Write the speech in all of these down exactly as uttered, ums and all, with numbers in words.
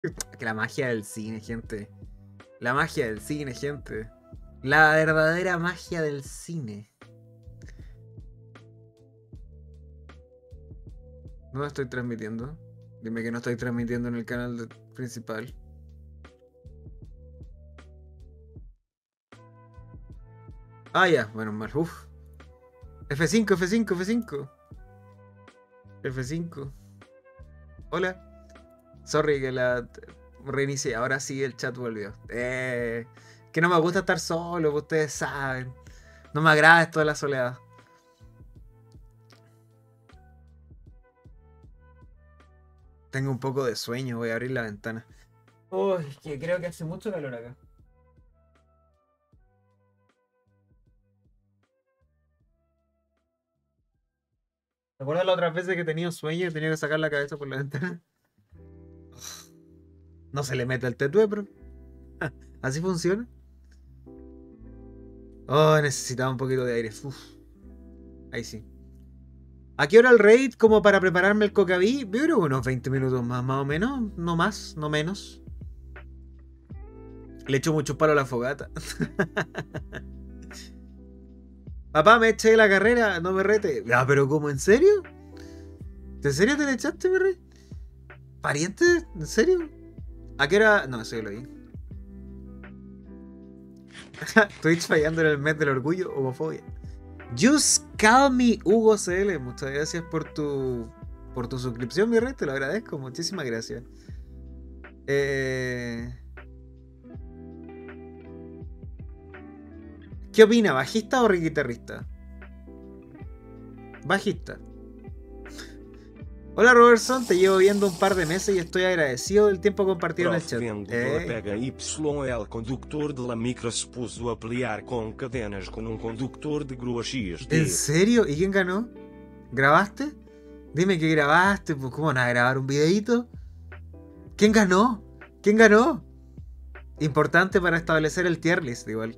Que la magia del cine, gente. La magia del cine, gente. La verdadera magia del cine. No estoy transmitiendo. Dime que no estoy transmitiendo en el canal de- principal. Ah, ya, bueno, mal. Uf. F cinco, F cinco, F cinco. F cinco. Hola. Sorry que la reinicié. Ahora sí el chat volvió. Eh, que no me gusta estar solo, pues ustedes saben. No me agrada esto de la soledad. Tengo un poco de sueño, voy a abrir la ventana. Uy, que creo que hace mucho calor acá. ¿Te acuerdas las otras veces que he tenido sueño y tenía que sacar la cabeza por la ventana? No se le mete el tetué, pero así funciona. Oh, necesitaba un poquito de aire. Uf, ahí sí. ¿A qué hora el raid como para prepararme el cocaví? Yo creo que unos veinte minutos más, más o menos. No más, no menos. Le echo mucho palo a la fogata. Papá, me eché la carrera, no me rete. Ah, pero ¿cómo? ¿En serio? ¿En serio te la echaste, mi rey? ¿Pariente? ¿En serio? ¿A qué hora? No, eso yo lo vi. Twitch fallando en el mes del orgullo, homofobia. Just call me Hugo C L. Muchas gracias por tu por tu suscripción, mi rey. Te lo agradezco. Muchísimas gracias. Eh... ¿Qué opina? ¿Bajista o guitarrista? Bajista. Hola Robertson, te llevo viendo un par de meses y estoy agradecido del tiempo compartido en el Prof. chat. vendedor Eh. pega Y L conductor de la micro se puso a pelear con cadenas con un conductor de grúa X D. ¿En serio? ¿Y quién ganó? ¿Grabaste? Dime que grabaste, pues ¿cómo van a grabar un videíto? ¿Quién ganó? ¿Quién ganó? Importante para establecer el tier list, igual.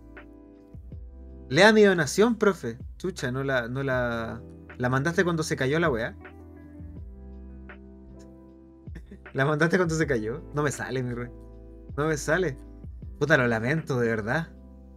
Lea mi donación, profe. Chucha, no la, no la. ¿La mandaste cuando se cayó la weá? ¿La mandaste cuando se cayó? No me sale, mi rey. No me sale. Puta, lo lamento, de verdad.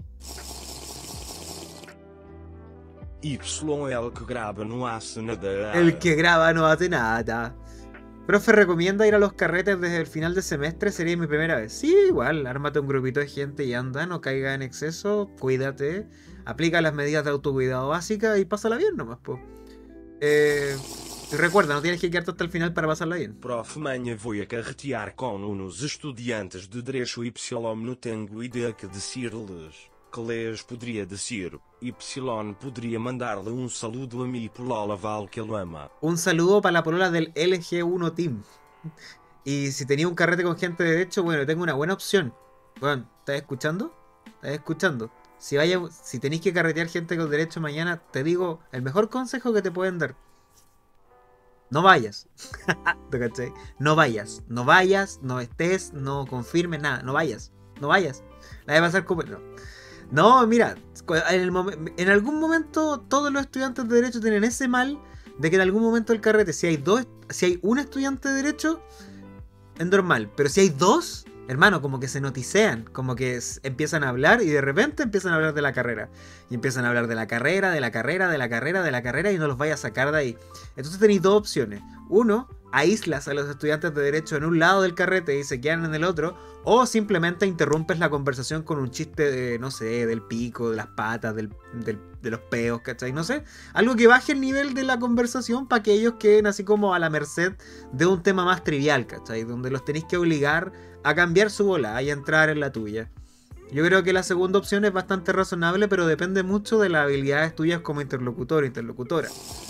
Y L que graba no hace nada. El que graba no hace nada. Profe, ¿recomienda ir a los carretes desde el final de semestre? Sería mi primera vez. Sí, igual, ármate un grupito de gente y anda, no caiga en exceso, cuídate, aplica las medidas de autocuidado básicas y pásala bien nomás, po. Eh, y recuerda, no tienes que quedarte hasta el final para pasarla bien. Prof. Manha voy a carretear con unos estudiantes de Derecho Y no tengo idea que decirles. Que les podría decir, Y podría mandarle un saludo a mi polola Val que lo ama. Un saludo para la polola del L G uno Team. Y si tenía un carrete con gente de derecho, bueno, tengo una buena opción. Bueno, ¿estás escuchando? ¿Estás escuchando? Si vaya, si tenéis que carretear gente con derecho mañana, te digo el mejor consejo que te pueden dar. No vayas. ¿Te cachai? No vayas. No vayas, no estés, no confirmes nada. No vayas. No vayas. La de pasar como. No. No, mira, en, el mom- en algún momento todos los estudiantes de derecho tienen ese mal de que en algún momento del carrete, si hay dos, si hay un estudiante de derecho, es normal. Pero si hay dos, hermano, como que se noticean, como que s- empiezan a hablar y de repente empiezan a hablar de la carrera. Y empiezan a hablar de la carrera, de la carrera, de la carrera, de la carrera y no los vaya a sacar de ahí. Entonces tenéis dos opciones. Uno, aíslas a los estudiantes de derecho en un lado del carrete y se quedan en el otro. O simplemente interrumpes la conversación con un chiste de, no sé, del pico, de las patas, del, del- de los peos, ¿cachai? No sé. Algo que baje el nivel de la conversación para que ellos queden así como a la merced de un tema más trivial, ¿cachai? Donde los tenéis que obligar a cambiar su bola y a entrar en la tuya. Yo creo que la segunda opción es bastante razonable, pero depende mucho de las habilidades tuyas como interlocutor o interlocutora.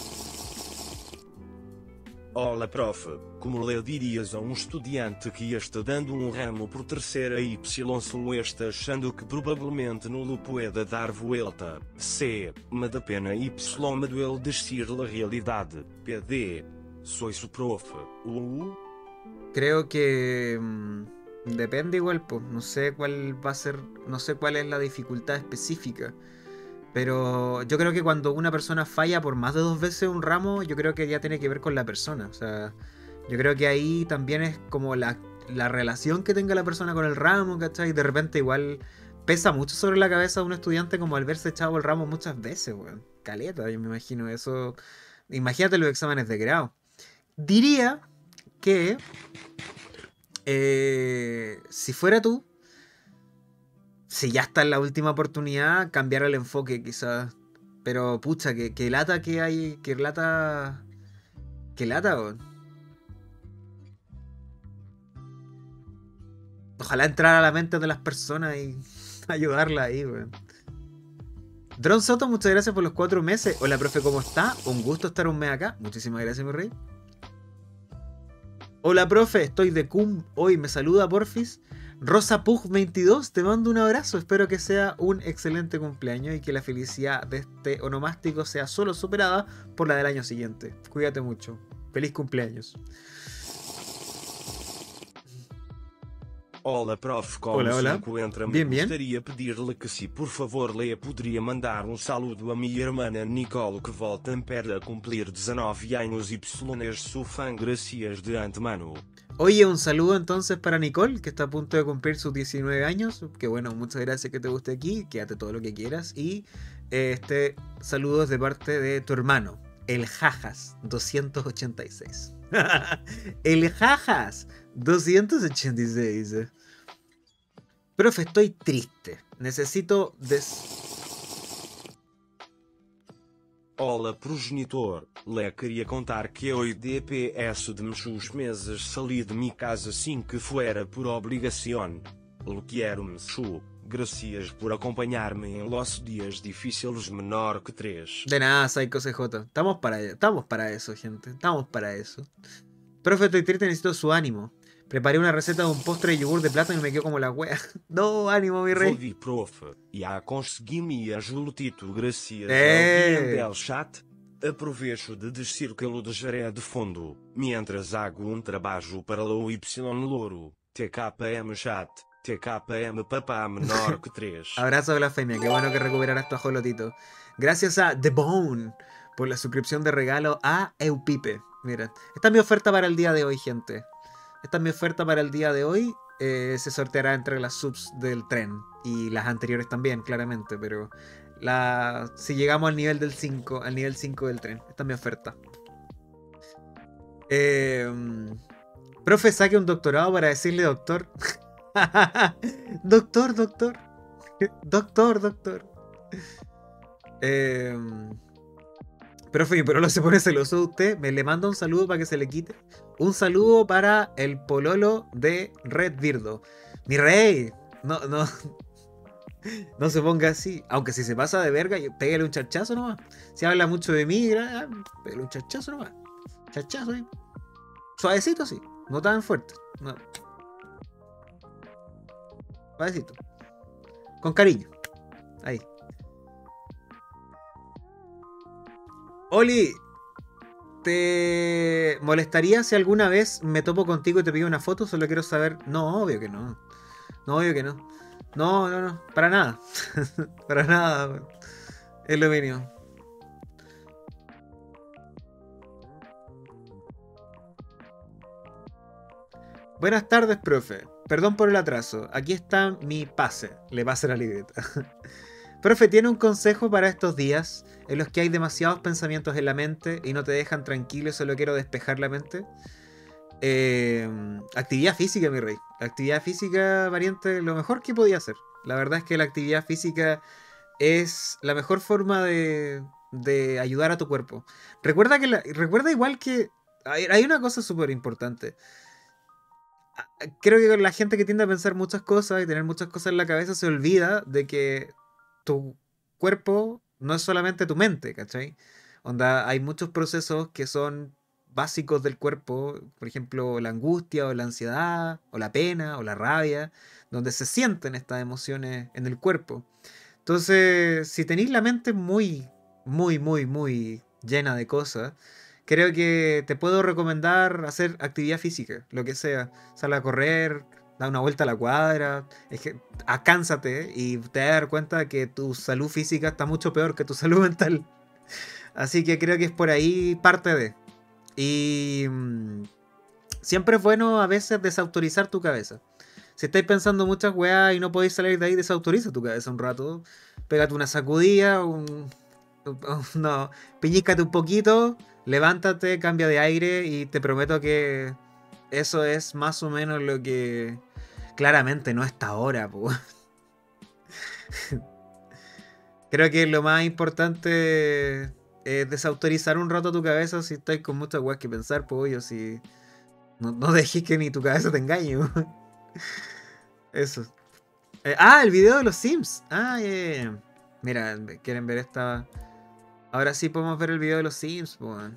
Olá, prof. Como le dirias a um estudante que está dando um ramo por terceira Y solo está achando que provavelmente não lo puede dar vuelta? C. Me da pena Y me duele decir la realidade. P D. Soy su prof. U. Creo que mmm, depende igual, pues. No sé cuál va a ser, no sé cuál es la dificultad específica. Pero yo creo que cuando una persona falla por más de dos veces un ramo, yo creo que ya tiene que ver con la persona. O sea, yo creo que ahí también es como la, la relación que tenga la persona con el ramo, ¿cachai? De repente igual pesa mucho sobre la cabeza de un estudiante como al verse echado el ramo muchas veces, weón. Caleta, yo me imagino eso. Imagínate los exámenes de grado. Diría que eh, si fuera tú, si ya está en la última oportunidad, cambiar el enfoque quizás. Pero pucha, que, que lata que hay, que lata, que lata, weón. Ojalá entrar a la mente de las personas y ayudarla ahí, weón. Dron Soto, muchas gracias por los cuatro meses. Hola, profe, ¿cómo está? Un gusto estar un mes acá. Muchísimas gracias, mi rey. Hola, profe, estoy de cum. Hoy me saluda, porfis. Rosa Pug veintidós, te mando un abrazo. Espero que sea un excelente cumpleaños y que la felicidad de este onomástico sea solo superada por la del año siguiente. Cuídate mucho. Feliz cumpleaños. Olá, prof, como Hola, hola. se encontra? Me Bien, bien. gostaria pedir-lhe que, se por favor le poderia mandar um saludo a minha irmã Nicole, que volta para cumprir dezenove anos y es su fan. Gracias de antemano. Oye, un saludo entonces para Nicole, que está a punto de cumplir sus diecinueve años. Que bueno, muchas gracias que te guste aquí. Quédate todo lo que quieras. Y eh, este saludo es de parte de tu hermano, el Jajas doscientos ochenta y seis. El Jajas doscientos ochenta y seis. Profe, estoy triste. Necesito des... Olá, progenitor. Le queria contar que hoje depois de muitos meses saí de minha casa assim que fuera por obrigação. Lo quiero mucho. Gracias por acompañarme en los días difíciles menor que tres. De nada, Psycho C J. Estamos para, estamos para eso, gente. Estamos para eso. Profe, estoy triste, necesito su ánimo. Preparé una receta de un postre de yogur de plátano y me quedo como la wea. No, ánimo, mi rey. Ouvi, prof. Já consegui me ajudar gracias É. ao guião del chat. Aproveito de descer que lo deixaré de fundo, mientras hago um trabalho para o Y Louro. T K M chat. T K M papá menor que tres. Abrazo, blasfemia. Qué bueno que recuperaras tu ajolotito. Gracias a The Bone por la suscripción de regalo a Eupipe. Mira, esta es mi oferta para el día de hoy, gente. Esta es mi oferta para el día de hoy. Eh, se sorteará entre las subs del tren. Y las anteriores también, claramente. Pero la, si llegamos al nivel del cinco, al nivel cinco del tren. Esta es mi oferta. Eh, profe, saque un doctorado para decirle doctor. Doctor, doctor. Doctor, doctor. Eh, profe, pero no se pone celoso de usted. Me le manda un saludo para que se le quite. Un saludo para el pololo de Red Birdo. Mi rey, no, no, no se ponga así. Aunque si se pasa de verga, pégale un chachazo nomás. Si habla mucho de mí, pégale un chachazo nomás. Chachazo, ¿eh? Suavecito, sí. No tan fuerte. No. Suavecito. Con cariño. Ahí. Oli, ¿te molestaría si alguna vez me topo contigo y te pido una foto? Solo quiero saber. No, obvio que no. No, obvio que no. No, no, no. Para nada. Para nada. Es lo mínimo. Buenas tardes, profe. Perdón por el atraso. Aquí está mi pase. Le pase la libreta. Profe, ¿tiene un consejo para estos días en los que hay demasiados pensamientos en la mente y no te dejan tranquilo y solo quiero despejar la mente? Eh, actividad física, mi rey. Actividad física, variante, lo mejor que podía hacer. La verdad es que la actividad física es la mejor forma de, de ayudar a tu cuerpo. Recuerda que la, recuerda igual que hay, hay una cosa súper importante. Creo que la gente que tiende a pensar muchas cosas y tener muchas cosas en la cabeza se olvida de que tu cuerpo no es solamente tu mente, ¿cachai? Onda, hay muchos procesos que son básicos del cuerpo, por ejemplo, la angustia o la ansiedad, o la pena, o la rabia, donde se sienten estas emociones en el cuerpo. Entonces, si tenéis la mente muy, muy, muy, muy llena de cosas, creo que te puedo recomendar hacer actividad física, lo que sea. Sal a correr, da una vuelta a la cuadra, es que, acánsate y te vas a dar cuenta que tu salud física está mucho peor que tu salud mental. Así que creo que es por ahí parte de. Y, Siempre es bueno a veces desautorizar tu cabeza. Si estáis pensando muchas weas y no podéis salir de ahí, desautoriza tu cabeza un rato. Pégate una sacudida, un... no, piñícate un poquito, levántate, cambia de aire y te prometo que eso es más o menos lo que... Claramente no está ahora, po. Creo que lo más importante es desautorizar un rato tu cabeza si estáis con muchas weas que pensar, pues yo si... No, no dejes que ni tu cabeza te engañe. Eso. Eh, ah, el video de los Sims. Ah, yeah, yeah. Mira, quieren ver esta. Ahora sí podemos ver el video de los Sims, weón.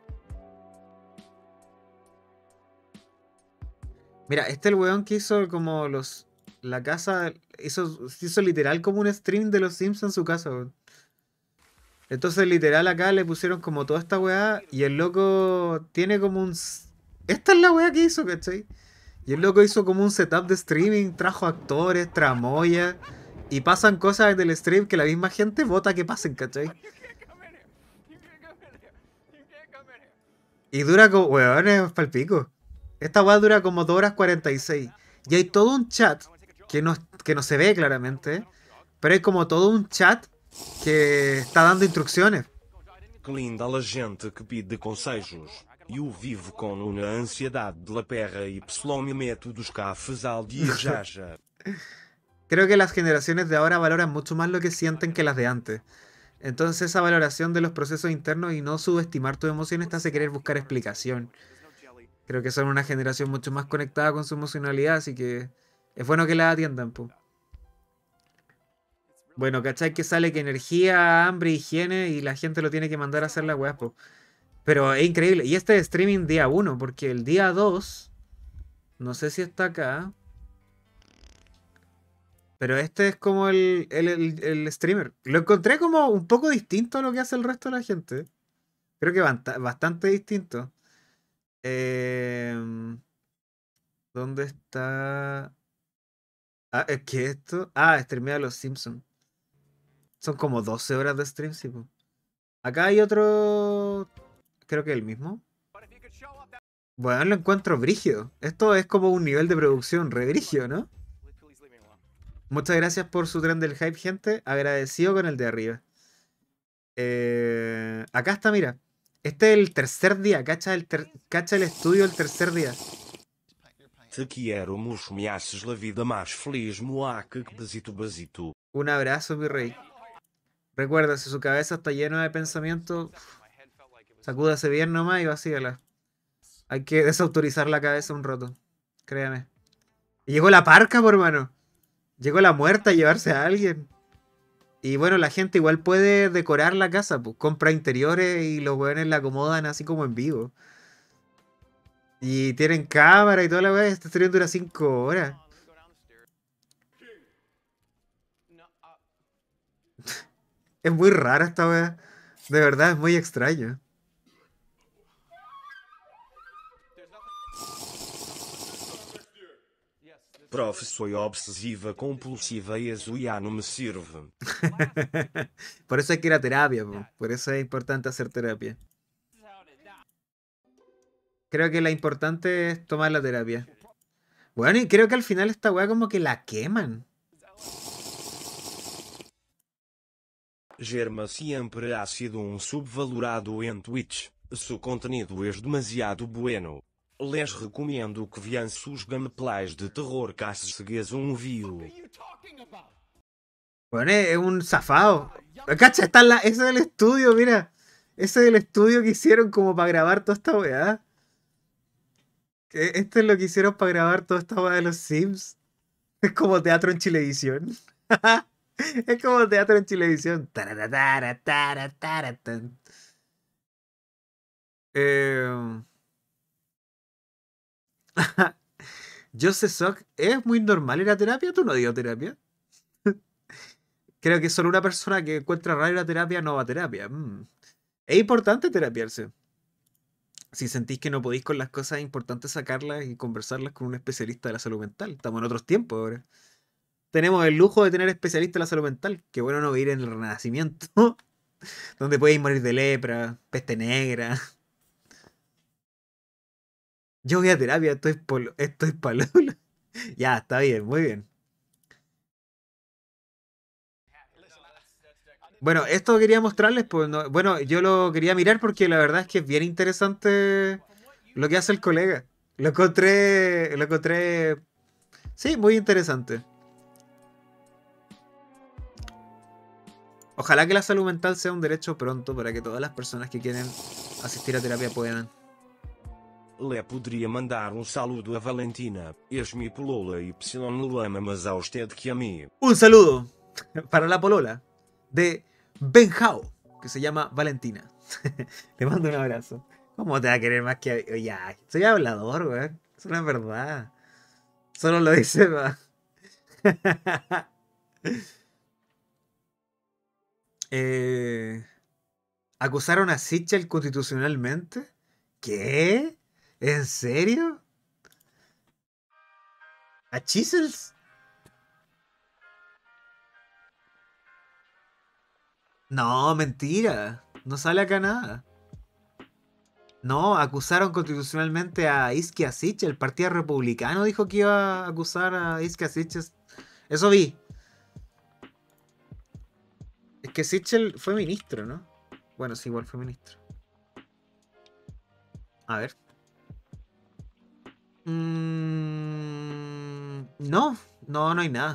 Mira, este es el weón que hizo como los. La casa. Hizo, hizo literal como un stream de los Sims en su casa, weón. Entonces, literal, acá le pusieron como toda esta weá. Y el loco tiene como un. Esta es la weá que hizo, ¿cachai? Y el loco hizo como un setup de streaming, trajo actores, tramoya, y pasan cosas del stream que la misma gente vota que pasen, ¿cachai? Y dura como, weón, es palpico. Esta weá dura como dos horas cuarenta y seis. Y hay todo un chat que no, que no se ve claramente, pero hay como todo un chat que está dando instrucciones. Que linda a gente que pide consejos. Eu vivo com uma ansiedade de la perra y me meto dos cafés al día jaja. Creo que las generaciones de ahora valoran mucho más lo que sienten que las de antes. Entonces esa valoración de los procesos internos y no subestimar tus emociones te hace querer buscar explicación. Creo que son una generación mucho más conectada con su emocionalidad, así que es bueno que la atiendan, po. Bueno, ¿cachai? Que sale que energía, hambre, higiene y la gente lo tiene que mandar a hacer la weá, po. Pero es increíble. Y este es streaming día uno, porque el día dos, no sé si está acá, pero este es como el, el, el- el streamer. Lo encontré como un poco distinto a lo que hace el resto de la gente. Creo que banta- bastante distinto. Em, ¿dónde está? Ah, es que esto. Ah, streamea Los Simpsons. Son como doce horas de stream, sí, po. Acá hay otro. Creo que el mismo. Bueno, lo encuentro brígido. Esto es como un nivel de producción re brígido, ¿no? Muchas gracias por su tren del hype, gente. Agradecido con el de arriba. Eh, acá está, mira. Este es el tercer día. Cacha el, ter- cacha el estudio el tercer día. Te quiero mucho, me haces la vida más feliz, moaca, que besito, besito. Un abrazo, mi rey. Recuerda, si su cabeza está llena de pensamientos, sacúdase bien nomás y vacíala. Hay que desautorizar la cabeza un rato. Créame. Y llegó la parca, por hermano. Llegó la muerta a llevarse a alguien. Y bueno, la gente igual puede decorar la casa, pues compra interiores y los weones la acomodan así como en vivo. Y tienen cámara y toda la weá. Este stream dura cinco horas. Es muy rara esta weá. De verdad, es muy extraño. Prof, soy obsesiva, compulsiva y eso ya no me sirve. Por eso hay que ir a terapia, po. Por eso es importante hacer terapia. Creo que la importante es tomar la terapia. Bueno, y creo que al final esta weá como que la queman. Germa siempre ha sido un subvalorado en Twitch. Su contenido es demasiado bueno. Les recomendo que vean sus gameplays de terror caso segues un view. Bueno, es un zafado. Cacha, está en la... ese es el estudio, mira. Ese es el estudio que hicieron como para grabar toda esta weá. Que Este es lo que hicieron para grabar toda esta weá de los Sims. Es como teatro en Chilevisión. Es como teatro en Chilevisión. Tararatara, tarataratan. Eh... Jose Sock, ¿es muy normal ir a terapia? ¿Tú no dio terapia? Creo que solo una persona que encuentra raro ir a terapia no va a terapia. Mm. Es importante terapiarse. Si sentís que no podéis con las cosas, es importante sacarlas y conversarlas con un especialista de la salud mental. Estamos en otros tiempos ahora. Tenemos el lujo de tener especialistas de la salud mental. Qué bueno no vivir en el Renacimiento, donde podéis morir de lepra, peste negra. Yo voy a terapia, estoy polo, estoy palolo. Ya, está bien, muy bien. Bueno, esto quería mostrarles, pues no- bueno, yo lo quería mirar porque la verdad es que es bien interesante lo que hace el colega. Lo encontré, lo encontré, sí, muy interesante. Ojalá que la salud mental sea un derecho pronto para que todas las personas que quieren asistir a terapia puedan. Lé poderia mandar um saludo a Valentina, ex-mi polola y no lama mas a usted que a mí. Un saludo para la polola de Benjao, que se llama Valentina. Te mando un abrazo. ¿Cómo te va a querer más que a... Ya, soy hablador, weón. Eso no es verdad. Solo lo dice, va. eh, ¿Acusaron a Sichel constitucionalmente? ¿Qué? ¿En serio? ¿A Chisels? No, mentira. No sale acá nada. No, acusaron constitucionalmente a Iskia Sichel. El Partido Republicano dijo que iba a acusar a Iskia Sichel. Eso vi. Es que Sichel fue ministro, ¿no? Bueno, sí, igual fue ministro. A ver. Mm, no, no, no hay nada.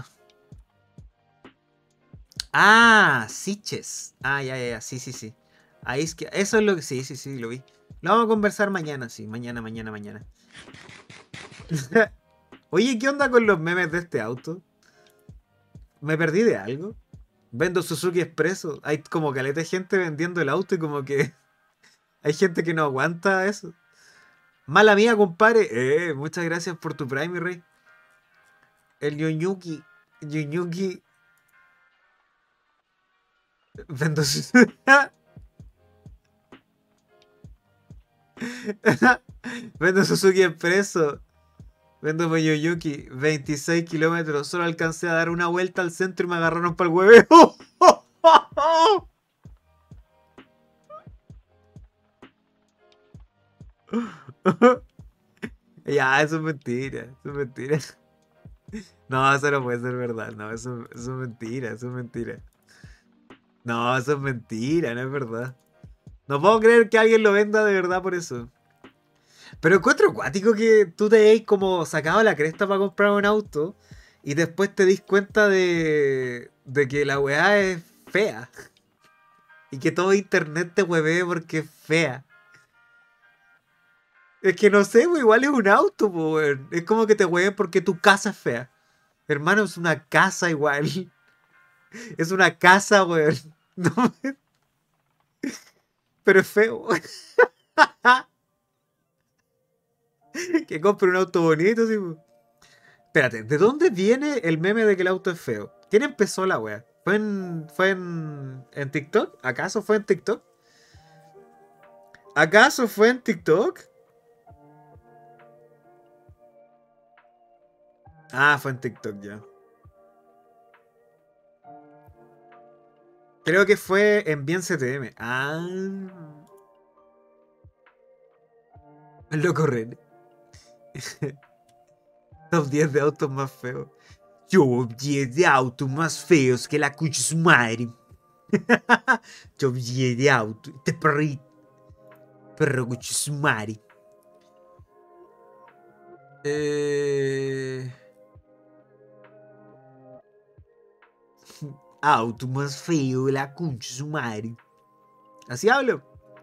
Ah, Siches. Ah, ya, ya, ya. Sí, sí, sí. Ahí es que. Eso es lo que. Sí, sí, sí, lo vi. Lo vamos a conversar mañana, sí. Mañana, mañana, mañana. Oye, ¿qué onda con los memes de este auto? ¿Me perdí de algo? Vendo Suzuki Expreso. Hay como caleta de gente vendiendo el auto y como que hay gente que no aguanta eso. Mala mía, compadre. Eh, muchas gracias por tu Prime, mi rey. El Yunyuki. Yunyuki. Vendo Suzuki. Vendo Suzuki Expreso. Vendo Yunyuki. veintiséis kilómetros. Solo alcancé a dar una vuelta al centro y me agarraron para el hueveo. Ya, eso es mentira. Eso es mentira. No, eso no puede ser verdad. No, eso, eso es mentira. Eso es mentira. No, eso es mentira, no es verdad. No puedo creer que alguien lo venda de verdad por eso. Pero encuentro acuático que tú te hayas como sacado la cresta para comprar un auto y después te dis cuenta de, de que la weá es fea. Y que todo internet te huevee porque es fea. Es que no sé, pues, igual es un auto, pues, weón. Es como que te hueven porque tu casa es fea. Hermano, es una casa igual. Es una casa, weón. No, pero es feo. Que compre un auto bonito, sí, pues. Espérate, ¿de dónde viene el meme de que el auto es feo? ¿Quién empezó la wea? ¿Fue en, fue en, en TikTok? ¿Acaso fue en TikTok? ¿Acaso fue en TikTok? Ah, fue en TikTok ya. Creo que fue en Bien C T M. Ah. Loco Ren. Top diez de autos más feos. Top diez de autos más feos que la cucha su madre. Top diez de autos. Este perrito. Perro cucha su madre. Eh... Auto más feo de la concha su madre. Así hablo.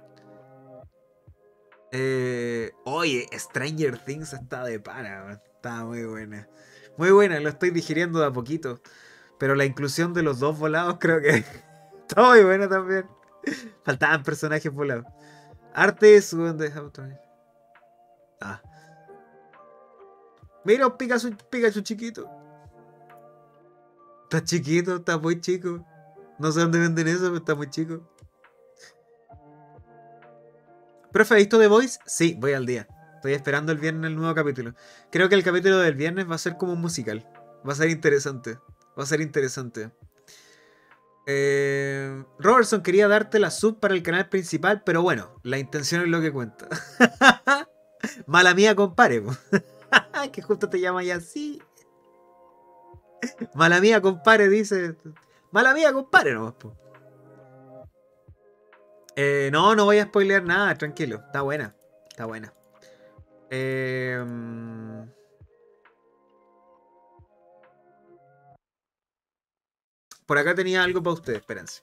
Eh, oye, Stranger Things está de pana, man. Está muy buena. Muy buena, lo estoy digiriendo de a poquito. Pero la inclusión de los dos volados creo que está muy buena también. Faltaban personajes volados. Arte es de auto. Ah. Mira, un Pikachu, Pikachu chiquito. Está chiquito, está muy chico. No sé dónde venden eso, pero está muy chico. ¿Profe, ¿visto The Voice? Sí, voy al día. Estoy esperando el viernes el nuevo capítulo. Creo que el capítulo del viernes va a ser como un musical. Va a ser interesante. Va a ser interesante. Eh, Robertson quería darte la sub para el canal principal, pero bueno, la intención es lo que cuenta. Mala mía, compadre. Po. Que justo te llamas así. Mala mía, compadre, dice. Mala mía, compadre, nomás, po. Eh, no, no voy a spoilear nada, tranquilo. Está buena. Está buena. Eh, por acá tenía algo para ustedes, espérense.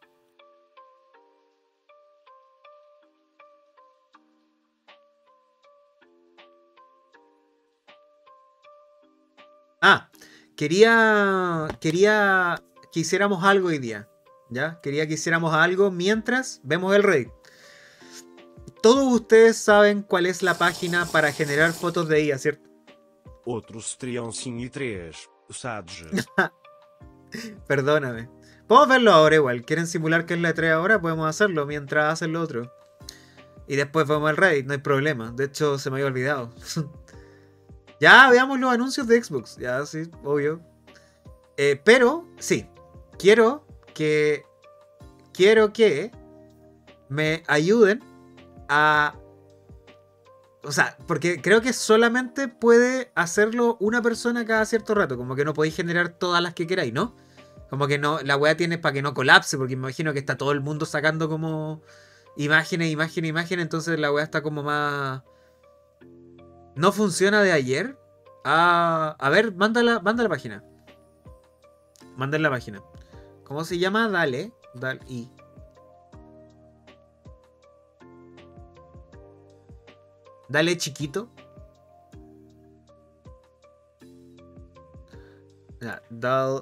Ah, quería. Quería que hiciéramos algo hoy día. ¿Ya? Quería que hiciéramos algo mientras vemos el Reddit. Todos ustedes saben cuál es la página para generar fotos de I A, ¿cierto? Outros teriam sim e três, Sage. Perdóname. Podemos verlo ahora igual. ¿Quieren simular que es la E tres ahora? Podemos hacerlo mientras hacen lo otro. Y después vemos el Reddit, no hay problema. De hecho, se me había olvidado. Ya veamos los anuncios de Xbox. Ya, sí, obvio. Eh, pero, sí. Quiero que. Quiero que me ayuden a. O sea, porque creo que solamente puede hacerlo una persona cada cierto rato. Como que no podéis generar todas las que queráis, ¿no? Como que no, la weá tiene para que no colapse. Porque me imagino que está todo el mundo sacando como imágenes, imágenes, imágenes. Entonces la weá está como más. ¿No funciona de ayer? Ah, a ver, mándala, manda la página. Manda la página. ¿Cómo se llama? Dale. Dale. Y. Dale chiquito. Ya, Dal.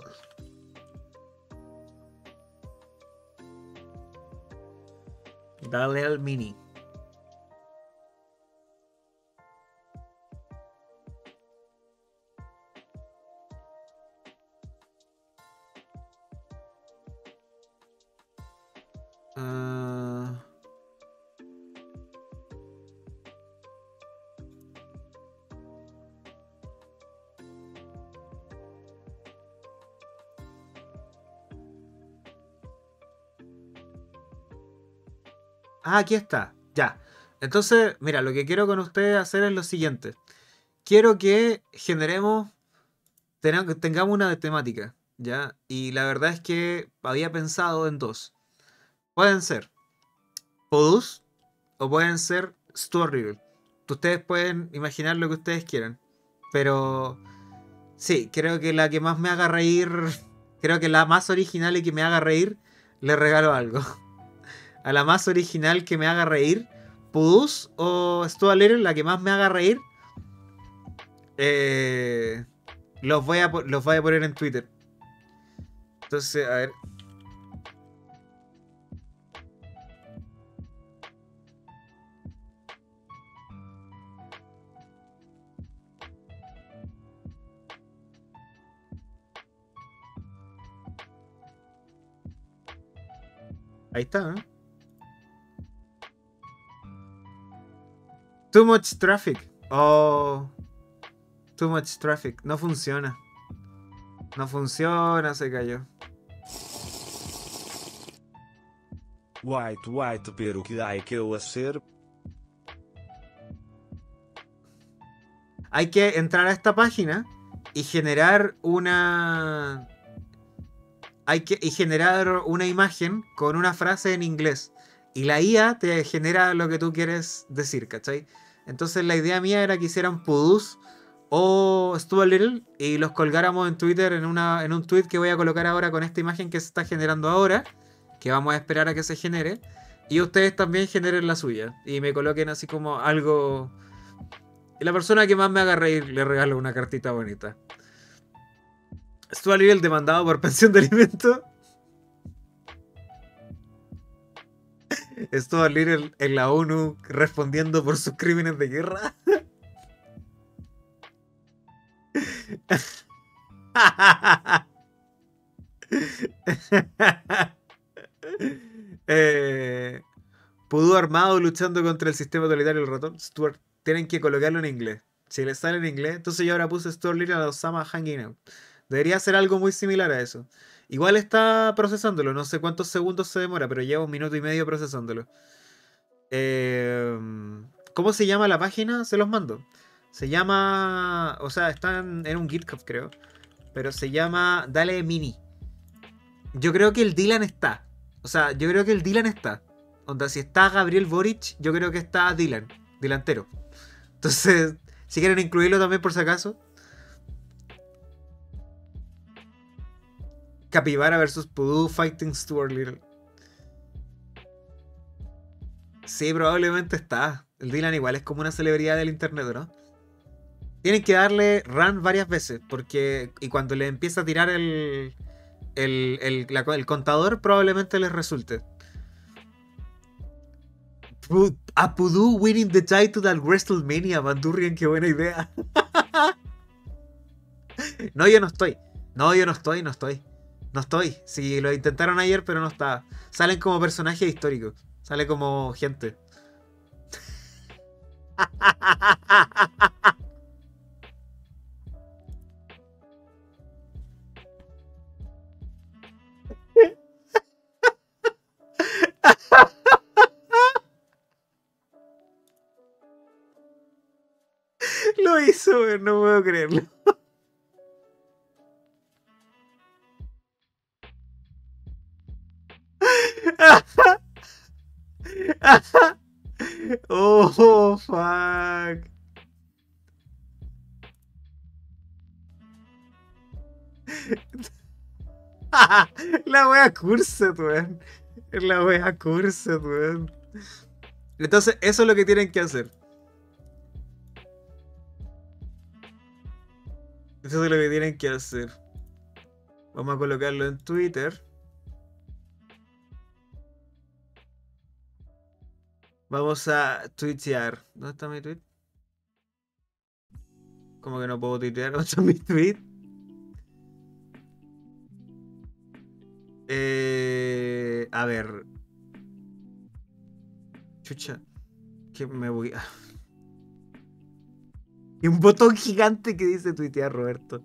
Dale al mini. Uh... Ah, aquí está. Ya. Entonces, mira, lo que quiero con ustedes hacer es lo siguiente. Quiero que generemos, tengamos una de temática, ¿ya? Y la verdad es que había pensado en dos. Pueden ser Podus o pueden ser Stuart Little. Ustedes pueden imaginar lo que ustedes quieran. Pero sí, creo que la que más me haga reír, creo que la más original y que me haga reír, le regalo algo. A la más original que me haga reír, Pudus o Stuart Little, la que más me haga reír, eh, los, voy a, los voy a poner en Twitter. Entonces, a ver. Ahí está, ¿eh? Too much traffic. Oh. Too much traffic. No funciona. No funciona, se cayó. White, white, pero que hay que hacer. Hay que entrar a esta página y generar una. Hay que y generar una imagen con una frase en inglés. Y la I A te genera lo que tú quieres decir, ¿cachai? Entonces la idea mía era que hicieran Pudus o Stuart Little y los colgáramos en Twitter en, una, en un tweet que voy a colocar ahora con esta imagen que se está generando ahora, que vamos a esperar a que se genere, y ustedes también generen la suya y me coloquen así como algo. Y la persona que más me haga reír le regalo una cartita bonita. Stuart Little demandado por pensión de alimentos. Stuart Little en la ONU respondiendo por sus crímenes de guerra. eh, Pudú armado luchando contra el sistema totalitario del ratón. Stuart, tienen que colocarlo en inglés. Si les sale en inglés, entonces yo ahora puse Stuart Little a Osama Hanging Out. Debería ser algo muy similar a eso. Igual está procesándolo, no sé cuántos segundos se demora, pero lleva un minuto y medio procesándolo. Eh, ¿Cómo se llama la página? Se los mando. Se llama... O sea, está en, en un GitHub, creo. Pero se llama Dale Mini. Yo creo que el Dylan está. O sea, yo creo que el Dylan está. Onda, si está Gabriel Boric, yo creo que está Dylan. Delantero. Entonces, si quieren incluirlo también por si acaso. Capybara versus Pudú fighting Stuart Little. Sí, probablemente está. El Dylan igual es como una celebridad del internet, ¿no? Tienen que darle run varias veces. Porque. Y cuando le empieza a tirar el. El, el, la- el contador, probablemente les resulte. Pu- A Pudú winning the title at WrestleMania, Bandurrian, qué buena idea. No, yo no estoy. No, yo no estoy, no estoy. No estoy. Sí, lo intentaron ayer, pero no está. Salen como personajes históricos. Sale como gente. Lo hizo, weón, no puedo creerlo. Oh, fuck. La wea Cursed, weón. La wea Cursed, weón. Entonces, eso es lo que tienen que hacer. Eso es lo que tienen que hacer. Vamos a colocarlo en Twitter. Vamos a tuitear. ¿Dónde está mi tweet? ¿Cómo que no puedo tuitear? ¿Dónde está mi tweet? Eh, a ver. Chucha. Que me voy a... Y un botón gigante que dice tuitear, Roberto.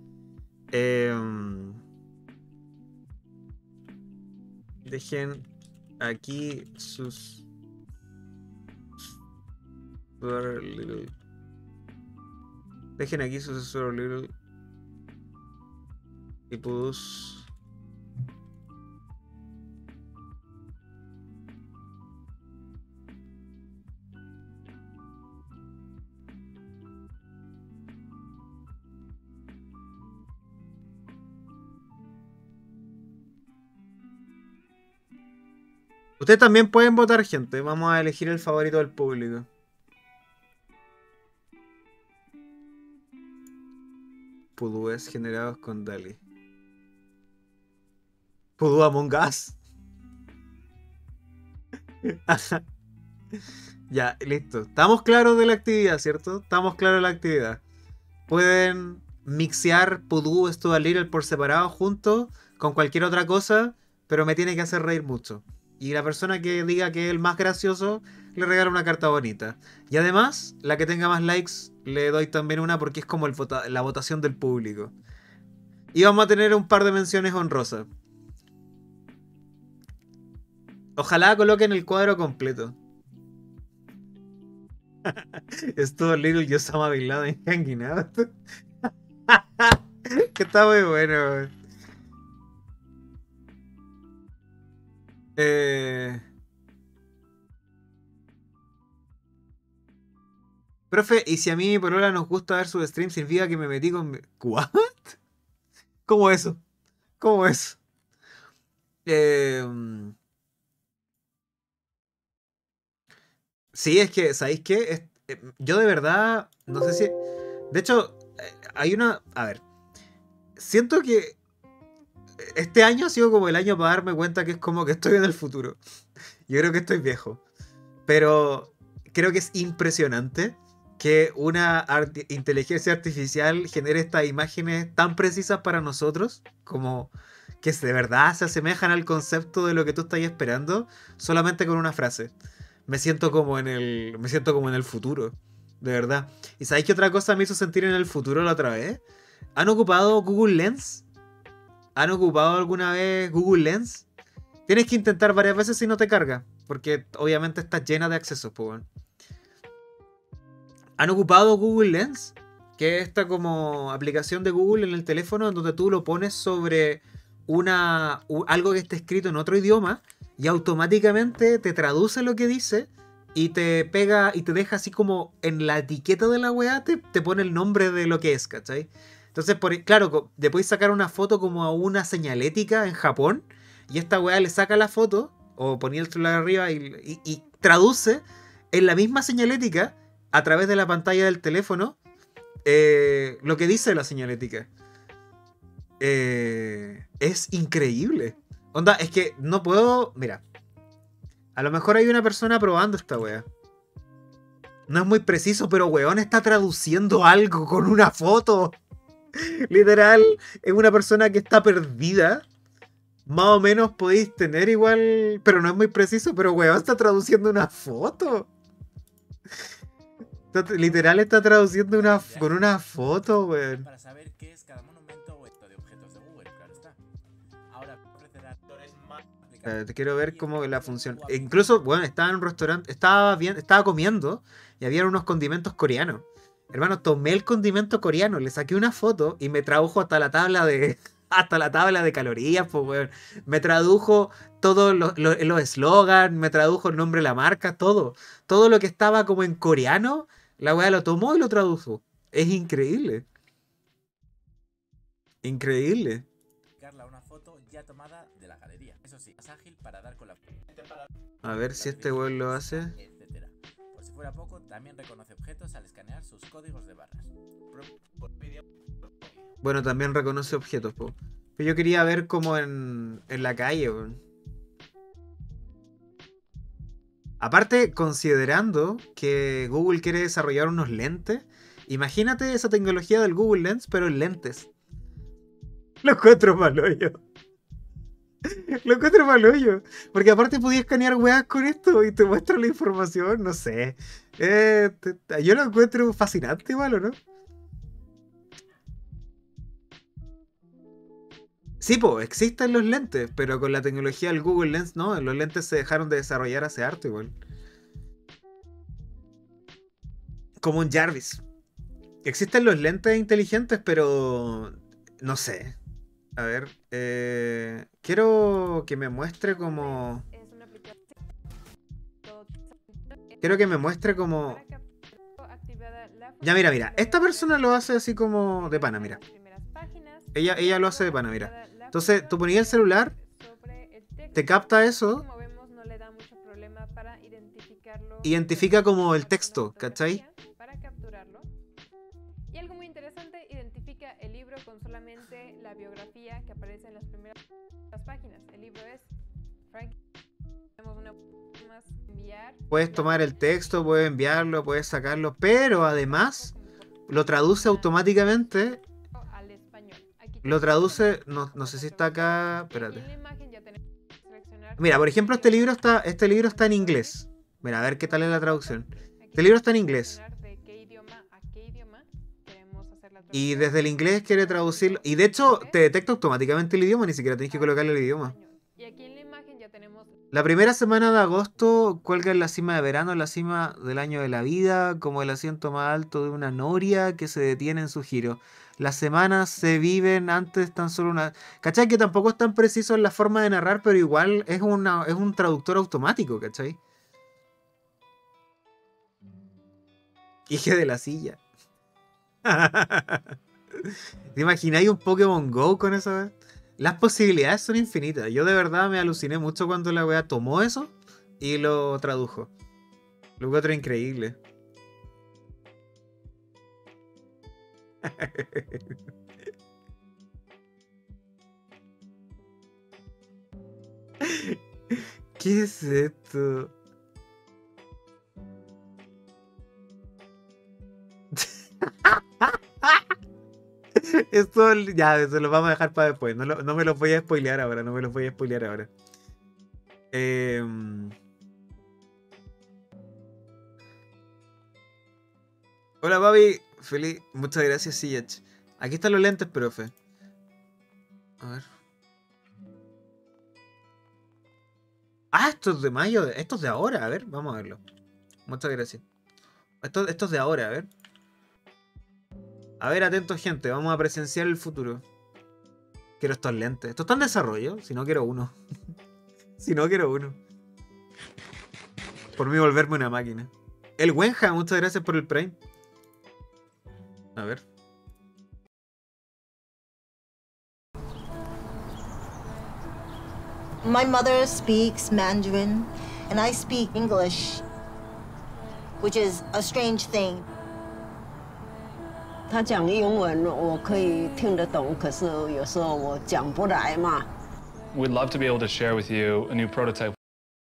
Em, dejen aquí sus... Stuart Little. Dejen aquí sus Stuart Little. Y pues... Ustedes también pueden votar, gente. Vamos a elegir el favorito del público. Pudúes generados con Dali. Pudú Among Us. Ya, listo. Estamos claros de la actividad, ¿cierto? Estamos claros de la actividad. Pueden mixear Pudú, Stuart Little por separado, juntos, con cualquier otra cosa, pero me tiene que hacer reír mucho. Y la persona que diga que es el más gracioso, le regala una carta bonita. Y además, la que tenga más likes, le doy también una porque es como el vota la votación del público. Y vamos a tener un par de menciones honrosas. Ojalá coloquen el cuadro completo. Stuart Little y Osama Bin Laden hanging out. Que está muy bueno. Eh... Profe, y si a mí por ahora nos gusta ver su stream, significa que me metí con... mi- ¿What? ¿Cómo eso? ¿Cómo eso? Eh... Sí, es que, ¿sabéis qué? Es- eh, Yo de verdad, no sé si... De hecho, eh, hay una... A ver, siento que este año ha sido como el año para darme cuenta que es como que estoy en el futuro. Yo creo que estoy viejo. Pero creo que es impresionante que una arti- inteligencia artificial genere estas imágenes tan precisas para nosotros, como que de verdad se asemejan al concepto de lo que tú estás esperando, solamente con una frase. Me siento como en el, me siento como en el futuro, de verdad. ¿Y sabéis qué otra cosa me hizo sentir en el futuro la otra vez? ¿Han ocupado Google Lens? ¿Han ocupado alguna vez Google Lens? Tienes que intentar varias veces si no te carga, porque obviamente está llena de accesos, pues, weón. ¿Han ocupado Google Lens? Que es esta como aplicación de Google en el teléfono donde tú lo pones sobre una u- algo que esté escrito en otro idioma y automáticamente te traduce lo que dice y te pega y te deja así como en la etiqueta de la weá te, te pone el nombre de lo que es, ¿cachai? Entonces, por, claro, co- le podéis sacar una foto como a una señalética en Japón y esta weá le saca la foto o ponía el celular arriba y, y- y traduce en la misma señalética a través de la pantalla del teléfono eh, lo que dice la señalética. Eh, es increíble. Onda, es que no puedo. Mira, a lo mejor hay una persona probando esta wea. No es muy preciso, pero weón está traduciendo algo con una foto. Literal, es una persona que está perdida. Más o menos podéis tener igual. Pero no es muy preciso, pero weón está traduciendo una foto. Está- literal está traduciendo una, con una foto, weón. Para saber qué es cada monumento o esto de objetos de Google, claro está. Ahora ofrecerá actores más Eh, te quiero ver cómo la función. E incluso, bueno, estaba en un restaurante, estaba bien, estaba comiendo y había unos condimentos coreanos. Hermano, tomé el condimento coreano, le saqué una foto y me tradujo hasta la tabla de. Hasta la tabla de calorías, pues, weón. Me tradujo todos los los- los eslogans, me tradujo el nombre de la marca, todo. Todo lo que estaba como en coreano, la weá lo tomó y lo tradujo. Es increíble. Increíble. publicarla una foto ya tomada de la galería. Eso sí, más ágil para dar con la A ver si este weón lo hace. etcétera. Por si fuera poco, también reconoce objetos al escanear sus códigos de barras. Pro- Bueno, también reconoce objetos, po. Pero yo quería ver como en, en la calle, weón. Aparte, considerando que Google quiere desarrollar unos lentes, imagínate esa tecnología del Google Lens, pero en lentes. Lo encuentro mal hoyo. Lo encuentro mal hoyo. Porque aparte podía escanear weas con esto y te muestra la información, no sé. Eh, te- yo lo encuentro fascinante igual, ¿o no? Sí, po, existen los lentes, pero con la tecnología del Google Lens no, los lentes se dejaron de desarrollar hace harto igual. Como un Jarvis. Existen los lentes inteligentes, pero no sé. A ver, eh, quiero que me muestre como... Quiero que me muestre como... Ya, mira, mira. Esta persona lo hace así como de pana, mira. Ella, ella lo hace de pana, mira. Entonces, tú ponías el celular, te capta eso, identifica como el texto, ¿cachai? Y algo muy interesante, identifica el libro con solamente la biografía que aparece en las primeras páginas. El libro es Frank. Tenemos una más enviar. Puedes tomar el texto, puedes enviarlo, puedes sacarlo, pero además lo traduce automáticamente. Al español. Aquí Lo traduce, no, no sé si está acá, espérate. Mira, por ejemplo, este libro está, este libro está en inglés. Mira, a ver qué tal es la traducción. Este libro está en inglés. Y desde el inglés quiere traducirlo. Y de hecho, te detecta automáticamente el idioma, ni siquiera tienes que colocarle el idioma. Y aquí en la imagen ya tenemos La primera semana de agosto cuelga en la cima de verano, en la cima del año de la vida, como el asiento más alto de una noria que se detiene en su giro. Las semanas se viven antes tan solo una... ¿Cachai? Que tampoco es tan preciso en la forma de narrar, pero igual es, una, es un traductor automático, ¿cachai? Hije de la silla. ¿Te imagináis un Pokémon Go con eso? Las posibilidades son infinitas. Yo de verdad me aluciné mucho cuando la wea tomó eso y lo tradujo. Lo encuentro increíble. ¿Qué es esto? Esto ya, se lo vamos a dejar para después. No, lo- no me lo voy a spoilear ahora. No me lo voy a spoilear ahora. Eh... Hola, papi. Feliz. Muchas gracias, Sillach. Aquí están los lentes, profe. A ver. Ah, estos de mayo. Estos de ahora. A ver, vamos a verlo. Muchas gracias. Esto, esto es de ahora, a ver. A ver, atentos, gente. Vamos a presenciar el futuro. Quiero estos lentes. Esto está en desarrollo. Si no, quiero uno. Si no, quiero uno. Por mí, volverme una máquina. El Wenja, muchas gracias por el Prime. A ver. My mother speaks Mandarin, and I speak English, which is a strange thing. 他讲英文我可以听得懂，可是有时候我讲不来嘛。 We'd love to be able to share with you a new prototype.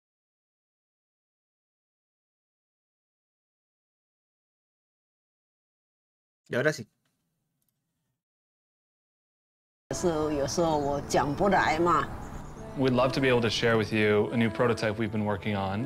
Y ahora sí. 可是有时候我讲不来嘛。 We'd love to be able to share with you a new prototype we've been working on.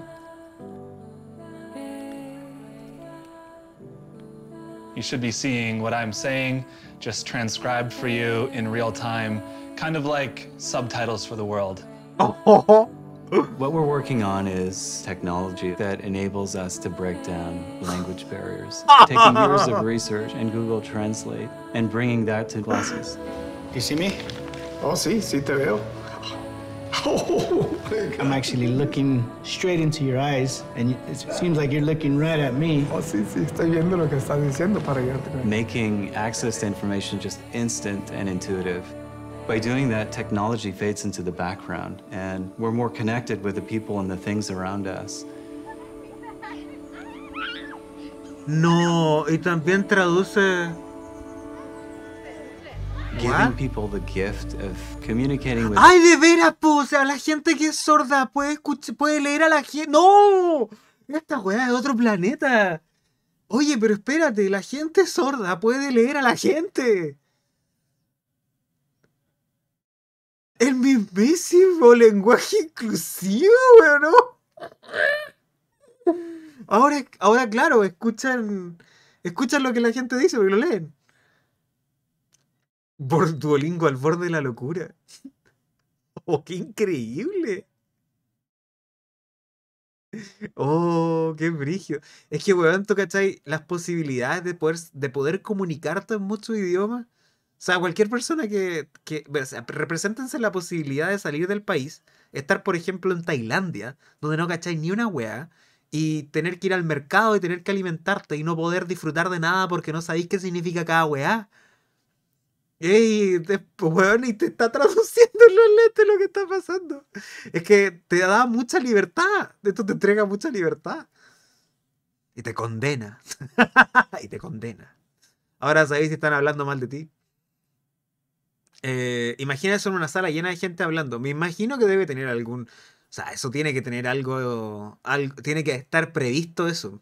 You should be seeing what I'm saying, just transcribed for you in real time, kind of like subtitles for the world. What we're working on is technology that enables us to break down language barriers. Taking years of research and Google Translate and bringing that to classes. You see me? Oh, sí, sí te veo. Oh, I'm actually looking straight into your eyes, and it seems like you're looking right at me. Oh, sí, sí, estoy viendo lo que estás diciendo para ayudarte. Making access to information just instant and intuitive. By doing that, technology fades into the background, and we're more connected with the people and the things around us. No, y también traduce. Giving people the gift of communicating with. ¡Ay, de veras, po! O sea, la gente que es sorda puede escuchar, puede leer a la gente. ¡No! Esta weá es de otro planeta. Oye, pero espérate, la gente sorda puede leer a la gente. El mismísimo lenguaje inclusivo, weón, ¿no? Ahora, ahora, claro, escuchan, escuchan lo que la gente dice porque lo leen. Por Duolingo al borde de la locura. ¡Oh, qué increíble! ¡Oh, qué brígido! Es que, weón, ¿tú cachai? Las posibilidades de poder, de poder comunicarte en muchos idiomas. O sea, cualquier persona que... que o sea, represéntense la posibilidad de salir del país, estar, por ejemplo, en Tailandia, donde no cachai ni una weá, y tener que ir al mercado y tener que alimentarte y no poder disfrutar de nada porque no sabéis qué significa cada weá. Ey, te, weón, y te está traduciendo en los lentes lo que está pasando. Es que te da mucha libertad. Esto te entrega mucha libertad. Y te condena. Y te condena. Ahora sabéis si están hablando mal de ti. Eh, imagina eso en una sala llena de gente hablando. Me imagino que debe tener algún... O sea, eso tiene que tener algo... algo tiene que estar previsto eso.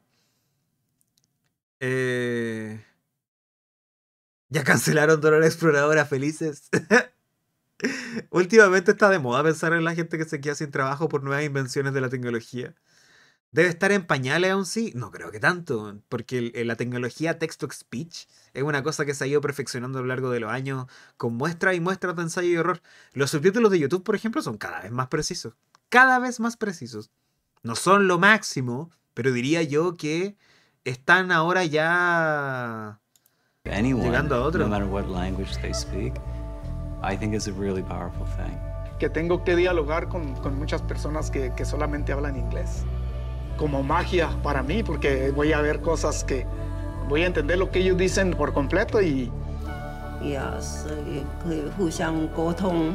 Eh... Ya cancelaron Dora la Exploradora, felices. Últimamente está de moda pensar en la gente que se queda sin trabajo por nuevas invenciones de la tecnología. ¿Debe estar en pañales aún sí? No creo que tanto, porque el, el, la tecnología text-to-speech es una cosa que se ha ido perfeccionando a lo largo de los años con muestras y muestras de ensayo y error. Los subtítulos de YouTube, por ejemplo, son cada vez más precisos. Cada vez más precisos. No son lo máximo, pero diría yo que están ahora ya... Anyone, llegando a otro. no matter what language they speak, I think is a really powerful thing. Que tengo que dialogar con, con muchas personas que, que solamente hablan inglés. Como magia para mí, porque voy a ver cosas que voy a entender lo que ellos dicen por completo y... Yes, 可以互相沟通。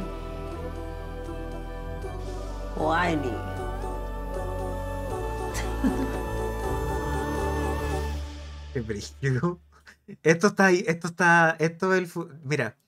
我爱你。 Qué brillo. Esto está ahí, esto está, esto es el... fu- Mira.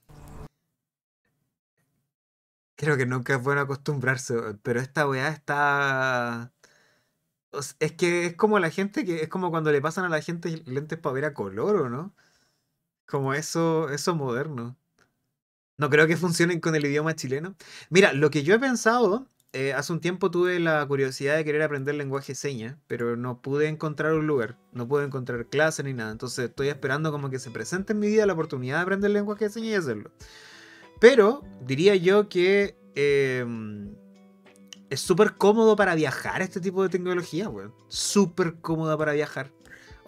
Creo que nunca es bueno acostumbrarse, pero esta weá está... o sea, es que es como la gente que... Es como cuando le pasan a la gente lentes para ver a color, ¿o no? Como eso, eso moderno. No creo que funcionen con el idioma chileno. Mira, lo que yo he pensado... Eh, hace un tiempo tuve la curiosidad de querer aprender lenguaje de señas, pero no pude encontrar un lugar, no pude encontrar clase ni nada. Entonces estoy esperando como que se presente en mi vida la oportunidad de aprender lenguaje de señas y hacerlo. Pero diría yo que eh, es súper cómodo para viajar este tipo de tecnología, weón. Súper cómoda para viajar.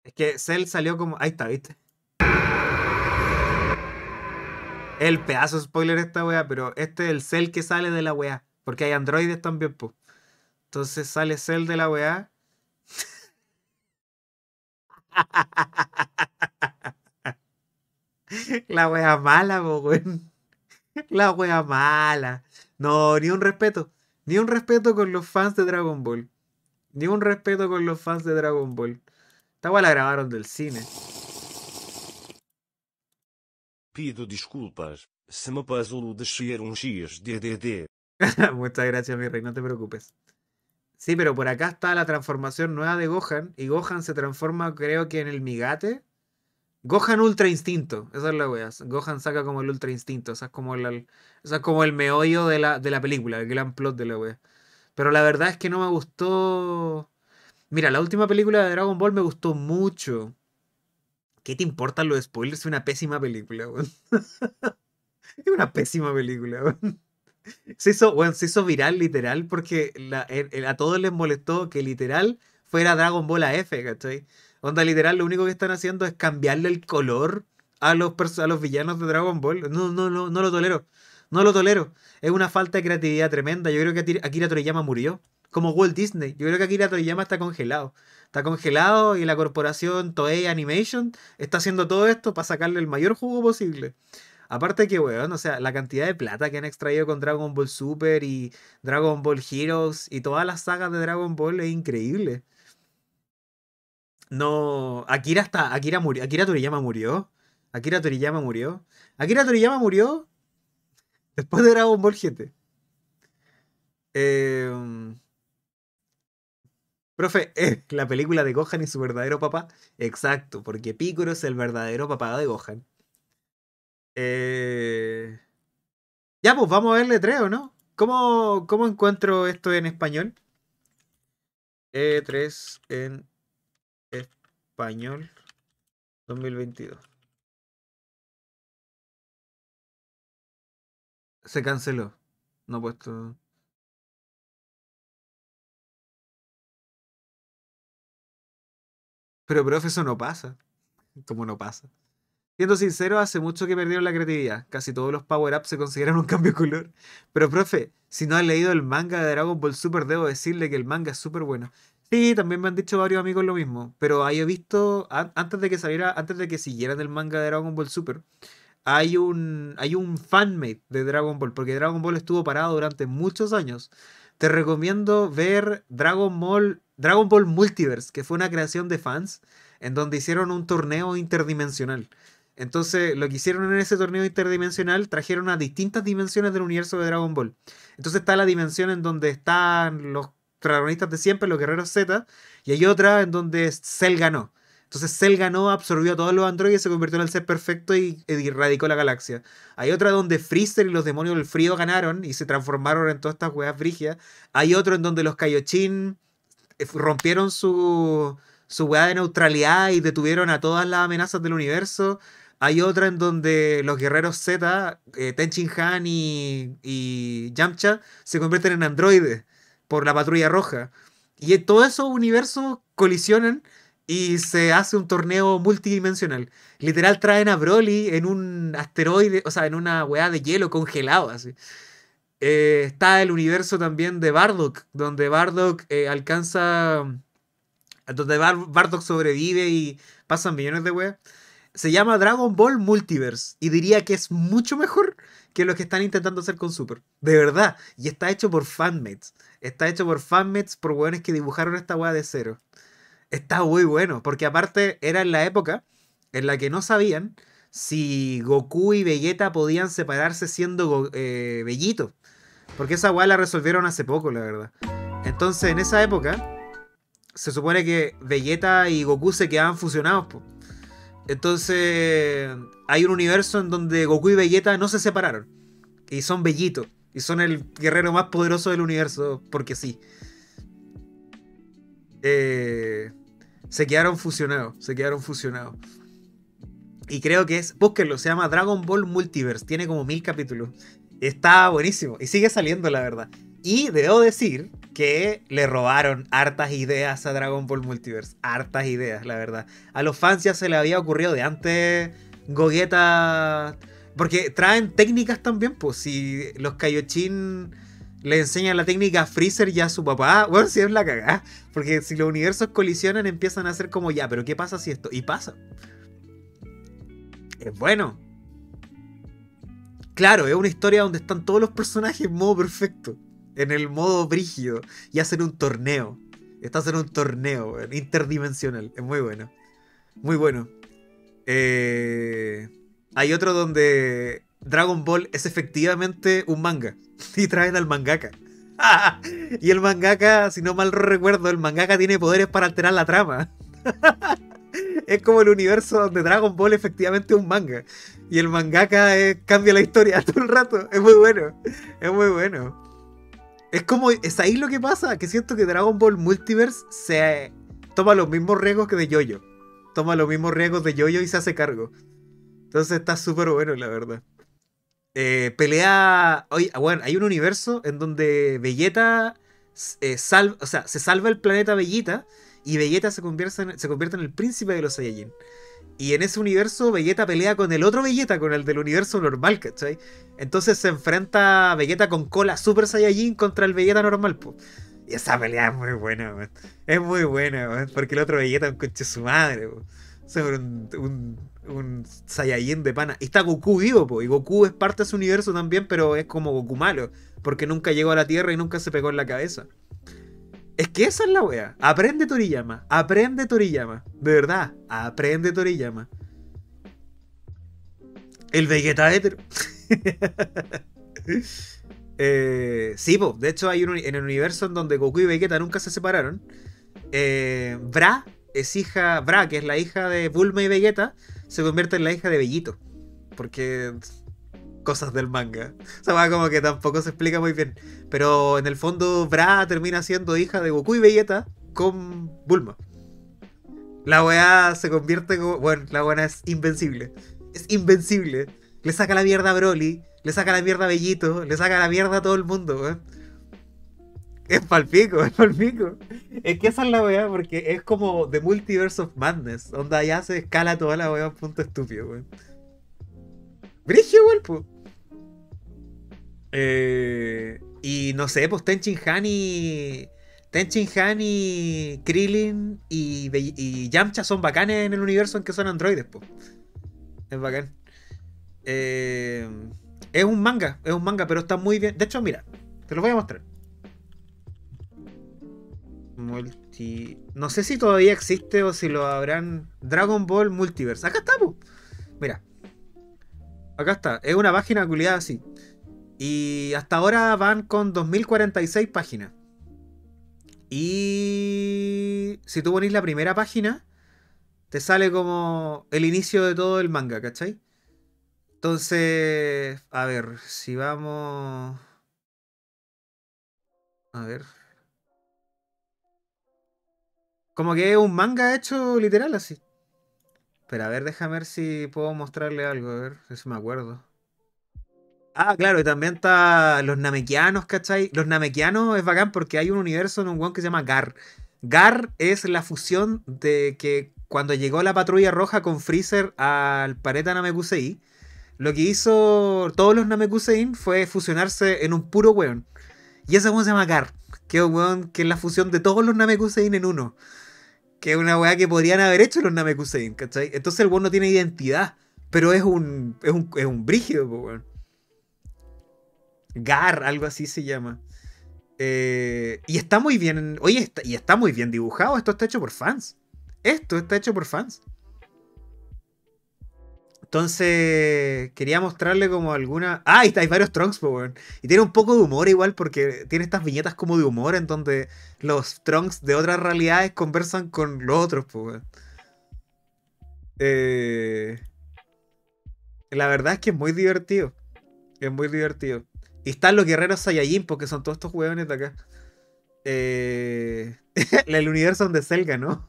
Es que Cell salió como... Ahí está, ¿viste? El pedazo de spoiler esta weá, pero este es el Cell que sale de la weá. Porque hay androides también, pues. Entonces sale Cell de la weá. La weá mala, po, weón. La weá mala. No, ni un respeto. Ni un respeto con los fans de Dragon Ball. Ni un respeto con los fans de Dragon Ball. Esta weá la grabaron del cine. Pido disculpas, se me pasó lo de ser un X D D D. Muchas gracias, mi rey, no te preocupes. Sí, pero por acá está la transformación nueva de Gohan. Y Gohan se transforma, creo que en el Migate. Gohan Ultra Instinto. Esa es la wea. Gohan saca como el Ultra Instinto. Esa es como el, esa es como el meollo de la, de la película, el gran plot de la wea. Pero la verdad es que no me gustó. Mira, la última película de Dragon Ball me gustó mucho. ¿Qué te importan los spoilers? Es una pésima película, weón. Es una pésima película, weón. Se hizo, bueno, se hizo viral literal porque la, el- el- a todos les molestó que literal fuera Dragon Ball A F, ¿cachai? Onda, literal, lo único que están haciendo es cambiarle el color a los, perso- a los villanos de Dragon Ball. No, no, no, no lo tolero. No lo tolero. Es una falta de creatividad tremenda. Yo creo que Akira Akira Toriyama murió. Como Walt Disney. Yo creo que Akira Toriyama está congelado. Está congelado y la corporación Toei Animation está haciendo todo esto para sacarle el mayor jugo posible. Aparte que, weón, o sea, la cantidad de plata que han extraído con Dragon Ball Super y Dragon Ball Heroes y todas las sagas de Dragon Ball es increíble. No, Akira está, Akira murió, Akira Toriyama murió. Akira Toriyama murió. Akira Toriyama murió después de Dragon Ball G T. Eh, profe, eh, la película de Gohan y su verdadero papá. Exacto, porque Piccolo es el verdadero papá de Gohan. Eh, ya, pues vamos a verle tres, ¿o no? ¿Cómo, cómo encuentro esto en español? E tres en español dos mil veintidós. Se canceló. No he puesto. Pero, profe, eso no pasa. ¿Cómo no pasa? Siendo sincero, hace mucho que perdieron la creatividad. Casi todos los power-ups se consideran un cambio de color. Pero, profe, si no has leído el manga de Dragon Ball Super, debo decirle que el manga es súper bueno. Sí, también me han dicho varios amigos lo mismo. Pero ahí he visto, an- antes de que saliera, antes de que siguieran el manga de Dragon Ball Super, hay un, hay un fanmade de Dragon Ball, porque Dragon Ball estuvo parado durante muchos años. Te recomiendo ver Dragon Ball, Dragon Ball Multiverse, que fue una creación de fans, en donde hicieron un torneo interdimensional. Entonces, lo que hicieron en ese torneo interdimensional, trajeron a distintas dimensiones del universo de Dragon Ball. Entonces está la dimensión en donde están los protagonistas de siempre, los guerreros Z, y hay otra en donde Cell ganó. Entonces Cell ganó, absorbió a todos los androides, se convirtió en el ser perfecto y erradicó la galaxia. Hay otra donde Freezer y los demonios del frío ganaron y se transformaron en todas estas weas frigias. Hay otro en donde los Kaioshin eh, rompieron su, su wea de neutralidad y detuvieron a todas las amenazas del universo. Hay otra en donde los guerreros Z, eh, Tenchin Han y, y Yamcha, se convierten en androides por la patrulla roja. Y en todos esos universos colisionan y se hace un torneo multidimensional. Literal traen a Broly en un asteroide, o sea, en una weá de hielo congelado, así. Eh, está el universo también de Bardock, donde Bardock eh, alcanza... Donde Bar- Bardock sobrevive y pasan millones de weas. Se llama Dragon Ball Multiverse y diría que es mucho mejor que lo que están intentando hacer con Super. De verdad. Y está hecho por fanmates. Está hecho por fanmates, por weones que dibujaron esta weá de cero. Está muy bueno, porque aparte era en la época en la que no sabían si Goku y Vegeta podían separarse siendo Go- eh, Bellito. Porque esa weá la resolvieron hace poco, la verdad. Entonces, en esa época, se supone que Vegeta y Goku se quedaban fusionados, po. Entonces, hay un universo en donde Goku y Vegeta no se separaron. Y son Bellitos. Y son el guerrero más poderoso del universo, porque sí. Eh, se quedaron fusionados. Se quedaron fusionados. Y creo que es... Búsquenlo, se llama Dragon Ball Multiverse. Tiene como mil capítulos. Está buenísimo. Y sigue saliendo, la verdad. Y debo decir que le robaron hartas ideas a Dragon Ball Multiverse. Hartas ideas, la verdad. A los fans ya se les había ocurrido de antes Gogeta... Porque traen técnicas también, pues. Si los Kaioshin le enseñan la técnica a Freezer y a su papá, bueno, si es la cagada. Porque si los universos colisionan, empiezan a hacer como ya, pero ¿qué pasa si esto? Y pasa. Es bueno. Claro, es una historia donde están todos los personajes en modo perfecto. En el modo brígido. Y hacen un torneo. Estás en un torneo, bueno, interdimensional. Es muy bueno. Muy bueno. Eh... Hay otro donde Dragon Ball es efectivamente un manga. Y traen al mangaka. Y el mangaka, si no mal recuerdo, el mangaka tiene poderes para alterar la trama. Es como el universo donde Dragon Ball efectivamente es un manga. Y el mangaka eh, cambia la historia todo el rato. Es muy bueno. Es muy bueno. Es como, es ahí lo que pasa. Que siento que Dragon Ball Multiverse se toma los mismos riesgos que de Yoyo. Toma los mismos riesgos de Yoyo y se hace cargo. Entonces está súper bueno, la verdad. Eh, pelea... Oye, bueno, hay un universo en donde Vegeta eh, salva, o sea, se salva el planeta Vegeta y Vegeta se convierte, en, se convierte en el príncipe de los Saiyajin. Y en ese universo Vegeta pelea con el otro Vegeta, con el del universo normal, ¿cachai? Entonces se enfrenta Vegeta con cola Super Saiyajin contra el Vegeta normal, po. Y esa pelea es muy buena, man. Es muy buena, man, porque el otro Vegeta es un conche su madre, po. Sobre un, un, un Saiyajin de pana. Y está Goku vivo, po. Y Goku es parte de su universo también, pero es como Goku malo. Porque nunca llegó a la Tierra y nunca se pegó en la cabeza. Es que esa es la wea. Aprende Toriyama. Aprende Toriyama. De verdad. Aprende Toriyama. El Vegeta hetero. eh, sí, po. De hecho hay un, en el universo en donde Goku y Vegeta nunca se separaron. Eh, Bra es hija, Bra, que es la hija de Bulma y Vegeta, se convierte en la hija de Bellito. Porque... cosas del manga. O sea, como que tampoco se explica muy bien. Pero en el fondo, Bra termina siendo hija de Goku y Vegeta con Bulma. La weá se convierte como... Bueno, la weá es invencible. Es invencible. Le saca la mierda a Broly, le saca la mierda a Bellito, le saca la mierda a todo el mundo, weón. Es palpico, es palpico. Es que esa es la weá, porque es como The Multiverse of Madness, donde ya se escala toda la weá a un punto estúpido, weón. Brigio, igual, po. Eh, y no sé, pues Tenchin Han y... Tenchin Han y Krillin y, Be y Yamcha son bacanes en el universo en que son androides, po. Es bacán. Eh, es un manga, es un manga, pero está muy bien. De hecho, mira, te lo voy a mostrar. Multi... No sé si todavía existe o si lo habrán... Dragon Ball Multiverse. Acá está, po. Mira. Acá está. Es una página culiada así. Y hasta ahora van con dos mil cuarenta y seis páginas. Y... si tú ponís la primera página, te sale como el inicio de todo el manga, ¿cachai? Entonces... A ver, si vamos... A ver... Como que es un manga hecho literal así. Pero a ver, déjame ver si puedo mostrarle algo. A ver, si me acuerdo. Ah, claro, y también está los Namekianos, ¿cachai? Los Namekianos es bacán porque hay un universo en un weón que se llama Gar. Gar es la fusión de que cuando llegó la Patrulla Roja con Freezer al planeta Namekusei, lo que hizo todos los Namekusein fue fusionarse en un puro weón. Y ese weón se llama Gar, que es un weón que es la fusión de todos los Namekusein en uno. Que es una weá que podrían haber hecho los Namekusein, ¿cachai? Entonces el weón no tiene identidad, pero es un es un, es un brígido, weón. Gar, algo así se llama. Eh, y está muy bien. Oye, está, y está muy bien dibujado. Esto está hecho por fans. Esto está hecho por fans. Entonces, quería mostrarle como alguna... Ah, y hay varios Trunks, po, weón. Y tiene un poco de humor igual, porque tiene estas viñetas como de humor en donde los Trunks de otras realidades conversan con los otros, po, weón. Eh... La verdad es que es muy divertido. Es muy divertido. Y están los guerreros Saiyajin, porque son todos estos hueones de acá. Eh... el universo donde Cell ganó.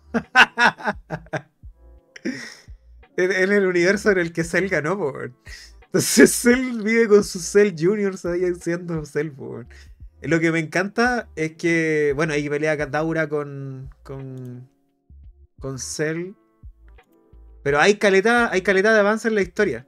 En el universo en el que Cell ganó, po. Entonces Cell vive con sus Cell Juniors ahí siendo Cell, po. Lo que me encanta es que, bueno, ahí pelea Daura con, con, con Cell. Pero hay caleta, hay caleta de avance en la historia.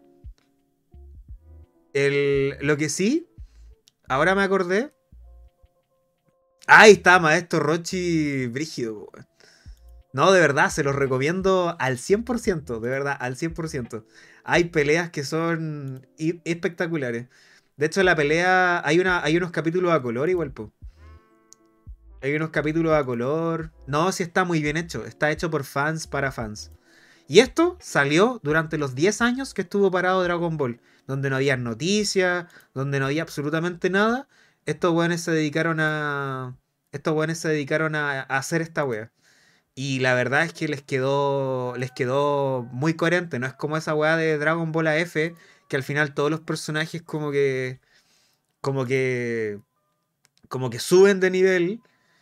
El, lo que sí, ahora me acordé. Ahí está, Maestro Rochi brígido. No, de verdad, se los recomiendo al cien por ciento, de verdad, al cien por ciento. Hay peleas que son espectaculares. De hecho, la pelea, hay, una, hay unos capítulos a color igual, po. Hay unos capítulos a color. No, sí está muy bien hecho. Está hecho por fans para fans. Y esto salió durante los diez años que estuvo parado Dragon Ball. Donde no había noticias, donde no había absolutamente nada. Estos weones se dedicaron a... Estos weones se dedicaron a, a hacer esta wea. Y la verdad es que les quedó, les quedó muy coherente. No es como esa weá de Dragon Ball A F, que al final todos los personajes como que... Como que... Como que suben de nivel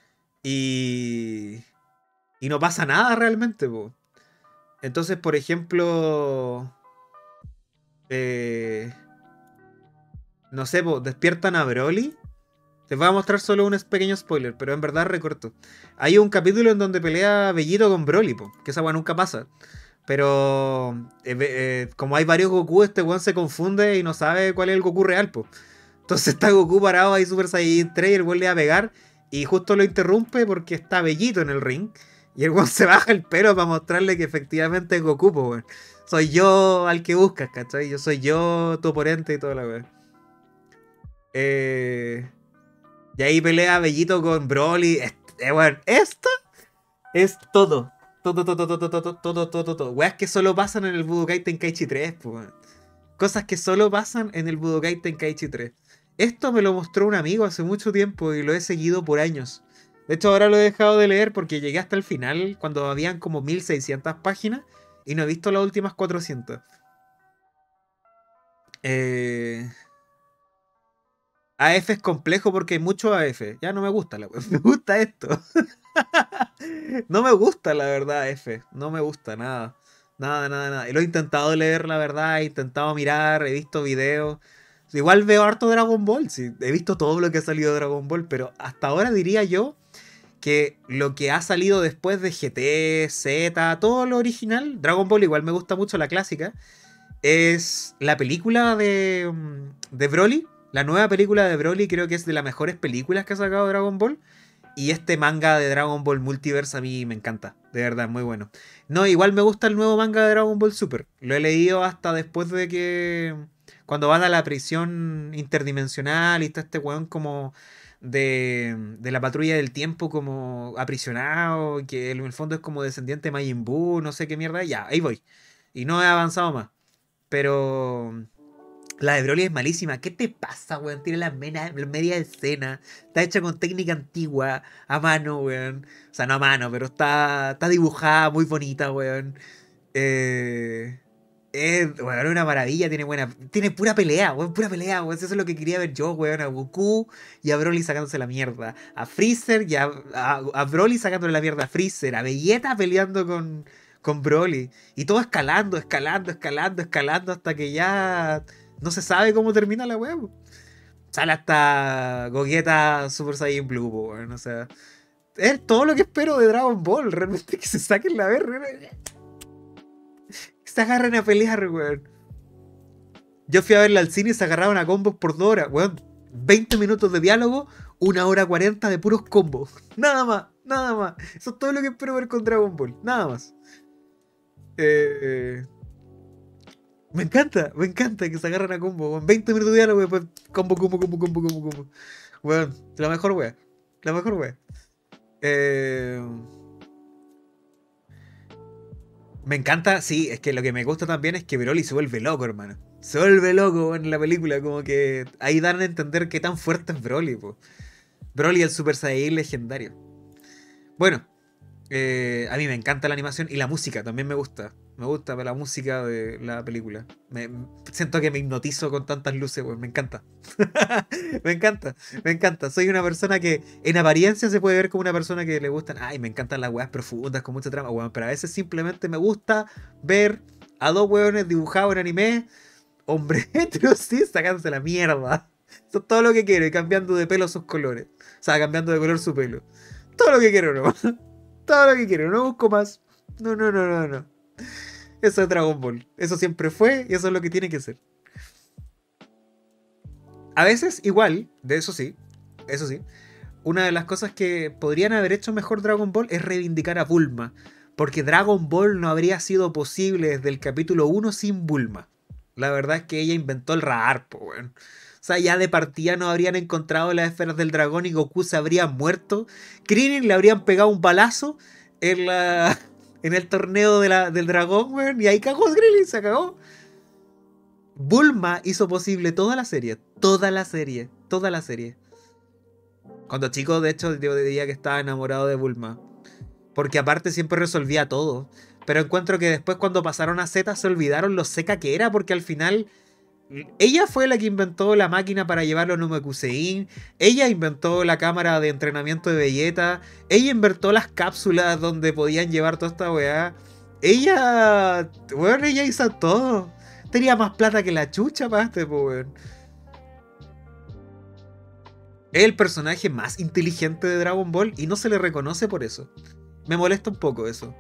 y... Y no pasa nada realmente, po. Entonces, por ejemplo... Eh, no sé, po, despiertan a Broly. Les voy a mostrar solo un pequeño spoiler, pero en verdad recorto. Hay un capítulo en donde pelea Bellito con Broly, po, que esa weá nunca pasa. Pero eh, eh, como hay varios Goku, este weón se confunde y no sabe cuál es el Goku real, po. Entonces está Goku parado ahí Super Saiyan tres y el weón le va a pegar y justo lo interrumpe porque está Bellito en el ring. Y el weón se baja el pelo para mostrarle que efectivamente es Goku, po, weón. Soy yo al que buscas, ¿cachai? Yo soy yo tu oponente y toda la weá. Eh... Y ahí pelea Bellito con Broly. Eh, bueno, esto es todo. Todo, todo, todo, todo, todo, todo, todo, todo. Weas que solo pasan en el Budokai Tenkaichi tres, pues. Cosas que solo pasan en el Budokai Tenkaichi tres. Esto me lo mostró un amigo hace mucho tiempo y lo he seguido por años. De hecho, ahora lo he dejado de leer porque llegué hasta el final, cuando habían como mil seiscientas páginas, y no he visto las últimas cuatrocientas. Eh... A F es complejo porque hay mucho A F. Ya no me gusta la wea. Me gusta esto. No me gusta la verdad A F. No me gusta nada. Nada, nada, nada. Y lo he intentado leer, la verdad. He intentado mirar. He visto videos. Igual veo harto Dragon Ball. Sí. He visto todo lo que ha salido de Dragon Ball. Pero hasta ahora diría yo que lo que ha salido después de G T, Z, todo lo original. Dragon Ball igual me gusta mucho la clásica. Es la película de, de Broly. La nueva película de Broly creo que es de las mejores películas que ha sacado Dragon Ball. Y este manga de Dragon Ball Multiverse a mí me encanta. De verdad, muy bueno. No, igual me gusta el nuevo manga de Dragon Ball Super. Lo he leído hasta después de que... Cuando van a la prisión interdimensional y está este weón como... De, de la patrulla del tiempo como aprisionado. Que en el fondo es como descendiente de Majin Buu. No sé qué mierda. Ya, ahí voy. Y no he avanzado más. Pero... La de Broly es malísima. ¿Qué te pasa, weón? Tiene la, mena, la media escena. Está hecha con técnica antigua. A mano, weón. O sea, no a mano, pero está, está dibujada muy bonita, weón. Eh, es, weón, una maravilla. Tiene buena. Tiene pura pelea, weón. Pura pelea, weón. Eso es lo que quería ver yo, weón. A Goku y a Broly sacándose la mierda. A Freezer y a, a, a Broly sacándole la mierda a Freezer. A Vegeta peleando con, con Broly. Y todo escalando, escalando, escalando, escalando. Hasta que ya... No se sabe cómo termina la web. Sale hasta Gogeta Super Saiyan Blue, weón. O sea, es todo lo que espero de Dragon Ball. Realmente que se saquen la verga. Que se agarren a pelear, weón. Yo fui a verla al cine y se agarraban a combos por dos horas, weón. veinte minutos de diálogo, una hora cuarenta de puros combos. Nada más, nada más. Eso es todo lo que espero ver con Dragon Ball. Nada más. Eh... Me encanta, me encanta que se agarren a combo. En veinte minutos de diálogo, después combo, combo, combo, combo, combo, combo. Bueno, la mejor wea. La mejor wea. Eh... Me encanta, sí, es que lo que me gusta también es que Broly se vuelve loco, hermano. Se vuelve loco en la película, como que ahí dan a entender qué tan fuerte es Broly, po. Broly el Super Saiyan legendario. Bueno, eh, a mí me encanta la animación y la música también me gusta. Me gusta la música de la película. Me, siento que me hipnotizo con tantas luces, weón. Me encanta. Me encanta, me encanta. Soy una persona que en apariencia se puede ver como una persona que le gustan. Ay, me encantan las weas profundas con mucha trama, weón. Pero a veces simplemente me gusta ver a dos weones dibujados en anime, hombres heteros, sí, sacándose la mierda. Eso es todo lo que quiero. Y cambiando de pelo sus colores. O sea, cambiando de color su pelo. Todo lo que quiero, no. Todo lo que quiero. No busco más. No, no, no, no, no. Eso es Dragon Ball. Eso siempre fue y eso es lo que tiene que ser. A veces, igual, de eso sí. Eso sí. Una de las cosas que podrían haber hecho mejor Dragon Ball es reivindicar a Bulma. Porque Dragon Ball no habría sido posible desde el capítulo uno sin Bulma. La verdad es que ella inventó el radar, po, weón. O sea, ya de partida no habrían encontrado las esferas del dragón y Goku se habría muerto. Krillin le habrían pegado un balazo en la en el torneo de la, del dragón, weón. Y ahí cagó Krillin, se cagó. Bulma hizo posible toda la serie. Toda la serie. Toda la serie. Cuando chico, de hecho, yo diría que estaba enamorado de Bulma. Porque aparte siempre resolvía todo. Pero encuentro que después cuando pasaron a Z se olvidaron lo seca que era. Porque al final ella fue la que inventó la máquina para llevarlo a Numekusein. Ella inventó la cámara de entrenamiento de Vegeta. Ella inventó las cápsulas donde podían llevar toda esta weá. Ella... Bueno, ella hizo todo. Tenía más plata que la chucha, paste, pues, weón. Es el personaje más inteligente de Dragon Ball y no se le reconoce por eso. Me molesta un poco eso.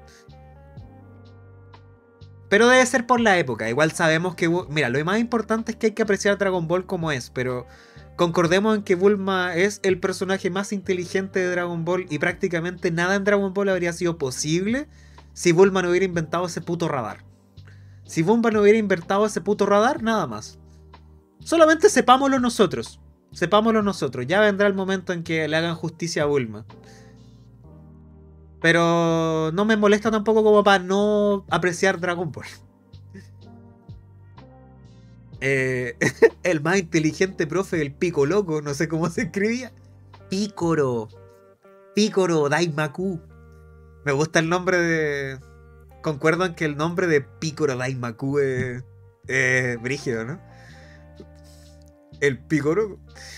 Pero debe ser por la época. Igual sabemos que... Mira, lo más importante es que hay que apreciar Dragon Ball como es. Pero concordemos en que Bulma es el personaje más inteligente de Dragon Ball. Y prácticamente nada en Dragon Ball habría sido posible si Bulma no hubiera inventado ese puto radar. Si Bulma no hubiera inventado ese puto radar, nada más. Solamente sepámoslo nosotros. Sepámoslo nosotros. Ya vendrá el momento en que le hagan justicia a Bulma. Pero no me molesta tampoco como para no apreciar Dragon Ball. Eh, el más inteligente profe, el Pico Loco, no sé cómo se escribía. Picoro. Picoro Daimaku. Me gusta el nombre de... Concuerdo en que el nombre de Picoro Daimaku es... Eh, brígido, ¿no? El Picoro.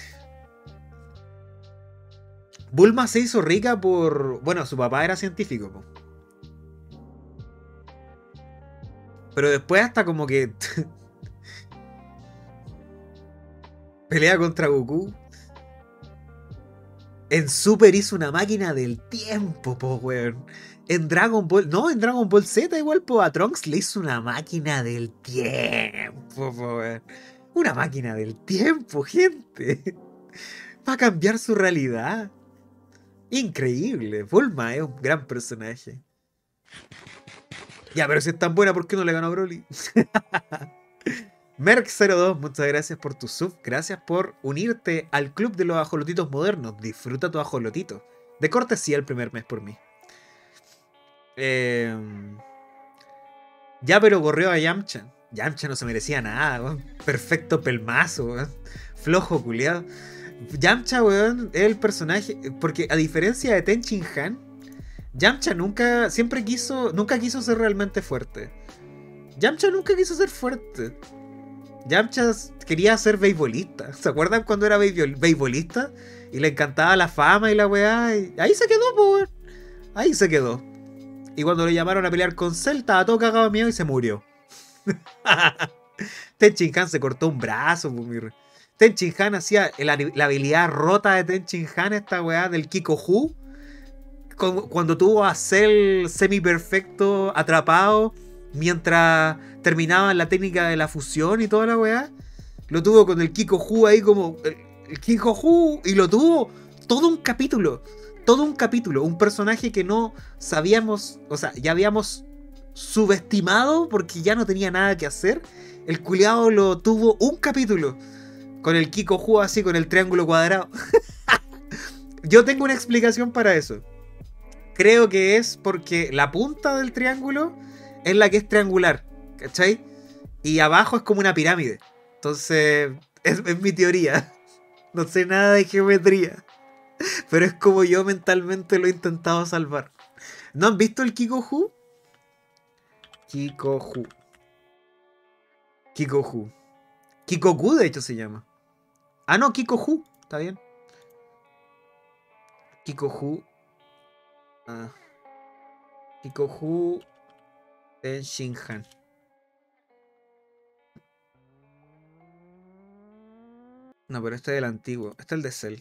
Bulma se hizo rica por... Bueno, su papá era científico, po. Pero después hasta como que... pelea contra Goku. En Super hizo una máquina del tiempo, po, weón. En Dragon Ball... No, en Dragon Ball Z igual, po, a Trunks le hizo una máquina del tiempo, po, weón. Una máquina del tiempo, gente. Va a cambiar su realidad. Increíble. Bulma es un gran personaje. Ya, pero si es tan buena, ¿por qué no le ganó a Broly? Merck cero dos, muchas gracias por tu sub. Gracias por unirte al club de los ajolotitos modernos. Disfruta tu ajolotito. De cortesía el primer mes por mí. Eh... Ya, pero corrió a Yamcha. Yamcha no se merecía nada, weón. Perfecto pelmazo, weón. Flojo culiado. Yamcha, weón, es el personaje. Porque a diferencia de Tenchin Han, Yamcha nunca. Siempre quiso. Nunca quiso ser realmente fuerte. Yamcha nunca quiso ser fuerte. Yamcha quería ser beisbolista. ¿Se acuerdan cuando era beisbolista? Y le encantaba la fama y la weá. Y ahí se quedó, po, weón. Ahí se quedó. Y cuando le llamaron a pelear con Cell, estaba todo cagado de miedo y se murió. Tenchin Han se cortó un brazo, po, mi re. Tenchin Han hacía la, la habilidad rota de Tenchin Han, esta weá del Kikohu. Cuando tuvo a Cell semi perfecto atrapado mientras terminaban la técnica de la fusión y toda la weá. Lo tuvo con el Kikohu ahí como el, el Kikohu y lo tuvo todo un capítulo. Todo un capítulo. Un personaje que no sabíamos, o sea, ya habíamos subestimado porque ya no tenía nada que hacer. El culiado lo tuvo un capítulo. Con el Kikohu así, con el triángulo cuadrado. Yo tengo una explicación para eso. Creo que es porque la punta del triángulo es la que es triangular, ¿cachai? Y abajo es como una pirámide. Entonces, es, es mi teoría. No sé nada de geometría. Pero es como yo mentalmente lo he intentado salvar. ¿No han visto el Kikohu? Kikohu. Kikohu. Kikoku de hecho se llama. Ah, no, Kikohu. Está bien. Kikohu. Ah. Kikohu Tenchin Han. No, pero este es el antiguo. Este es el de Cell.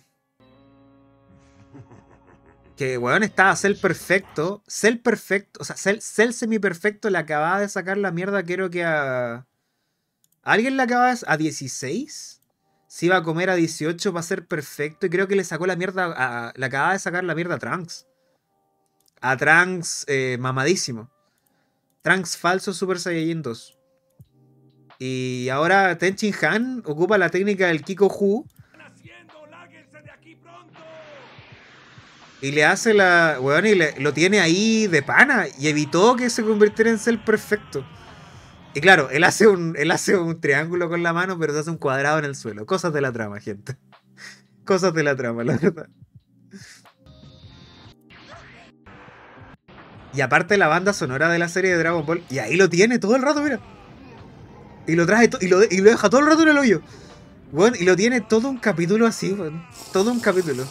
Que, weón, estaba Cell perfecto. Cell perfecto. O sea, Cell, Cell semi-perfecto le acababa de sacar la mierda, creo que a... ¿Alguien le acababa de... a dieciséis? Se iba a comer a dieciocho para ser perfecto. Y creo que le sacó la mierda a... Le acababa de sacar la mierda a Trunks. A Trunks eh, mamadísimo. Trunks falso Super Saiyajin dos. Y ahora Tenchin Han ocupa la técnica del Kiko-Hu. Y le hace la... Weón, y le, lo tiene ahí de pana. Y evitó que se convirtiera en Cell perfecto. Y claro, él hace un, él hace un triángulo con la mano, pero se hace un cuadrado en el suelo. Cosas de la trama, gente. Cosas de la trama, la verdad. Y aparte la banda sonora de la serie de Dragon Ball. Y ahí lo tiene todo el rato, mira. Y lo trae y lo, y lo deja todo el rato en el hoyo. Bueno, y lo tiene todo un capítulo así, bueno. Todo un capítulo.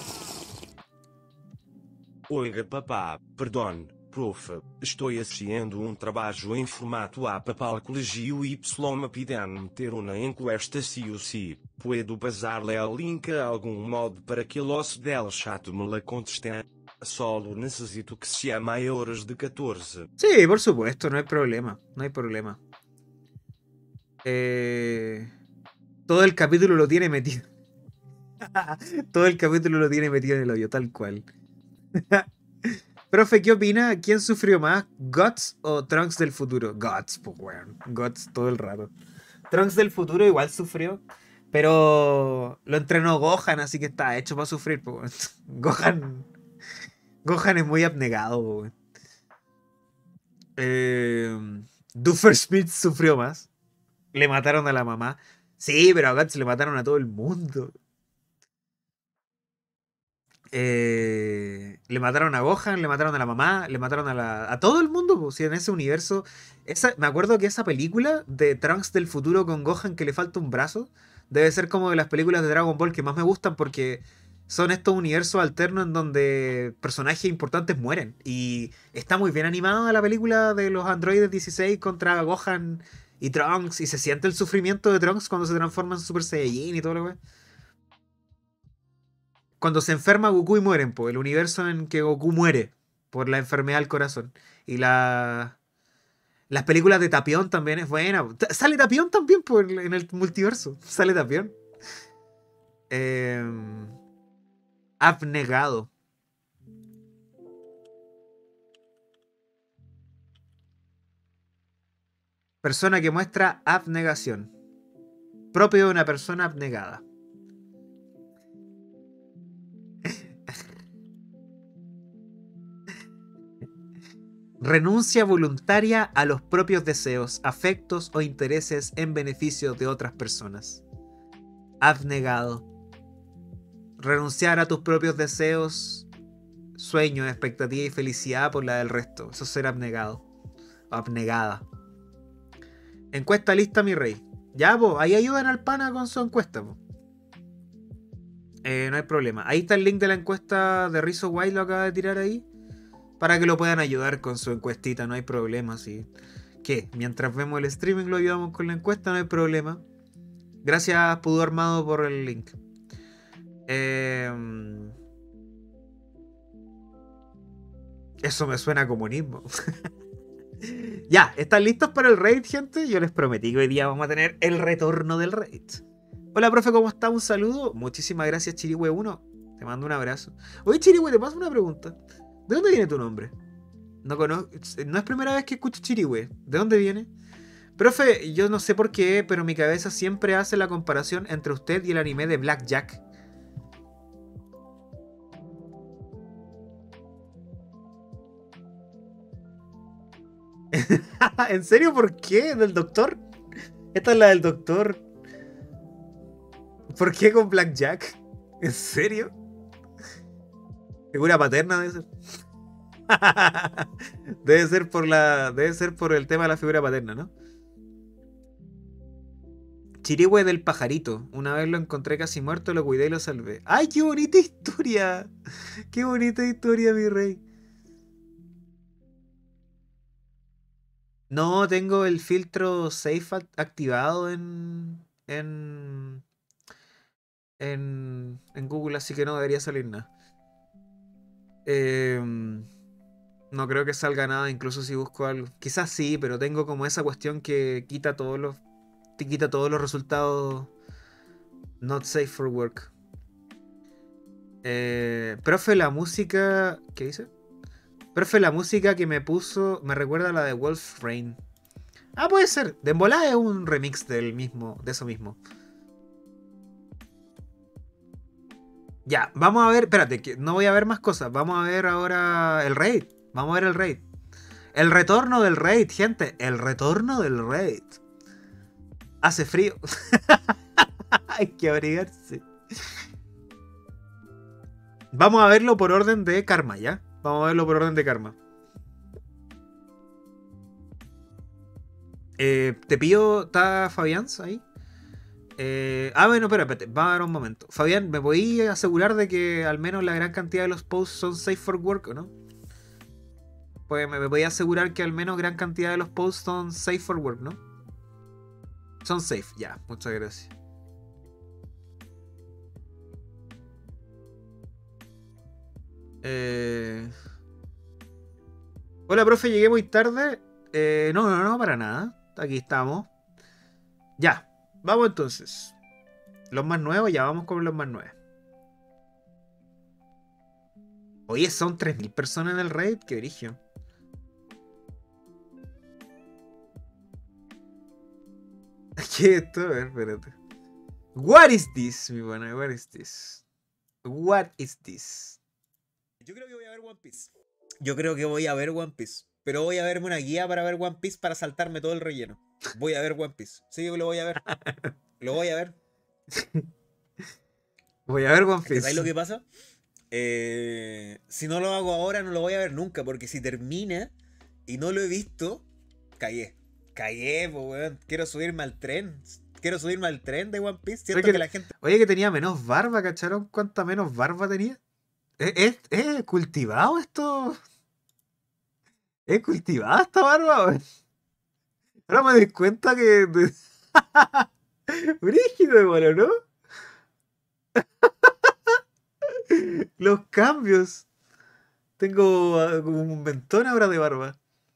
Oiga, papá, perdón, prof, estou haciendo um trabalho em formato A P para o colégio Y me piden meter uma encuesta se o si. Puedo pasarle el link a algum modo para que los del chat me la contesten. Solo necesito que sea maiores de catorce. Sí, por supuesto, no hay problema, no hay problema. Eh, todo el capítulo lo tiene metido. Todo el capítulo lo tiene metido en el hoyo, tal cual. Profe, ¿qué opina? ¿Quién sufrió más? ¿Guts o Trunks del futuro? Guts, pues weón. Guts todo el rato. Trunks del futuro igual sufrió, pero lo entrenó Gohan, así que está hecho para sufrir, pues weón. Gohan. Gohan es muy abnegado, pues weón. Eh, Duffer-Smith sufrió más. Le mataron a la mamá. Sí, pero a Guts le mataron a todo el mundo. Eh, le mataron a Gohan, le mataron a la mamá, le mataron a, la, a todo el mundo. Pues, si en ese universo. Esa, me acuerdo que esa película de Trunks del futuro con Gohan que le falta un brazo debe ser como de las películas de Dragon Ball que más me gustan porque son estos universos alternos en donde personajes importantes mueren. Y está muy bien animada la película de los androides dieciséis contra Gohan y Trunks. Y se siente el sufrimiento de Trunks cuando se transforma en Super Saiyajin y todo lo que. Cuando se enferma Goku y mueren, pues el universo en que Goku muere por la enfermedad del corazón. Y la... las películas de Tapión también es buena. Sale Tapión también pues, en el multiverso. Sale Tapión. Eh... Abnegado. Persona que muestra abnegación. Propio de una persona abnegada. Renuncia voluntaria a los propios deseos, afectos o intereses en beneficio de otras personas. Abnegado. Renunciar a tus propios deseos, sueños, expectativa y felicidad por la del resto. Eso es ser abnegado. O abnegada. Encuesta lista, mi rey. Ya, po, ahí ayudan al pana con su encuesta, po. Eh, no hay problema. Ahí está el link de la encuesta de Rizzo White, lo acaba de tirar ahí. Para que lo puedan ayudar con su encuestita, no hay problema. ¿Sí? ¿Qué? Mientras vemos el streaming lo ayudamos con la encuesta, no hay problema. Gracias, Pudo Armado, por el link. Eh... Eso me suena a comunismo. Ya, ¿están listos para el raid, gente? Yo les prometí que hoy día vamos a tener el retorno del raid. Hola, profe, ¿cómo está? Un saludo. Muchísimas gracias, Chirihue uno. Te mando un abrazo. Oye, Chirihue, te paso una pregunta. ¿De dónde viene tu nombre? No conozco, no es primera vez que escucho Chirihue. ¿De dónde viene? Profe, yo no sé por qué, pero mi cabeza siempre hace la comparación entre usted y el anime de Blackjack. ¿En serio? ¿Por qué? ¿Del doctor? Esta es la del doctor. ¿Por qué con Blackjack? ¿En serio? Figura paterna debe ser. Debe ser por la. Debe ser por el tema de la figura paterna, ¿no? Chirihue del pajarito. Una vez lo encontré casi muerto, lo cuidé y lo salvé. ¡Ay, qué bonita historia! ¡Qué bonita historia, mi rey! No tengo el filtro safe activado en. en. en, en Google, así que no debería salir nada. Eh, no creo que salga nada, incluso si busco algo. Quizás sí, pero tengo como esa cuestión que quita todos los, te quita todos los resultados not safe for work. Eh, profe, la música... ¿Qué dice? Profe, la música que me puso me recuerda a la de Wolf Rain. Ah, puede ser. De volada es un remix del mismo, de eso mismo. Ya, vamos a ver. Espérate, que no voy a ver más cosas. Vamos a ver ahora el raid. Vamos a ver el raid. El retorno del raid, gente. El retorno del raid. Hace frío. Hay que abrigarse. Vamos a verlo por orden de karma, ¿ya? Vamos a verlo por orden de karma. Eh, te pido... ¿Está Fabián ahí? Eh, ah, bueno, espera, espérate. Va a dar un momento. Fabián, ¿me podías asegurar de que al menos la gran cantidad de los posts son safe for work o no? Pues me, me podía asegurar que al menos gran cantidad de los posts son safe for work, ¿no? Son safe, ya. Muchas gracias. Eh... Hola, profe, llegué muy tarde. Eh, no, no, no, para nada. Aquí estamos. Ya, vamos entonces. Los más nuevos, ya vamos con los más nuevos. Oye, son tres mil personas en el raid, qué brillo. ¿Qué es esto? A ver, espérate. What is this, mi buena? What is this? What is this? Yo creo que voy a ver One Piece. Yo creo que voy a ver One Piece. Pero voy a verme una guía para ver One Piece para saltarme todo el relleno. Voy a ver One Piece. Sí, lo voy a ver. Lo voy a ver. Voy a ver One Piece. ¿Sabes lo que pasa? Eh, si no lo hago ahora, no lo voy a ver nunca. Porque si termina y no lo he visto, cagué. Cagué, pues, weón. Quiero subirme al tren. Quiero subirme al tren de One Piece. Siento oye, que, que la gente... Oye, que tenía menos barba, ¿cacharon? ¿Cuánta menos barba tenía? ¿Es, es, es cultivado esto? ¿Es cultivada esta barba, weón? Ahora me doy cuenta que... Brígido, bueno, ¿no? Los cambios. Tengo uh, como un mentón ahora de barba.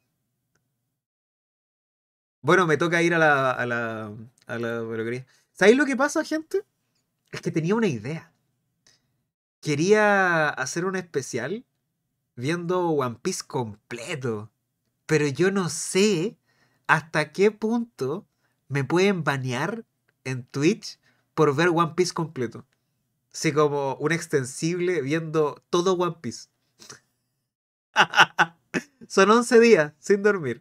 Bueno, me toca ir a la... a la... a la peluquería. ¿Sabéis lo que pasa, gente? Es que tenía una idea. Quería hacer un especial viendo One Piece completo. Pero yo no sé hasta qué punto me pueden banear en Twitch por ver One Piece completo. Así como un extensible viendo todo One Piece. Son once días sin dormir.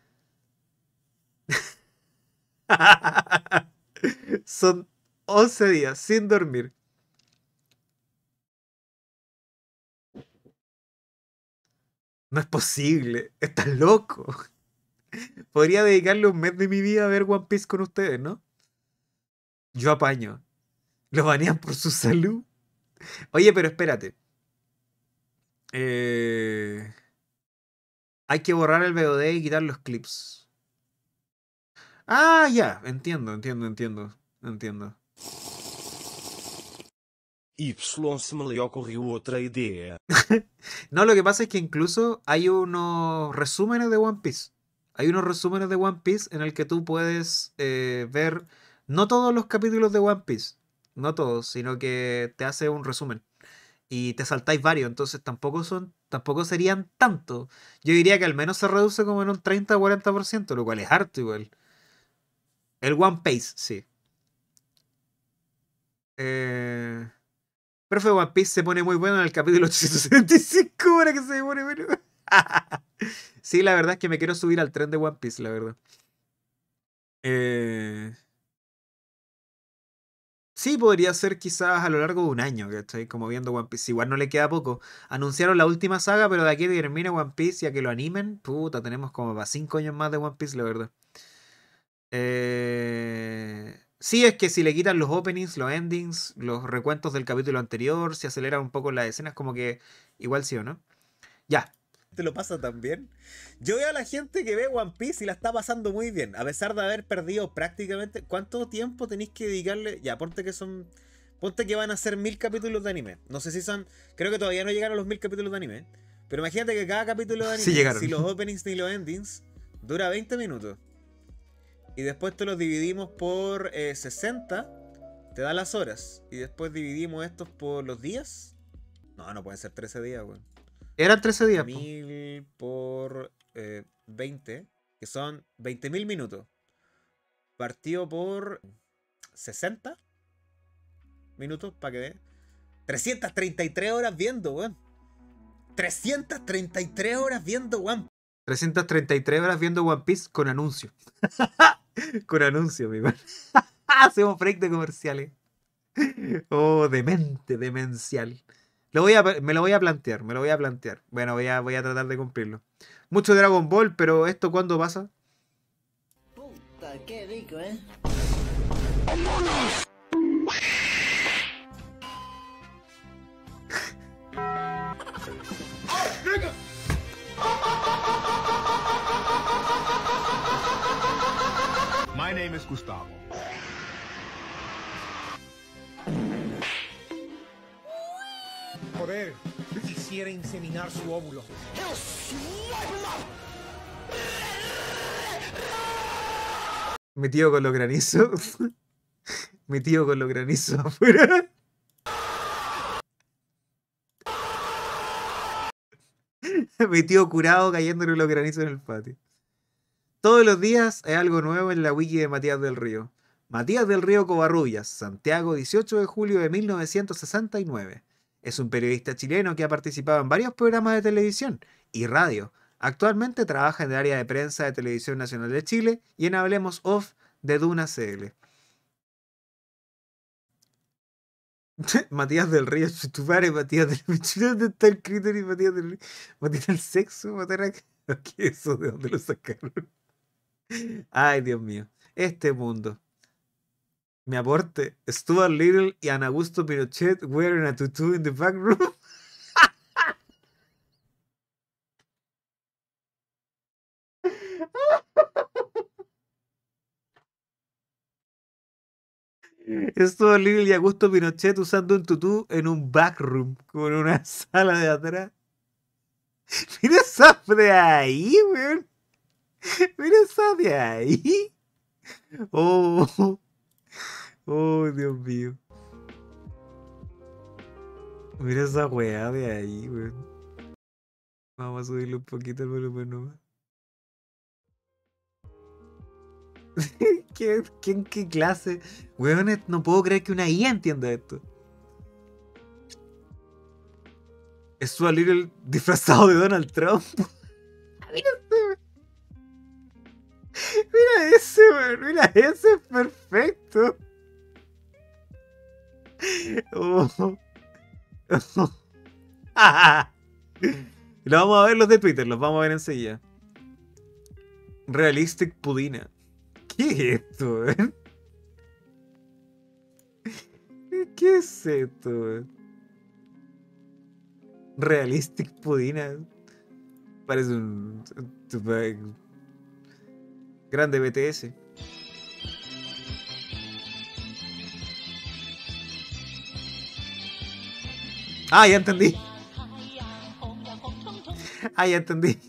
Son once días sin dormir. No es posible. Estás loco. Podría dedicarle un mes de mi vida a ver One Piece con ustedes, ¿no? Yo apaño. Lo banean por su salud. Oye, pero espérate. Eh... Hay que borrar el V O D y quitar los clips. Ah, ya. Entiendo, entiendo, entiendo. Entiendo. Y se me le ocurrió otra idea. No, lo que pasa es que incluso hay unos resúmenes de One Piece. Hay unos resúmenes de One Piece en el que tú puedes eh, ver no todos los capítulos de One Piece. No todos, sino que te hace un resumen. Y te saltáis varios, entonces tampoco son, tampoco serían tanto. Yo diría que al menos se reduce como en un treinta o cuarenta por ciento, lo cual es harto igual. El One Piece, sí. Eh... Profe, One Piece se pone muy bueno en el capítulo ochocientos setenta y cinco, para que se pone bueno. Sí, la verdad es que me quiero subir al tren de One Piece, la verdad. Eh... Sí, podría ser quizás a lo largo de un año, que estoy como viendo One Piece. Igual no le queda poco. Anunciaron la última saga, pero de aquí a que termine One Piece y a que lo animen, puta, tenemos como para cinco años más de One Piece, la verdad. Eh... Sí, es que si le quitan los openings, los endings, los recuentos del capítulo anterior, se aceleran un poco las escenas, como que igual sí o no. Ya. ¿Te lo pasa también? Yo veo a la gente que ve One Piece y la está pasando muy bien, a pesar de haber perdido prácticamente... ¿Cuánto tiempo tenéis que dedicarle? Ya, ponte que son Ponte que van a ser mil capítulos de anime. No sé si son... Creo que todavía no llegaron a los mil capítulos de anime. Pero imagínate que cada capítulo de anime, Sí llegaron. si los openings ni los endings, dura veinte minutos. Y después te los dividimos por eh, sesenta, te da las horas. Y después dividimos estos por los días. No, no pueden ser trece días, weón. Eran trece días. po. mil por eh, veinte, que son veinte mil minutos. Partido por sesenta minutos, para que vean. trescientas treinta y tres horas viendo, weón. trescientas treinta y tres horas viendo One Piece. trescientas treinta y tres horas viendo One Piece con anuncio. Con anuncio, mi weón. Hacemos break de comerciales. Oh, demente, demencial. Lo voy a, me lo voy a plantear, me lo voy a plantear. Bueno, voy a, voy a tratar de cumplirlo. Mucho Dragon Ball, pero ¿esto cuándo pasa? Puta, qué rico, ¿eh? My name is Gustavo. Joder, quisiera inseminar su óvulo. Mi tío con los granizos. Mi tío con los granizos afuera. Mi tío curado cayéndole los granizos en el patio. Todos los días hay algo nuevo en la wiki de Matías del Río. Matías del Río Covarrubias, Santiago, dieciocho de julio de mil novecientos sesenta y nueve. Es un periodista chileno que ha participado en varios programas de televisión y radio. Actualmente trabaja en el área de prensa de Televisión Nacional de Chile y en Hablemos Off de Duna C L. Matías del Río, tu padre, Matías del Río. ¿Dónde está el criterio de Matías del Río? ¿Matías del sexo? ¿Matar a... ¿Qué es eso? ¿De dónde lo sacaron? Ay, Dios mío. Este mundo. Mi aporte. Stuart Little y Ana Augusto Pinochet wearing a tutu in the back room. Stuart Little y Augusto Pinochet usando un tutú en un backroom, como en una sala de atrás. Mira esa de ahí, weón. Mira esa de ahí. Oh. Oh, Dios mío. Mira esa weá de ahí, weón. Vamos a subirle un poquito el volumen nomás. ¿Qué, qué, ¿Qué clase? Weón, no puedo creer que una I A entienda esto. Es su Little disfrazado de Donald Trump. Mira ese, mira ese, weón. Mira ese, es perfecto. Oh. Oh. Lo vamos a ver los de Twitter, los vamos a ver enseguida. Realistic Pudina. ¿Qué es esto, weón? ¿Qué es esto, weón? Realistic Pudina. Parece un, un grande B T S. Ah, ya entendí. Ah, ya entendí.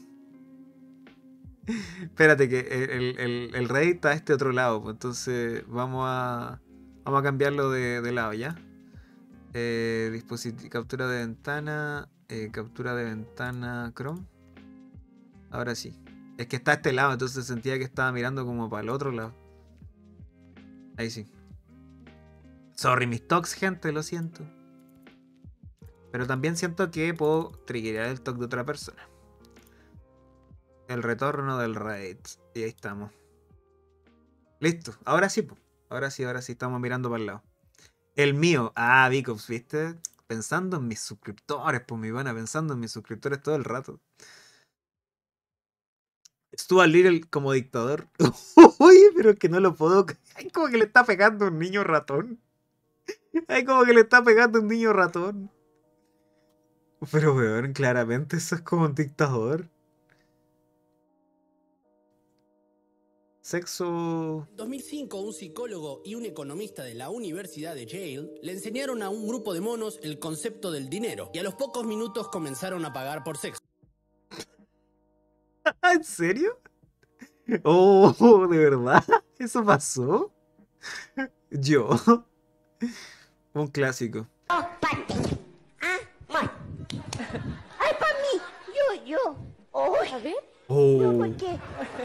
Espérate que el, el, el Reddit está a este otro lado, pues entonces vamos a vamos a cambiarlo de, de lado, ¿ya? Eh, dispositivo, captura de ventana, eh, captura de ventana Chrome. Ahora sí. Es que está a este lado, entonces sentía que estaba mirando como para el otro lado. Ahí sí. Sorry, mis talks, gente, lo siento. Pero también siento que puedo triggerar el talk de otra persona. El retorno del Reddit. Y ahí estamos. Listo. Ahora sí, po. Ahora sí, ahora sí estamos mirando para el lado. El mío. Ah, Vicops, ¿viste? Pensando en mis suscriptores, pues mi buena, pensando en mis suscriptores todo el rato. Stuart Little como dictador. Uy, pero es que no lo puedo. Ay, como que le está pegando un niño ratón. Ay, como que le está pegando un niño ratón. Pero weón, claramente eso es como un dictador. sexo... En dos mil cinco, un psicólogo y un economista de la Universidad de Yale le enseñaron a un grupo de monos el concepto del dinero y a los pocos minutos comenzaron a pagar por sexo. ¿En serio? Oh, ¿de verdad? ¿Eso pasó? Yo. Un clásico. Oh, pate. Ah, ma. Ay, para mí. Yo, yo. Oh, a ver. Oh. No, ¿por qué?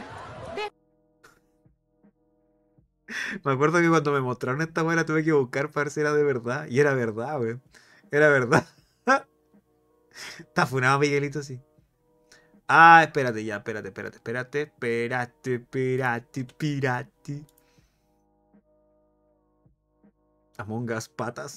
Me acuerdo que cuando me mostraron esta weá la tuve que buscar para ver si era de verdad. Y era verdad, weón. Era verdad. Está funado Miguelito, sí. Ah, espérate, ya, espérate, espérate, espérate, espérate, espérate, espérate. Among Us patas.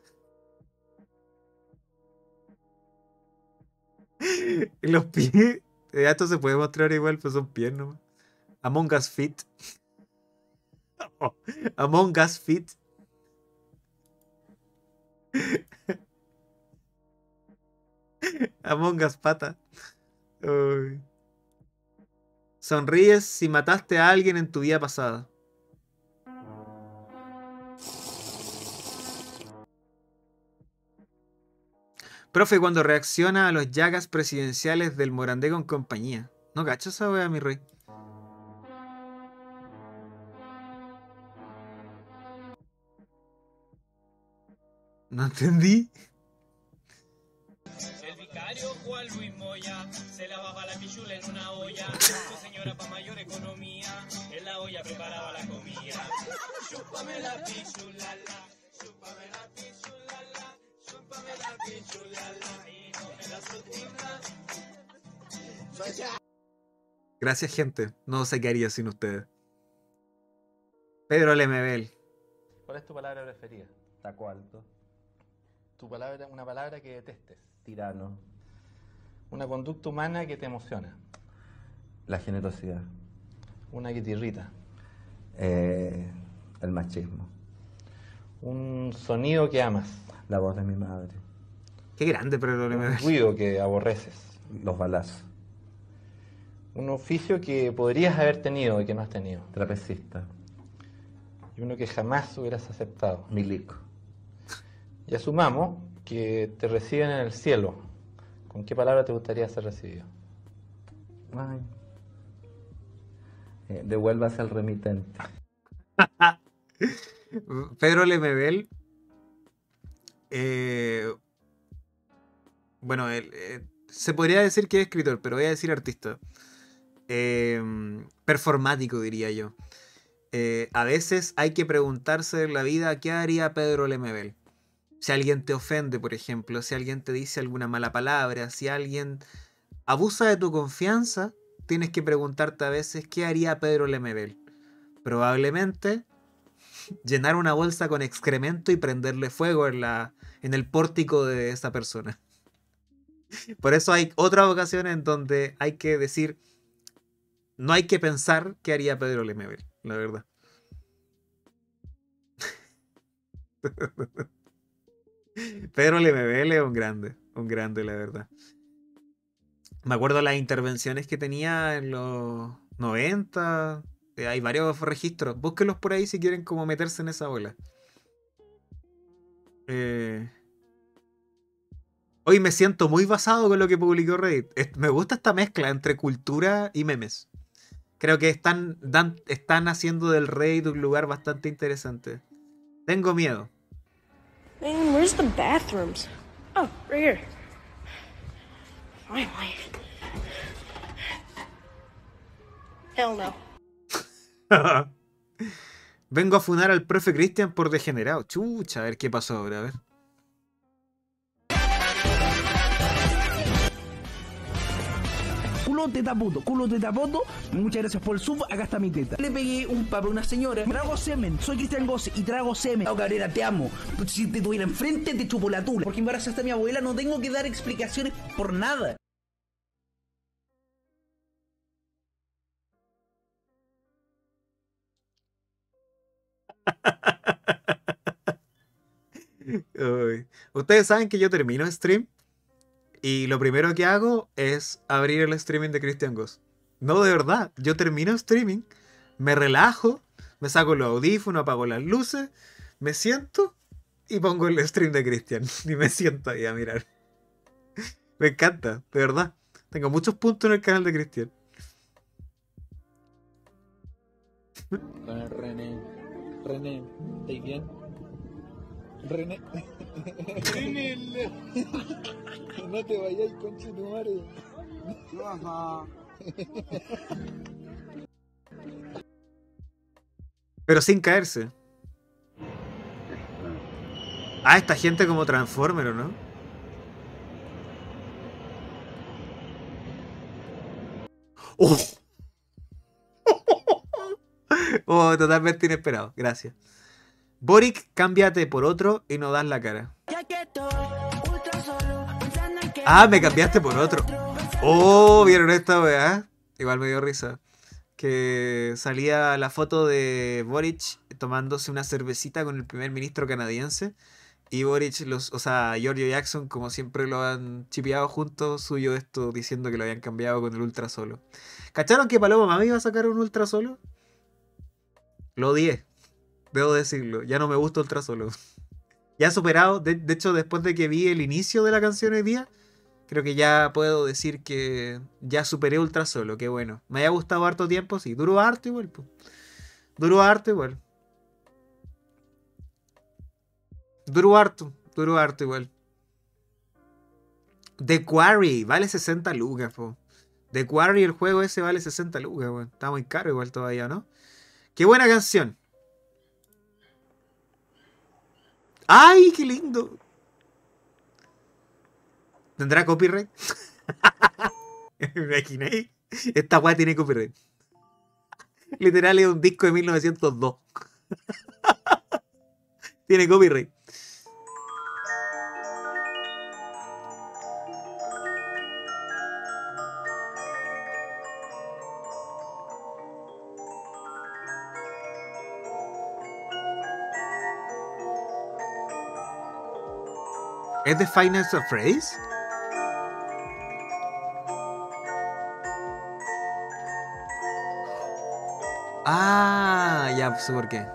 Los pies. Esto se puede mostrar igual, pues son pies nomás. Among Us Feet. Among Us Feet. Among Us pata. Uy. Sonríes si mataste a alguien en tu vida pasada. Profe, cuando reacciona a los llagas presidenciales del Morandé con compañía. No cacho esa wea, mi rey. No entendí. El vicario Juan Luis Moya se lavaba la pichula en una olla. Su señora pa' mayor economía en la olla preparaba la comida. Chúpame la pichulala, chúpame la pichulala, chúpame la pichulala y no me la sutilda. Gracias, gente. No sé qué haría sin ustedes. Pedro Lemebel. ¿Cuál es tu palabra preferida? Taco alto. Tu palabra, una palabra que detestes. Tirano. Una conducta humana que te emociona. La generosidad. Una que te irrita. Eh, el machismo. Un sonido que amas. La voz de mi madre. Qué grande, Pedro Lemebel. Un ruido que aborreces. Los balazos. Un oficio que podrías haber tenido y que no has tenido. Trapecista. Y uno que jamás hubieras aceptado. Milico. Y asumamos que te reciben en el cielo. ¿Con qué palabra te gustaría ser recibido? Ay. Eh, devuélvase al remitente. Pedro Lemebel. Eh, bueno, él, eh, se podría decir que es escritor, pero voy a decir artista. Eh, performático, diría yo. Eh, a veces hay que preguntarse en la vida qué haría Pedro Lemebel. Si alguien te ofende, por ejemplo, si alguien te dice alguna mala palabra, si alguien abusa de tu confianza, tienes que preguntarte a veces qué haría Pedro Lemebel. Probablemente llenar una bolsa con excremento y prenderle fuego en, la, en el pórtico de esa persona. Por eso hay otras ocasiones en donde hay que decir, no hay que pensar qué haría Pedro Lemebel, la verdad. Pedro Lemebel es un grande, un grande, la verdad. Me acuerdo las intervenciones que tenía en los noventa. Eh, hay varios registros. Búsquenlos por ahí si quieren como meterse en esa bola. Eh... Hoy me siento muy basado con lo que publicó Reddit. Es, me gusta esta mezcla entre cultura y memes. Creo que están, dan, están haciendo del Reddit un lugar bastante interesante. Tengo miedo. Man, where's the bathrooms? Oh, right here. Finally. Hell no. Vengo a funar al profe Cristian por degenerado. Chucha, a ver qué pasó ahora, a ver. Culo teta puto, culo teta poto, muchas gracias por el sub, acá está mi teta. Le pegué un papá a una señora, trago semen, soy Cristian Gosse y trago semen. Oh, Cabrera, te amo. Si te tuviera enfrente te chupo la tula. Porque embarazaste a mi abuela, no tengo que dar explicaciones por nada. Uy. Ustedes saben que yo termino stream y lo primero que hago es abrir el streaming de Cristian Goss. No, de verdad, yo termino streaming, Me relajo, me saco los audífonos, apago las luces, me siento y pongo el stream de Cristian. Y me siento ahí a mirar. Me encanta, de verdad. Tengo muchos puntos en el canal de Cristian. René, René, ¿estáis bien? René, René, no te vayas, conche tu madre. Ajá. Pero sin caerse. Ah, esta gente como Transformer, ¿o no? ¡Oh! Oh, totalmente inesperado. Gracias. Boric, cámbiate por otro y no das la cara. Ah, me cambiaste por otro. Oh, ¿vieron esta weá? Igual me dio risa. Que salía la foto de Boric tomándose una cervecita con el primer ministro canadiense. Y Boric, los, o sea, Giorgio Jackson, como siempre lo han chipeado juntos, suyo esto diciendo que lo habían cambiado con el Ultra Solo. ¿Cacharon que Paloma Mami iba a sacar un Ultra Solo? Lo odié, debo decirlo. Ya no me gusta Ultra Solo. Ya he superado, de, de hecho, después de que vi el inicio de la canción hoy día, creo que ya puedo decir que ya superé Ultra Solo. Qué bueno. Me haya gustado harto tiempo, sí. Duró harto igual, pues. Duró harto igual. Duró harto, duró harto igual. The Quarry, vale sesenta lucas, po. The Quarry, el juego ese vale sesenta lucas, weón. Está muy caro igual todavía, ¿no? Qué buena canción. ¡Ay, qué lindo! ¿Tendrá copyright? ¿Me imaginé? Esta weá tiene copyright. Literal es un disco de mil novecientos dos. Tiene copyright. ¿Es de Five Nights at Freddy's? Ah, ya sé por qué.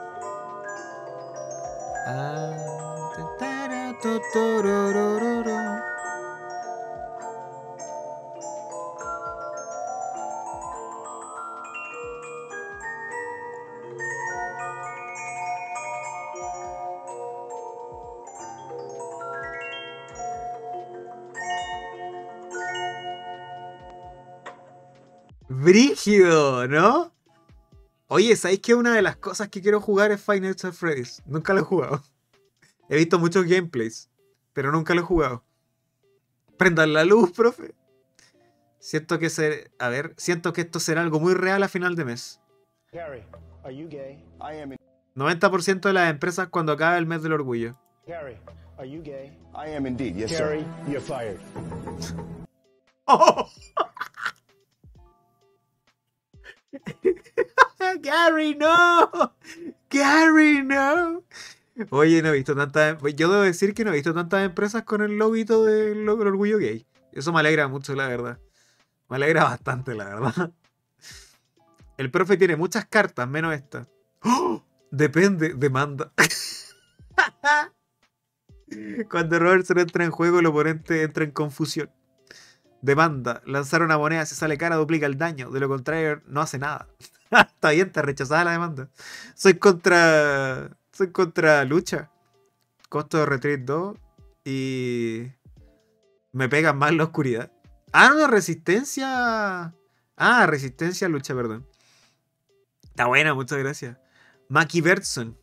Ah, ta, ta, ra, to, to, ro, ro, ro, ro. Brígido, ¿no? Oye, ¿sabéis que una de las cosas que quiero jugar es Five Nights at Freddy's? Nunca lo he jugado. He visto muchos gameplays, pero nunca lo he jugado. Prendan la luz, profe. Siento que ser, a ver, siento que esto será algo muy real a final de mes. Gary, are you gay? I am. noventa por ciento de las empresas cuando acabe el mes del orgullo. Gary, are you gay? I am indeed. Yes, Gary, sir. You're fired. Oh. Gary, no. Gary, no. Oye, no he visto tantas. Yo debo decir que no he visto tantas empresas con el loguito del del orgullo gay. Eso me alegra mucho, la verdad. Me alegra bastante, la verdad. El profe tiene muchas cartas, menos esta. ¡Oh! Depende, demanda. Cuando Robertson entra en juego, el oponente entra en confusión. Demanda. Lanzar una moneda, si sale cara, duplica el daño. De lo contrario, no hace nada. Está bien, está rechazada la demanda. Soy contra. Soy contra lucha. Costo de retreat dos. Y. Me pegan más la oscuridad. Ah, no, resistencia. Ah, resistencia a lucha, perdón. Está buena, muchas gracias. Mackie Bertson.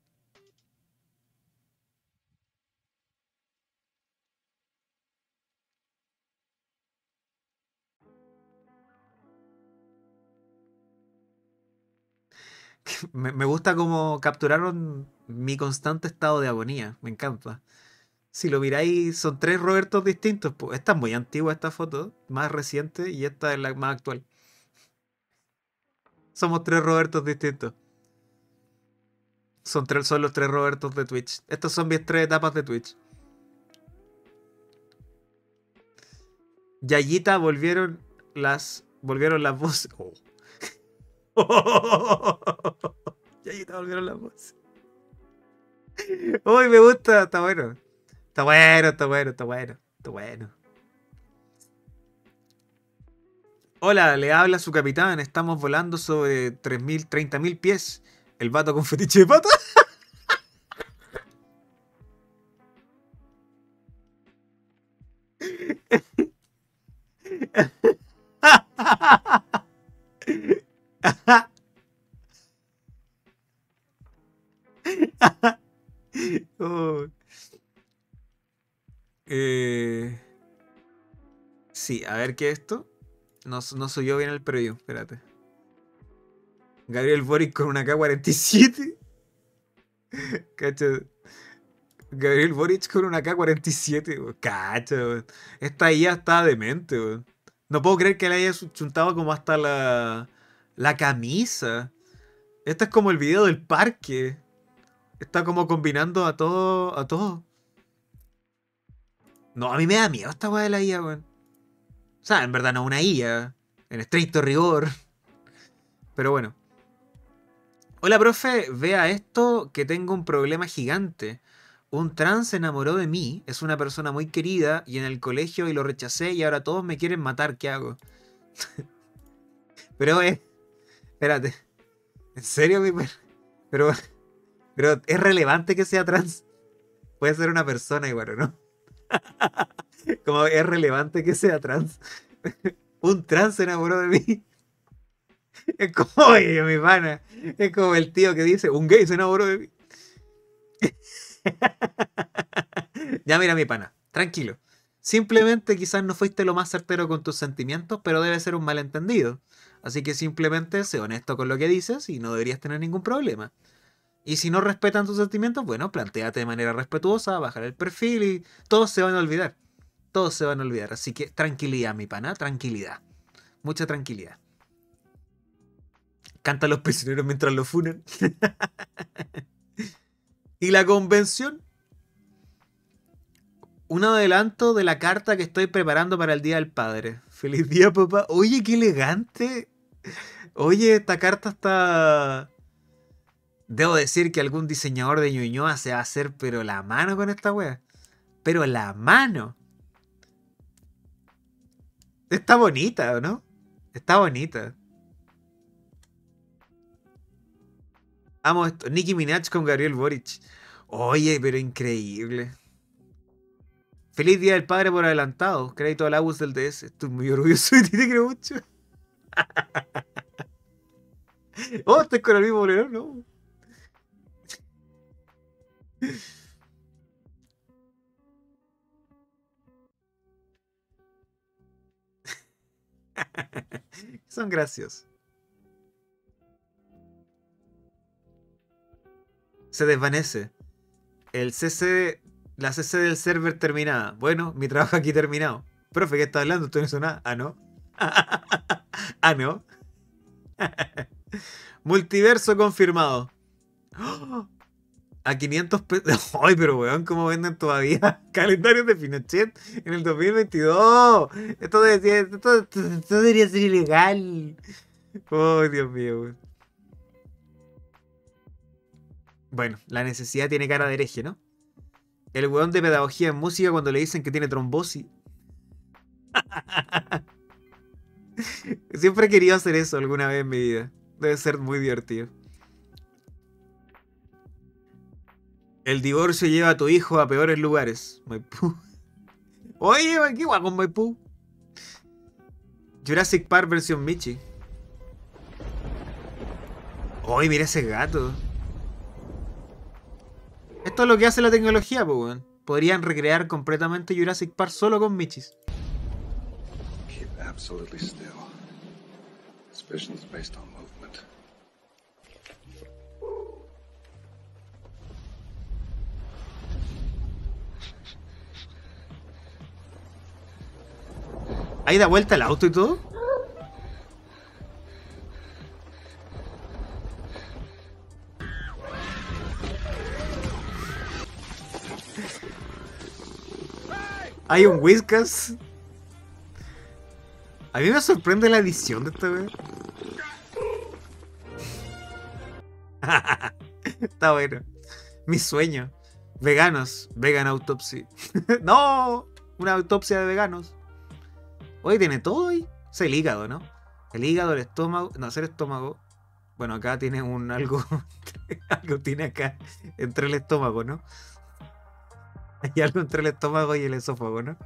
Me, me gusta cómo capturaron mi constante estado de agonía. Me encanta. Si lo miráis, son tres Robertos distintos. Pues esta es muy antigua, esta foto, más reciente, y esta es la más actual. Somos tres Robertos distintos. Son, tres, son los tres Robertos de Twitch. Estas son mis tres etapas de Twitch. Yayita volvieron las. Volvieron las voces. Oh. Ya ahí te volvieron las voces. Uy, me gusta, está bueno. Está bueno, está bueno, está bueno, está bueno. Hola, le habla su capitán. Estamos volando sobre tres mil, treinta mil pies. El vato con fetiche de pata. Oh. Eh... Sí, a ver qué es esto. No, no soy yo bien el preview, espérate. Gabriel Boric con una K cuarenta y siete. Cacho. Gabriel Boric con una K cuarenta y siete, weón. Cacho, weón. Esta I A está demente, weón. No puedo creer que le haya chuntado como hasta la, la camisa. Este es como el video del parque. Está como combinando a todo, a todo. No, a mí me da miedo esta weá de la I A, weón. O sea, en verdad no una I A. En estricto rigor. Pero bueno. Hola, profe. Vea esto, que tengo un problema gigante. Un trans se enamoró de mí. Es una persona muy querida. Y en el colegio y lo rechacé. Y ahora todos me quieren matar. ¿Qué hago? Pero, eh. Espérate. ¿En serio, mi per... Pero... Pero es relevante que sea trans. Puede ser una persona igual, ¿o no? Como es relevante que sea trans. Un trans se enamoró de mí. Es como, oye, mi pana. Es como el tío que dice, un gay se enamoró de mí. Ya mira, mi pana, tranquilo. Simplemente quizás no fuiste lo más certero con tus sentimientos, pero debe ser un malentendido. Así que simplemente sé honesto con lo que dices y no deberías tener ningún problema. Y si no respetan tus sentimientos, bueno, plantéate de manera respetuosa, bajar el perfil y todos se van a olvidar. Todos se van a olvidar. Así que tranquilidad, mi pana, tranquilidad. Mucha tranquilidad. Cantan los prisioneros mientras los funan. ¿Y la convención? Un adelanto de la carta que estoy preparando para el Día del Padre. Feliz día, papá. Oye, qué elegante. Oye, esta carta está... Debo decir que algún diseñador de Ñuñoa se va a hacer pero la mano con esta wea. Pero la mano. Está bonita, ¿no? Está bonita. Amo esto. Nicki Minaj con Gabriel Boric. Oye, pero increíble. Feliz Día del Padre por adelantado. Crédito al Agus del D S. Estoy muy orgulloso de ti, te creo mucho. Oh, estoy con el mismo bolerón, ¿no? Son graciosos. Se desvanece. El C C, la C C del server terminada. Bueno, mi trabajo aquí terminado. Profe, ¿qué está hablando? Usted no hizo nada. Ah, no. Ah, no. Multiverso confirmado. A quinientos pesos. Ay, pero weón, ¿cómo venden todavía calendarios de Pinochet en el dos mil veintidós? Esto debería, esto, esto, esto debería ser ilegal. Oh, Dios mío, weón. Bueno, la necesidad tiene cara de hereje, ¿no? El weón de pedagogía en música cuando le dicen que tiene trombosis. Siempre he querido hacer eso alguna vez en mi vida. Debe ser muy divertido. El divorcio lleva a tu hijo a peores lugares. Maipú. Oye, qué guapo con Maipú. Jurassic Park versión Michi. Oye, mira ese gato. Esto es lo que hace la tecnología, pues, weón. Podrían recrear completamente Jurassic Park solo con Michis. Keep absolutely still. This vision is based on movement. ¿Ahí da vuelta el auto y todo? Hay un Whiskas. A mí me sorprende la edición de esta vez. Está bueno. Mi sueño. Veganos. Vegan autopsy. No. Una autopsia de veganos. Hoy tiene todo ahí. Es el hígado, ¿no? El hígado, el estómago. No, es el estómago. Bueno, acá tiene un algo. Algo tiene acá. Entre el estómago, ¿no? Hay algo entre el estómago y el esófago, ¿no?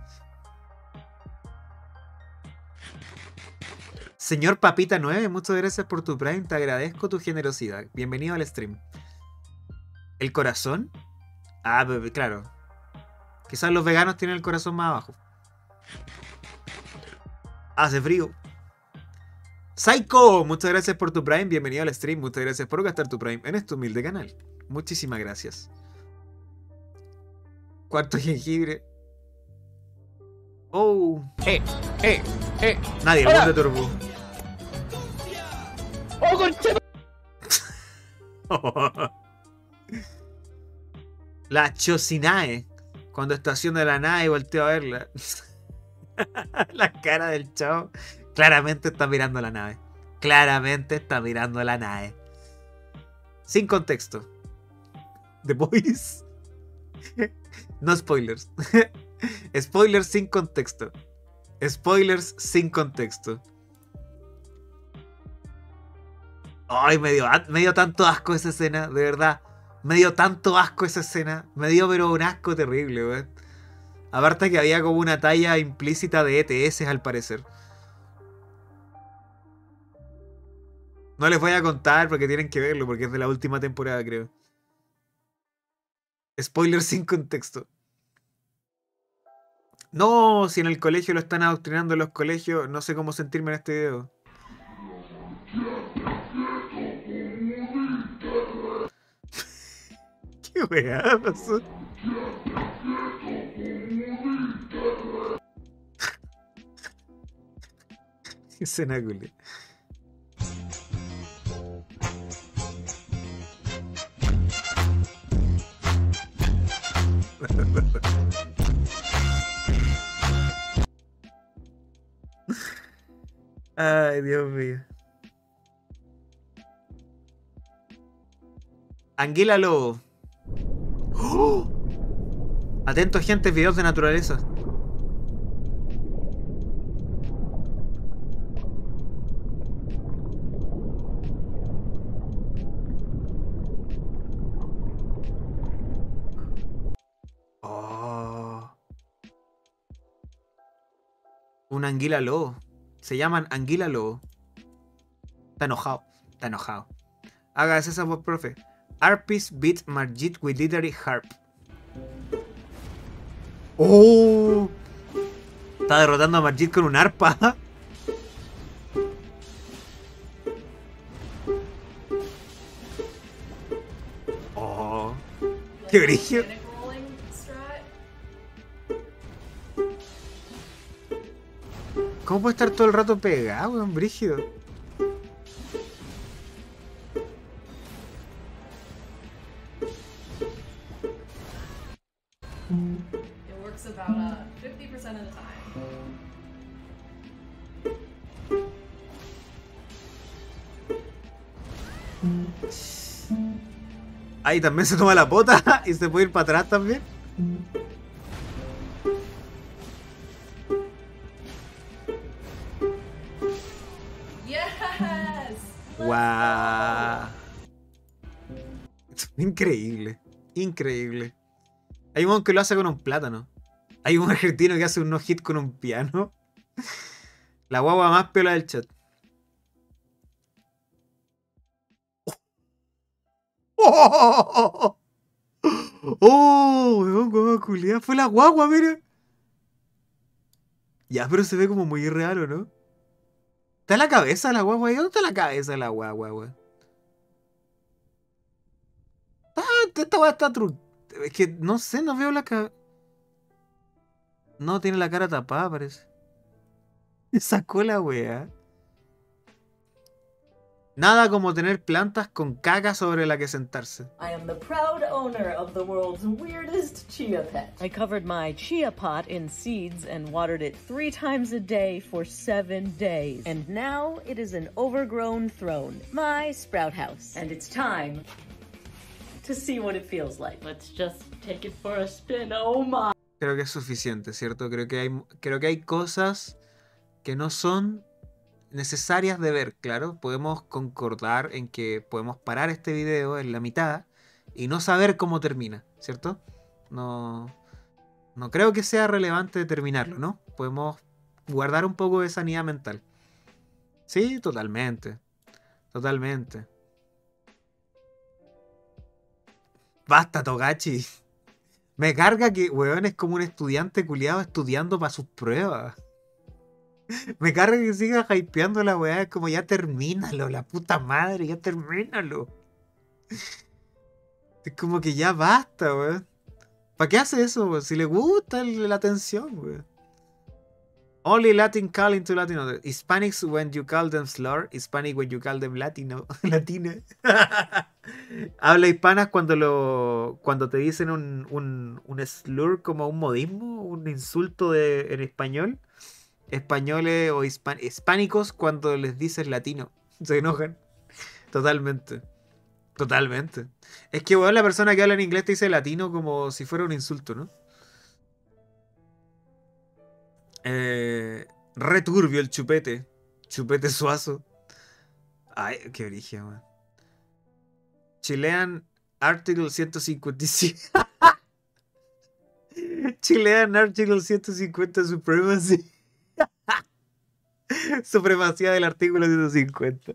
Señor Papita nueve, muchas gracias por tu Prime. Te agradezco tu generosidad. Bienvenido al stream. ¿El corazón? Ah, claro. Quizás los veganos tienen el corazón más abajo. Hace frío. Psycho, muchas gracias por tu Prime. Bienvenido al stream. Muchas gracias por gastar tu Prime en este humilde canal. Muchísimas gracias. Cuarto jengibre. Oh. Eh, eh, eh. Nadie, el mundo turbo. ¡Oh, conchero! La Chosinae. Cuando estaciona la nave y volteo a verla. La cara del chavo. Claramente está mirando la nave. Claramente está mirando la nave. Sin contexto. The Boys. No spoilers. Spoilers sin contexto. Spoilers sin contexto. Ay, me dio, me dio tanto asco esa escena, de verdad. Me dio tanto asco esa escena. Me dio pero un asco terrible, weón. Aparte que había como una talla implícita de E T S al parecer. No les voy a contar porque tienen que verlo, porque es de la última temporada, creo. Spoiler sin contexto. No, si en el colegio lo están adoctrinando en los colegios, no sé cómo sentirme en este video. ¿Qué weá pasó? Escena culia. Ay, Dios mío. Anguila lobo. ¡Oh! Atentos, gente, videos de naturaleza. Oh. Un anguila lobo. Se llaman anguila lobo. Está enojado. Está enojado. Haga esa voz, profe. Arpis beat Margit with literary harp. ¡Oh! Está derrotando a Margit con un arpa. ¡Oh! ¡Qué brillo! ¿Cómo puede estar todo el rato pegado, weón? Brígido. It works about uh, fifty percent of the time. Ahí también se toma la pota y se puede ir para atrás también. Yes. Wow. Increíble. Increíble. Hay un que lo hace con un plátano. Hay un argentino que hace un no-hit con un piano. La guagua más piola del chat. ¡Oh! ¡Oh! Weón, guagua culiada. Fue la guagua, mira. Ya, pero se ve como muy irreal, ¿o no? ¿Está la cabeza de la guagua ahí? ¿Dónde está la cabeza de la guagua, weón? Esta weá está tru... Es que no sé, no veo la cara. No, tiene la cara tapada, parece. Sacó la weá. Nada como tener plantas con caca sobre la que sentarse. I am the proud owner of the world's weirdest chia pet. I covered my chia pot in seeds and watered it three times a day for seven days. And now it is an overgrown throne, my sprout house. And it's time to see what it feels like. Let's just take it for a spin. Oh my. Creo que es suficiente, ¿cierto? Creo que hay, creo que hay cosas que no son necesarias de ver, claro. Podemos concordar en que podemos parar este video en la mitad y no saber cómo termina, ¿cierto? No, no creo que sea relevante terminarlo, ¿no? Podemos guardar un poco de sanidad mental. Sí, totalmente. Totalmente. Basta, Togachi. Me carga que, weón, es como un estudiante culiado estudiando para sus pruebas. Me carga que siga hypeando la weá. Es como, ya termínalo, la puta madre, ya termínalo. Es como que ya basta, weón. ¿Para qué hace eso, weón? Si le gusta el- la atención, weón. Only Latin calling to Latino. Hispanics when you call them slur. Hispanic when you call them Latino. Latina. Habla hispanas cuando lo cuando te dicen un, un, un slur como un modismo, un insulto de, en español. Españoles o hispan- hispánicos cuando les dices latino. Se enojan. Totalmente. Totalmente. Es que, weón, la persona que habla en inglés te dice latino como si fuera un insulto, ¿no? Eh, returbio el chupete. Chupete suazo. Ay, qué origen, weón. Chilean Article ciento cincuenta y cinco. Chilean Article ciento cincuenta Supremacy. Supremacía del artículo ciento cincuenta.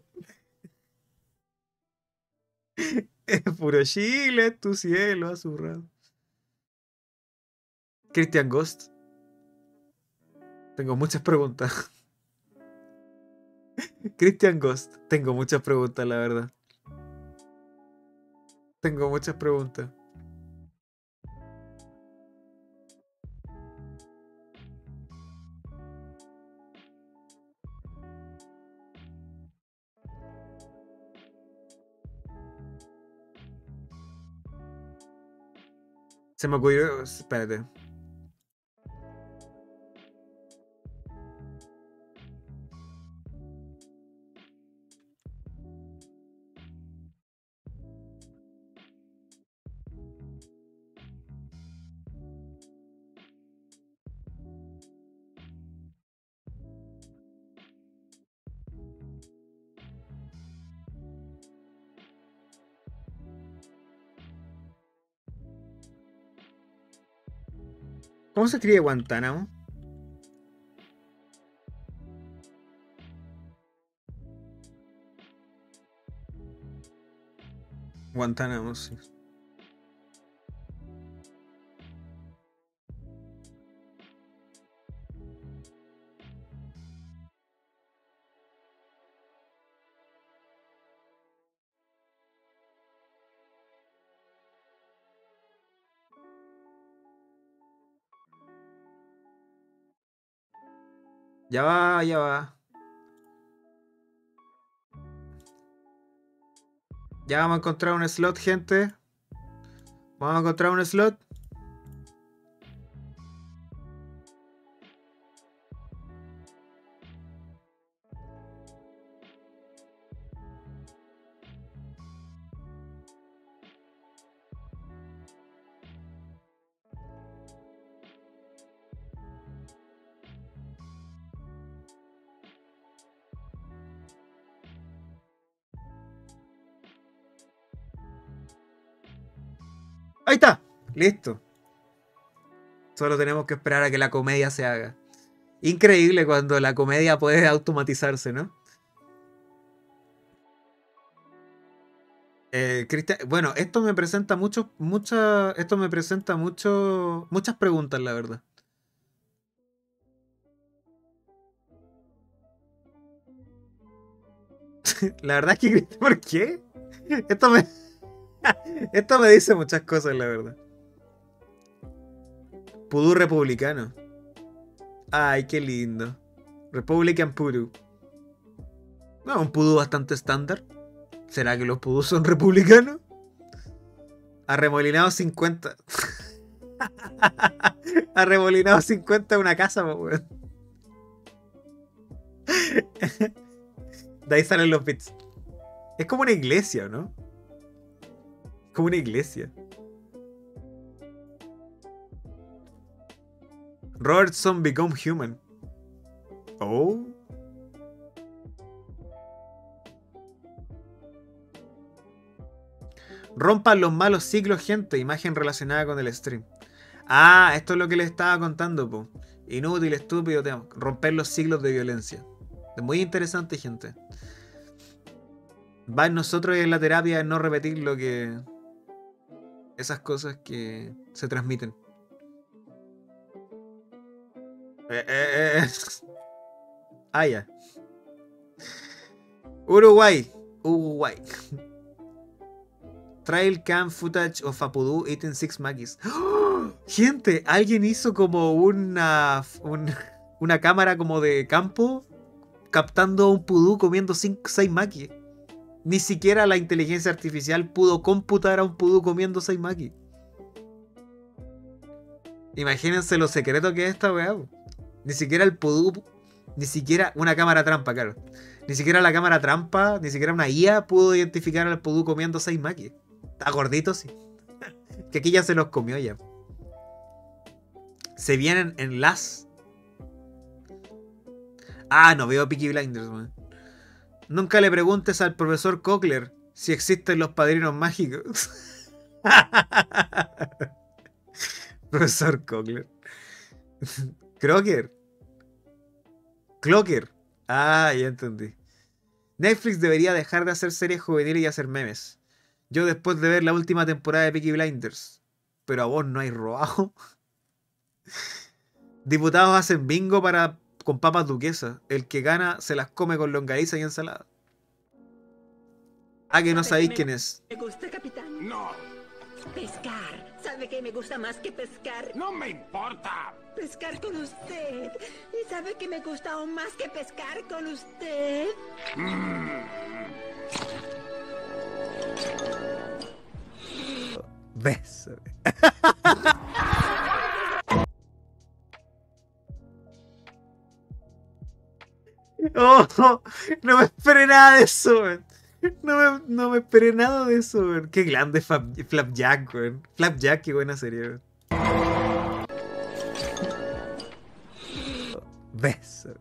Es puro Chile, tu cielo, azurrado. Christian Ghost. Tengo muchas preguntas. Christian Ghost. Tengo muchas preguntas, la verdad. Tengo muchas preguntas. Se me ocurrió. Espérate. ¿Cómo se escribe Guantánamo? Guantánamo, sí. Ya va, ya va. Ya vamos a encontrar un slot, gente. Vamos a encontrar un slot. Ahí está. Listo. Solo tenemos que esperar a que la comedia se haga. Increíble cuando la comedia puede automatizarse, ¿no? Eh, Cristian, bueno, esto me presenta mucho, mucha, esto me presenta mucho, muchas preguntas, la verdad. La verdad es que, ¿por qué? Esto me, esto me dice muchas cosas, la verdad. Pudú republicano. Ay, qué lindo. Republican Pudú. No, un pudú bastante estándar. ¿Será que los pudús son republicanos? Arremolinado cincuenta. Arremolinado cincuenta una casa, po, weón. De ahí salen los bits. Es como una iglesia, ¿no? Como una iglesia. Robertson Become Human. Oh. Rompan los malos ciclos, gente. Imagen relacionada con el stream. Ah, esto es lo que les estaba contando, po. Inútil, estúpido, te amo. Romper los ciclos de violencia. Es muy interesante, gente. Va en nosotros y en la terapia en no repetir lo que... esas cosas que se transmiten. Eh, eh, eh. Ah, ya. Uruguay. Uruguay. Trail cam footage of a pudú eating six maquis. ¡Oh! Gente, alguien hizo como una, un, una cámara como de campo captando a un pudú comiendo seis maquis. Ni siquiera la inteligencia artificial pudo computar a un pudú comiendo seis maquis. Imagínense lo secreto que es esta weá. Ni siquiera el pudú, ni siquiera una cámara trampa, claro. Ni siquiera la cámara trampa, ni siquiera una I A pudo identificar al pudú comiendo seis maquis. Está gordito, sí. Que aquí ya se los comió ya. Se vienen en las... Ah, no veo Peaky Blinders, man. Nunca le preguntes al profesor Cockler si existen los padrinos mágicos. Profesor Cockler. Crocker. Clocker. Ah, ya entendí. Netflix debería dejar de hacer series juveniles y hacer memes. Yo después de ver la última temporada de Peaky Blinders. Pero a vos no hay robado. Diputados hacen bingo para con papas duquesas. El que gana se las come con longaniza y ensalada. Ah, que no sabéis quién es. ¿Me gusta, capitán? No. Pescar. ¿Sabe qué me gusta más que pescar? No me importa. Pescar con usted. ¿Y sabe que me gusta aún más que pescar con usted? Bésame. Oh, no, no me esperé nada de eso, man. No me, no me esperé nada de eso, man. Qué grande Flap, Flapjack, man. Flapjack, qué buena serie, man. Bésame.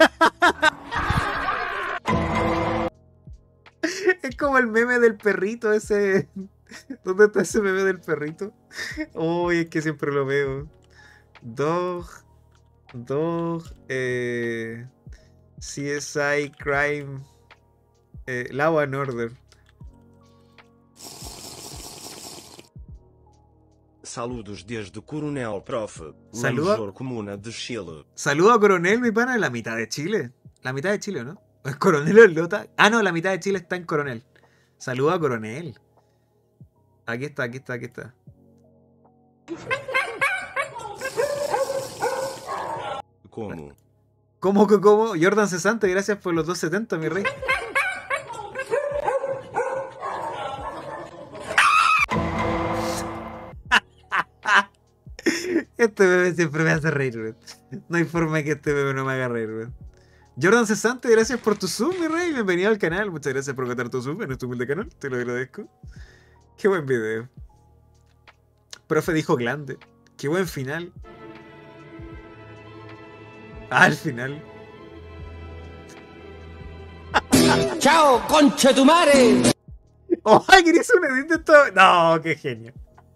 Es como el meme del perrito ese. ¿Dónde está ese meme del perrito? Uy, es que siempre lo veo. Dog. Dog. Eh, C S I Crime. Eh, Law and Order. Saludos desde Coronel Prof. Saluda. Comuna de Chile. Saludo a Coronel, mi pana, en la mitad de Chile. La mitad de Chile, ¿no? ¿Es Coronel o Lota? Ah, no, la mitad de Chile está en Coronel. Saludo a Coronel. Aquí está, aquí está, aquí está. ¿Cómo? ¿Cómo que cómo? Jordan sesenta, gracias por los doscientos setenta, mi rey. Este bebé siempre me hace reír, weón. No hay forma de que este bebé no me haga reír, weón. Jordan sesenta, gracias por tu sub, mi rey. Bienvenido al canal. Muchas gracias por contar tu sub en este humilde canal. Te lo agradezco. Qué buen video. Profe dijo glande. Qué buen final. Ah, al final. ¡Chao, concha tu madre! ¡Oh, querías un edit de esto! No, qué genio.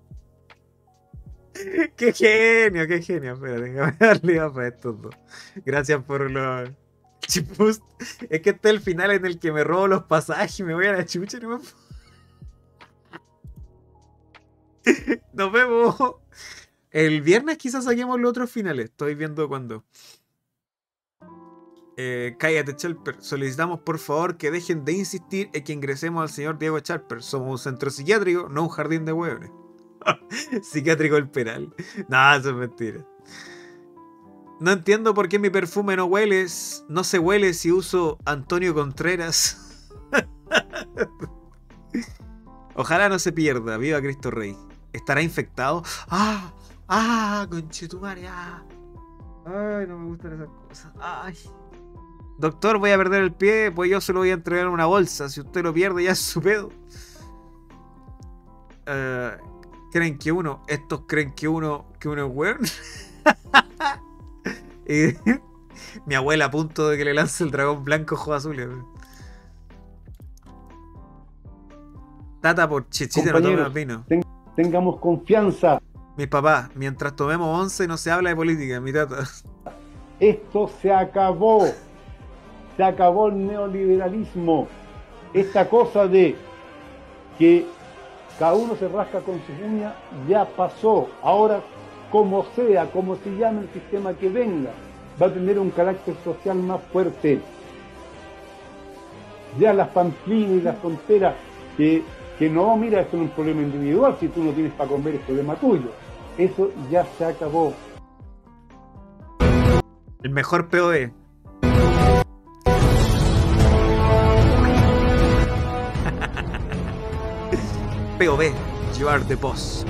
Qué genio, qué genio. Espera, déjame darle a para estos dos. Gracias por los chipus. Es que este es el final en el que me robo los pasajes y me voy a la chucha. No me... Nos vemos. El viernes quizás saquemos los otros finales. Estoy viendo cuándo. Eh, cállate, Chalper. Solicitamos por favor que dejen de insistir en que ingresemos al señor Diego Chalper. Somos un centro psiquiátrico, no un jardín de hueones. Psiquiátrico el penal. No, eso es mentira. No entiendo por qué mi perfume no huele, no se huele si uso Antonio Contreras. Ojalá no se pierda. Viva Cristo Rey. ¿Estará infectado? ¡Ah! ¡Ah! Conchetumare. ¡Ah! Ay, no me gustan esas cosas. ¡Ay! Doctor, voy a perder el pie, pues yo se lo voy a entregar en una bolsa. Si usted lo pierde, ya es su pedo. Uh, ¿Creen que uno? ¿Estos creen que uno que uno es weón? Y mi abuela a punto de que le lance el dragón blanco ojos azules. Tata por chichita no toma vino. Ten, tengamos confianza. Mi papá, mientras tomemos once no se habla de política, mi tata. Esto se acabó. Se acabó el neoliberalismo. Esta cosa de que cada uno se rasca con sus uñas ya pasó. Ahora, como sea, como se llame el sistema que venga, va a tener un carácter social más fuerte. Ya las pamplinas y las tonteras que, que no, mira, esto no es un problema individual, si tú no tienes para comer es problema tuyo. Eso ya se acabó. El mejor P O D. P O V, you are the boss.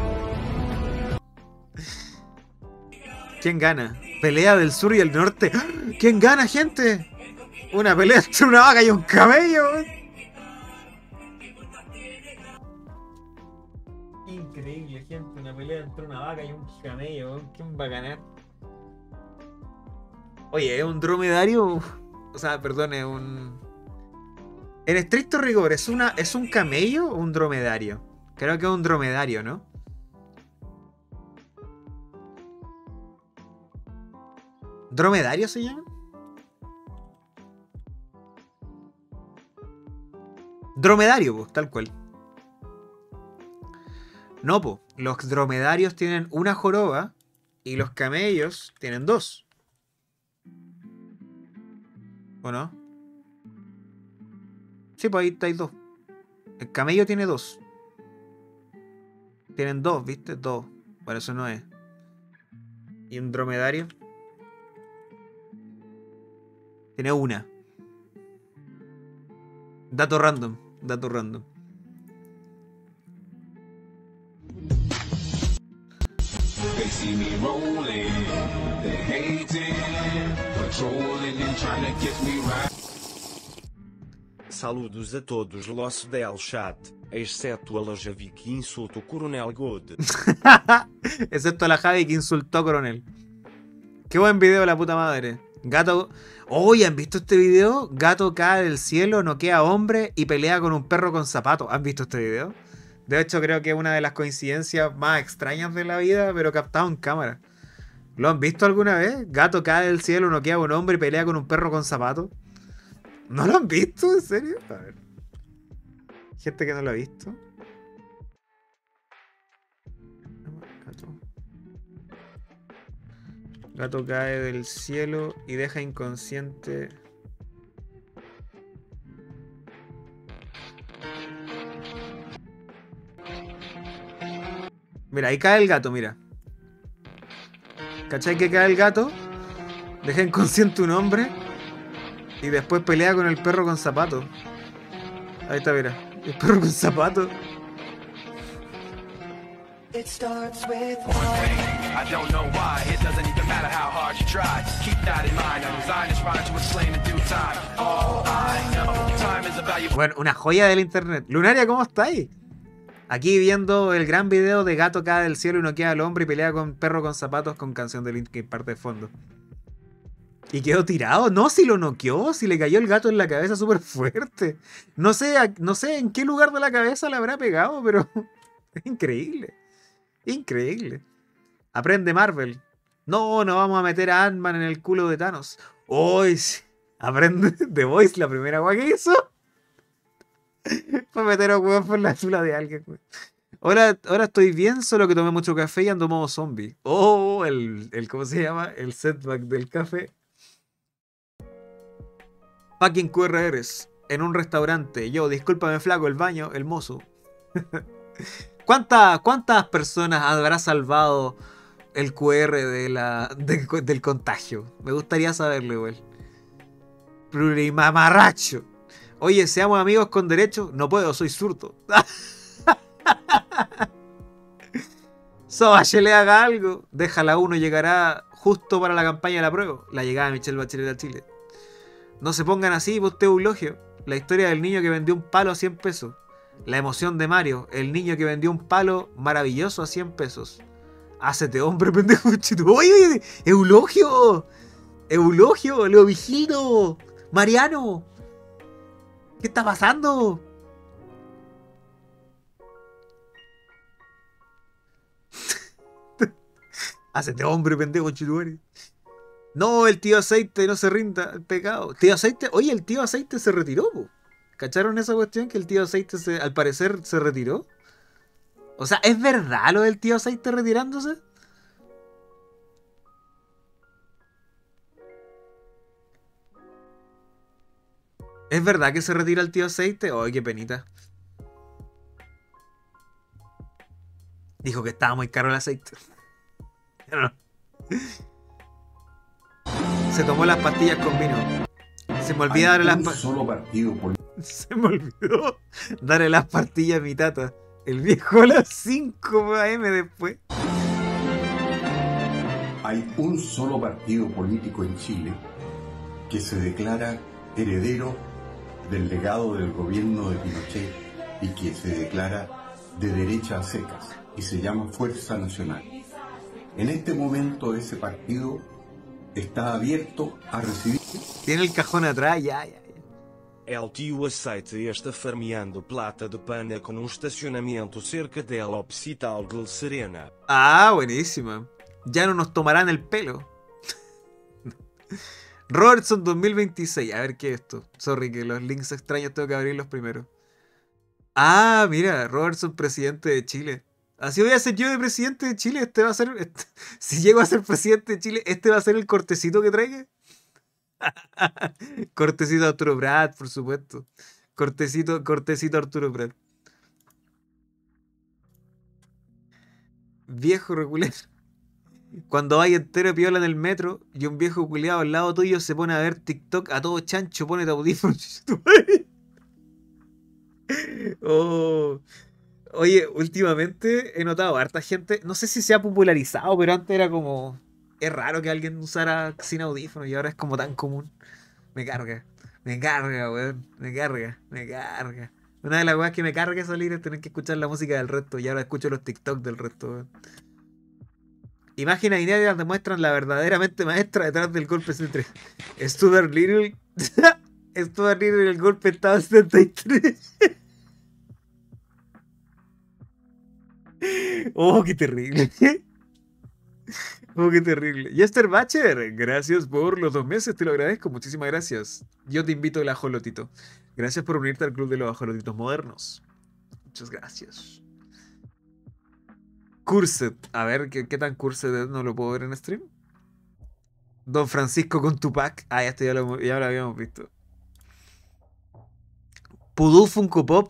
¿Quién gana? Pelea del sur y el norte. ¿Quién gana, gente? Una pelea entre una vaca y un camello. Increíble, gente. Una pelea entre una vaca y un camello. ¿Quién va a ganar? Oye, ¿es un dromedario? O sea, perdón, es un... En estricto rigor, ¿es, una, ¿es un camello o un dromedario? Creo que es un dromedario, ¿no? ¿Dromedario se llama? Dromedario, pues, tal cual. No, pues, los dromedarios tienen una joroba y los camellos tienen dos. ¿O no? Sí, pues ahí estáis dos. El camello tiene dos. Tienen dos, ¿viste? Dos. Por eso no es. ¿Y un dromedario? Tiene una. Dato random. Dato random. They see me rolling, they hating, patrolling and trying to catch me right. Saludos a todos los del chat, excepto a la Javi que insultó Coronel God. Excepto a la Javi que insultó Coronel. Qué buen video, la puta madre. Gato... Oye, ¿han visto este video? Gato cae del cielo, noquea a hombre y pelea con un perro con zapatos. ¿Han visto este video? De hecho, creo que es una de las coincidencias más extrañas de la vida, pero captado en cámara. ¿Lo han visto alguna vez? Gato cae del cielo, noquea a un hombre y pelea con un perro con zapatos. ¿No lo han visto? ¿En serio? A ver. Gente que no lo ha visto. Gato. Gato cae del cielo y deja inconsciente. Mira, ahí cae el gato, mira. ¿Cachai que cae el gato? Deja inconsciente un hombre. Y después pelea con el perro con zapatos. Ahí está, mira. El perro con zapatos. It starts with one thing. I don't know why. It doesn't even matter how hard you try. Keep that in mind. I'm designed to respond to what's slain in due time. All I know, time is a valuable. Bueno, una joya del internet. Lunaria, ¿cómo estáis? Aquí viendo el gran video de Gato cae del cielo y noquea al hombre y pelea con perro con zapatos con canción de Linkin Park de fondo. Y quedó tirado. No, si lo noqueó, si le cayó el gato en la cabeza súper fuerte. No sé, no sé en qué lugar de la cabeza le habrá pegado, pero es increíble. Increíble. Aprende Marvel. No, no vamos a meter a Ant-Man en el culo de Thanos. Hoy aprende The Voice, la primera guay que hizo. Fue meter a huevón por la chula de alguien. Ahora, ahora estoy bien, solo que tomé mucho café y ando modo zombie. Oh, el, el ¿cómo se llama? El setback del café. Fucking Q R eres. En un restaurante. Yo, discúlpame flaco, el baño, el mozo. ¿Cuántas, ¿Cuántas personas habrá salvado el Q R de la, de- del contagio? Me gustaría saberlo igual. Plurimamarracho. Oye, seamos amigos con derecho. No puedo, soy zurdo. So, Bachelet haga algo. Déjala uno, llegará justo para la campaña de la prueba. La llegada de Michelle Bachelet a Chile. No se pongan así, pues, usted eulogio. La historia del niño que vendió un palo a cien pesos. La emoción de Mario. El niño que vendió un palo maravilloso a cien pesos. Hácete hombre, pendejo. Oye, oye, eulogio. Eulogio, Leo Vigildo. Mariano. ¿Qué está pasando? Hácete hombre, pendejo, chituare. No, el tío Aceite no se rinda al pecado. Tío Aceite, oye, el tío Aceite se retiró, po. ¿Cacharon esa cuestión? Que el tío Aceite se, al parecer se retiró. O sea, ¿es verdad lo del tío Aceite retirándose? ¿Es verdad que se retira el tío Aceite? Ay, qué penita. Dijo que estaba muy caro el aceite. No. Se tomó las pastillas con vino. Se me olvidó darle las pastillas. Se me olvidó darle las pastillas a mi tata. El viejo a las cinco a eme después. Hay un solo partido político en Chile que se declara heredero del legado del gobierno de Pinochet y que se declara de derecha a secas y se llama Fuerza Nacional. En este momento ese partido está abierto a recibir... Tiene el cajón atrás, ya, ya. El tio Aceite está farmeando plata de pana com um estacionamento cerca del Hospital de Serena. Ah, buenísima. Ya no nos tomarán el pelo. Robertson dos mil veintiséis. A ver qué es esto. Sorry, que los links extraños tengo que abrirlos primero. Ah, mira, Robertson, presidente de Chile. Así voy a ser yo de presidente de Chile. Este va a ser. Este, si llego a ser presidente de Chile, este va a ser el cortecito que traiga. Cortecito Arturo Prat, por supuesto. Cortecito, cortecito Arturo Prat. Viejo reculero. Cuando hay entero piola en el metro y un viejo culiado al lado tuyo se pone a ver TikTok a todo chancho, pone tu audífono. Oh. Oye, últimamente he notado a harta gente, no sé si se ha popularizado, pero antes era como... Es raro que alguien usara sin audífono y ahora es como tan común. Me carga, me carga, weón, me carga, me carga. Una de las weas que me carga salir es tener que escuchar la música del resto y ahora escucho los TikTok del resto, weón. Imágenes inéditas demuestran la verdaderamente maestra detrás del golpe setenta y tres. Stuart Little. Stuart Little, el golpe estaba setenta y tres. Oh, qué terrible. Oh, qué terrible. Jester Bacher, gracias por los dos meses, te lo agradezco, muchísimas gracias. Yo te invito al ajolotito. Gracias por unirte al club de los ajolotitos modernos. Muchas gracias. Cursed, a ver, ¿qué, qué tan Cursed es? No lo puedo ver en stream. Don Francisco con Tupac. Ah, ya, esto ya, lo, ya lo habíamos visto. Pudú Funko Pop.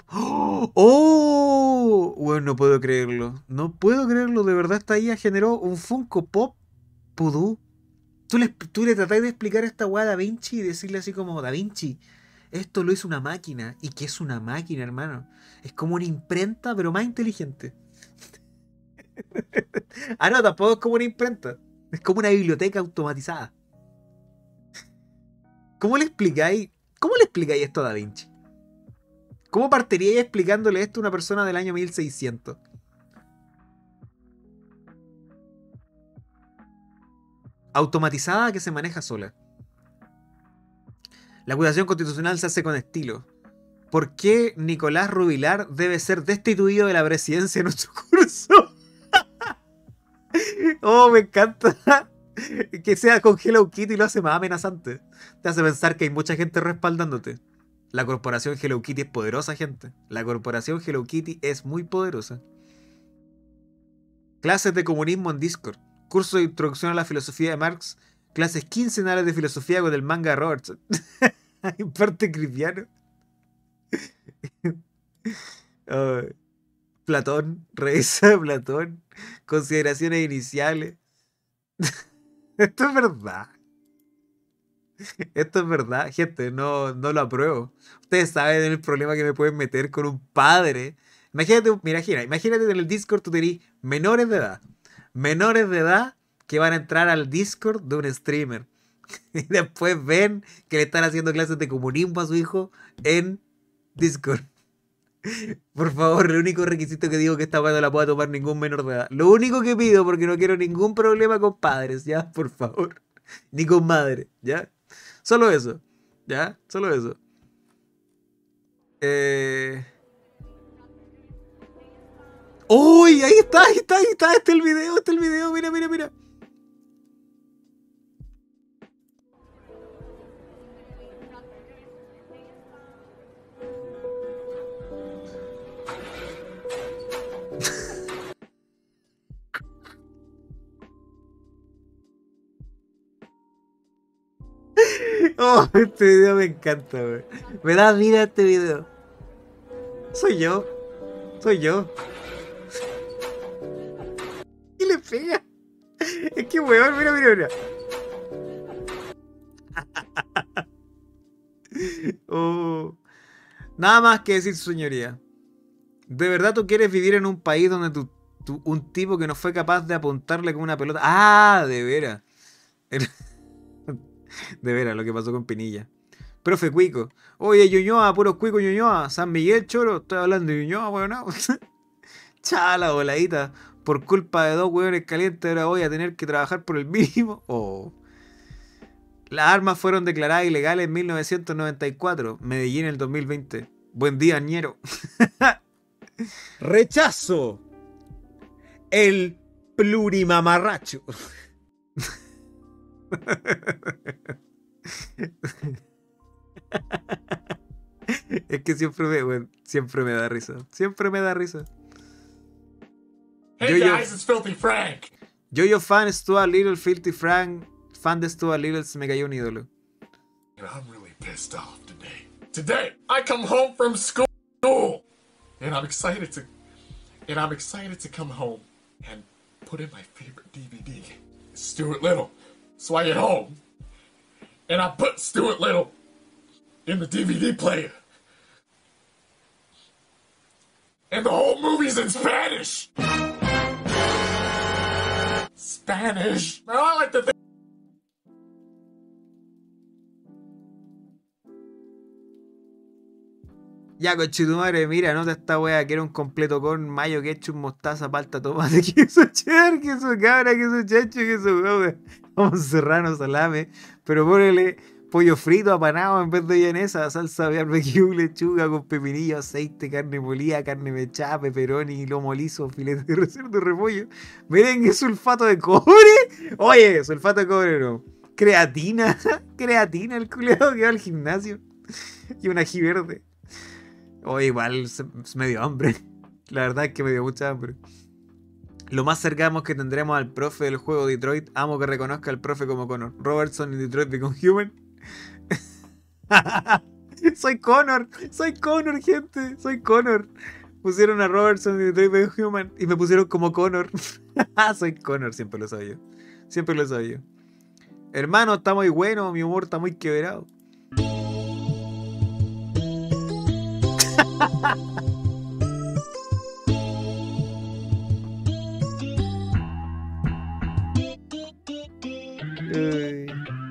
¡Oh! Bueno, no puedo creerlo. No puedo creerlo. De verdad, esta I A generó un Funko Pop Pudú. Tú le, tú le tratás de explicar a esta weá a Da Vinci y decirle así como: Da Vinci, esto lo hizo una máquina. ¿Y qué es una máquina, hermano? Es como una imprenta, pero más inteligente. Ah, no, tampoco es como una imprenta. Es como una biblioteca automatizada. ¿Cómo le explicáis? ¿Cómo le explicáis esto a Da Vinci? ¿Cómo partiríais explicándole esto a una persona del año mil seiscientos? Automatizada que se maneja sola. La acusación constitucional se hace con estilo. ¿Por qué Nicolás Rubilar debe ser destituido de la presidencia en nuestro curso? Oh, me encanta. Que sea con Hello Kitty lo hace más amenazante. Te hace pensar que hay mucha gente respaldándote. La corporación Hello Kitty es poderosa, gente. La corporación Hello Kitty es muy poderosa. Clases de comunismo en Discord. Curso de introducción a la filosofía de Marx. Clases quincenales de filosofía con el manga de Robertson. Hay parte cristiano. uh, Platón. Revisa de Platón. Consideraciones iniciales. Esto es verdad. Esto es verdad, gente, no, no lo apruebo. Ustedes saben el problema que me pueden meter con un padre. Imagínate, mira, imagina, imagínate en el Discord tú tenés menores de edad. Menores de edad que van a entrar al Discord de un streamer. Y después ven que le están haciendo clases de comunismo a su hijo en Discord. Por favor, el único requisito que digo que esta weá no la pueda tomar ningún menor de edad. Lo único que pido, porque no quiero ningún problema con padres, ya, por favor. Ni con madre, ya. Solo eso, ya, solo eso. Eh... ¡Uy! Ahí está, ahí está, ahí está. Este es el video, este es el video. Mira, mira, mira. Oh, este video me encanta, güey. Me da vida este video. Soy yo. Soy yo. Y le pega. Es que weón, mira, mira, mira. Oh. Nada más que decir, su señoría. ¿De verdad tú quieres vivir en un país donde tu, tu, un tipo que no fue capaz de apuntarle con una pelota? Ah, de veras. De veras, lo que pasó con Pinilla. Profe Cuico. Oye, Ñuñoa, puro Cuico Ñuñoa. San Miguel, choro. Estoy hablando de Ñuñoa, weón. No. Chala, voladita. Por culpa de dos hueones calientes ahora voy a tener que trabajar por el mínimo. Oh. Las armas fueron declaradas ilegales en mil novecientos noventa y cuatro. Medellín en el dos mil veinte. Buen día, ñero. Rechazo. El plurimamarracho. Es que siempre me, bueno, siempre me da risa. Siempre me da risa. Hey Yo-Yo- guys, it's Filthy Frank. Yo-Yo fan Stuart Little, Filthy Frank. Fan de Stuart Little, se me cayó un ídolo. And I'm really pissed off today. Today, I come home from school, and I'm excited to, and I'm excited to come home and put in my favorite D V D, Stuart Little. So I get home, and I put Stuart Little in the D V D player, and the whole movie's in Spanish. Spanish. Now I like to think. Ya, conchetumare, mira, nota esta wea que era un completo con mayo, ketchup, mostaza, palta, tomate, queso cheddar, queso cabra, queso chancho, queso huevo, vamos serrano, salame, pero ponele pollo frito, apanado en vez de vienesa, salsa barbecue, lechuga con pepinillo, aceite, carne molida, carne mechada, pepperoni, lomo liso, filete de recerdo, repollo, merengue, sulfato de cobre, oye, sulfato de cobre no, creatina, creatina, el culeado que va al gimnasio, y un ají verde. O igual se, se me dio hambre. La verdad es que me dio mucha hambre. Lo más cercano que tendremos al profe del juego Detroit. Amo que reconozca al profe como Connor. Robertson y Detroit Become Human. Soy Connor. Soy Connor, gente. Soy Connor. Pusieron a Robertson y Detroit Become Human y me pusieron como Connor. Soy Connor, siempre lo sabía. Siempre lo sabía. Hermano, está muy bueno. Mi humor está muy quebrado. Ay.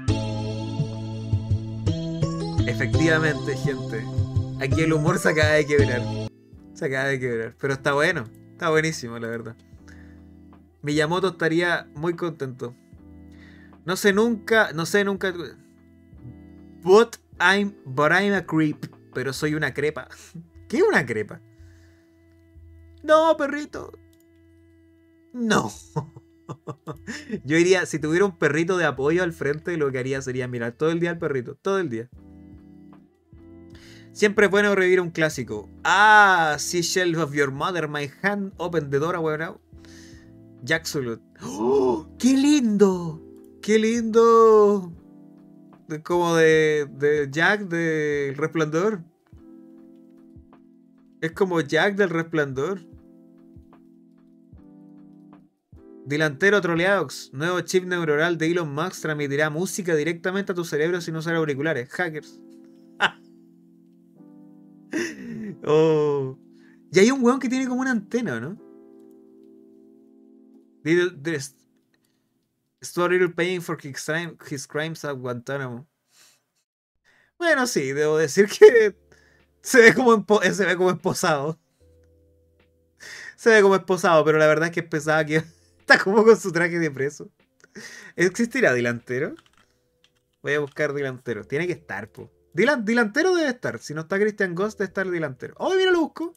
Efectivamente, gente. Aquí el humor se acaba de quebrar. Se acaba de quebrar. Pero está bueno. Está buenísimo, la verdad. Miyamoto estaría muy contento. No sé nunca. No sé nunca. But I'm, but I'm a creep. Pero soy una crepa. ¿Qué es una crepa? No, perrito. No. Yo diría, si tuviera un perrito de apoyo al frente, lo que haría sería mirar todo el día al perrito. Todo el día. Siempre es bueno revivir un clásico. Ah, See Shelf of Your Mother, My Hand, Open the Door, weón. Jacksolot. ¡Oh! ¡Qué lindo! ¡Qué lindo! Como de, de Jack del Resplandor. Es como Jack del Resplandor. Delantero troleadox. Nuevo chip neuronal de Elon Musk transmitirá música directamente a tu cerebro sin usar auriculares. Hackers. Oh. Y hay un weón que tiene como una antena, ¿no? Little, this, Stuart Little paying for his, crime, his crimes at Guantánamo. Bueno, sí, debo decir que se ve como, empo se ve como esposado. Se ve como esposado, pero la verdad es que pensaba que está como con su traje de preso. ¿Existirá delantero? Voy a buscar delantero. Tiene que estar, po. Dilan delantero debe estar. Si no está Christian Ghost, debe estar delantero. ¡Oh, mira, lo busco!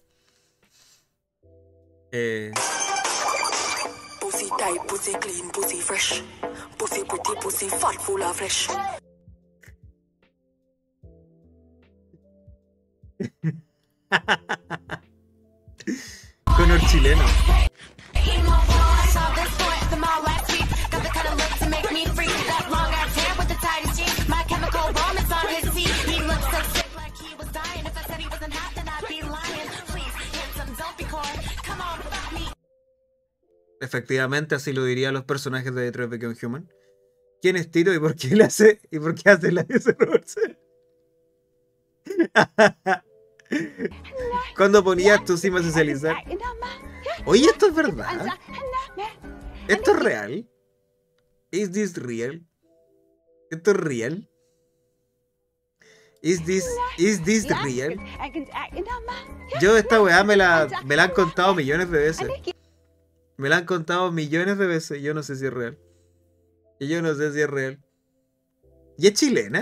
Eh... Pussy tight, pussy clean, pussy fresh. Pussy pretty, pussy fat, full of flesh. Conor chileno. Efectivamente, así lo dirían los personajes de Detroit Become Human. ¿Quién es Tiro y por qué le hace y por qué hace la S Robertson? Cuando ponías tus cimas socializar. Oye, esto es verdad. Esto es real. ¿Is this real? ¿Esto es real? ¿Is this, is this real? Yo esta weá me la, me la han contado millones de veces. Me la han contado millones de veces y yo no sé si es real. Y yo no sé si es real. ¿Y es chilena?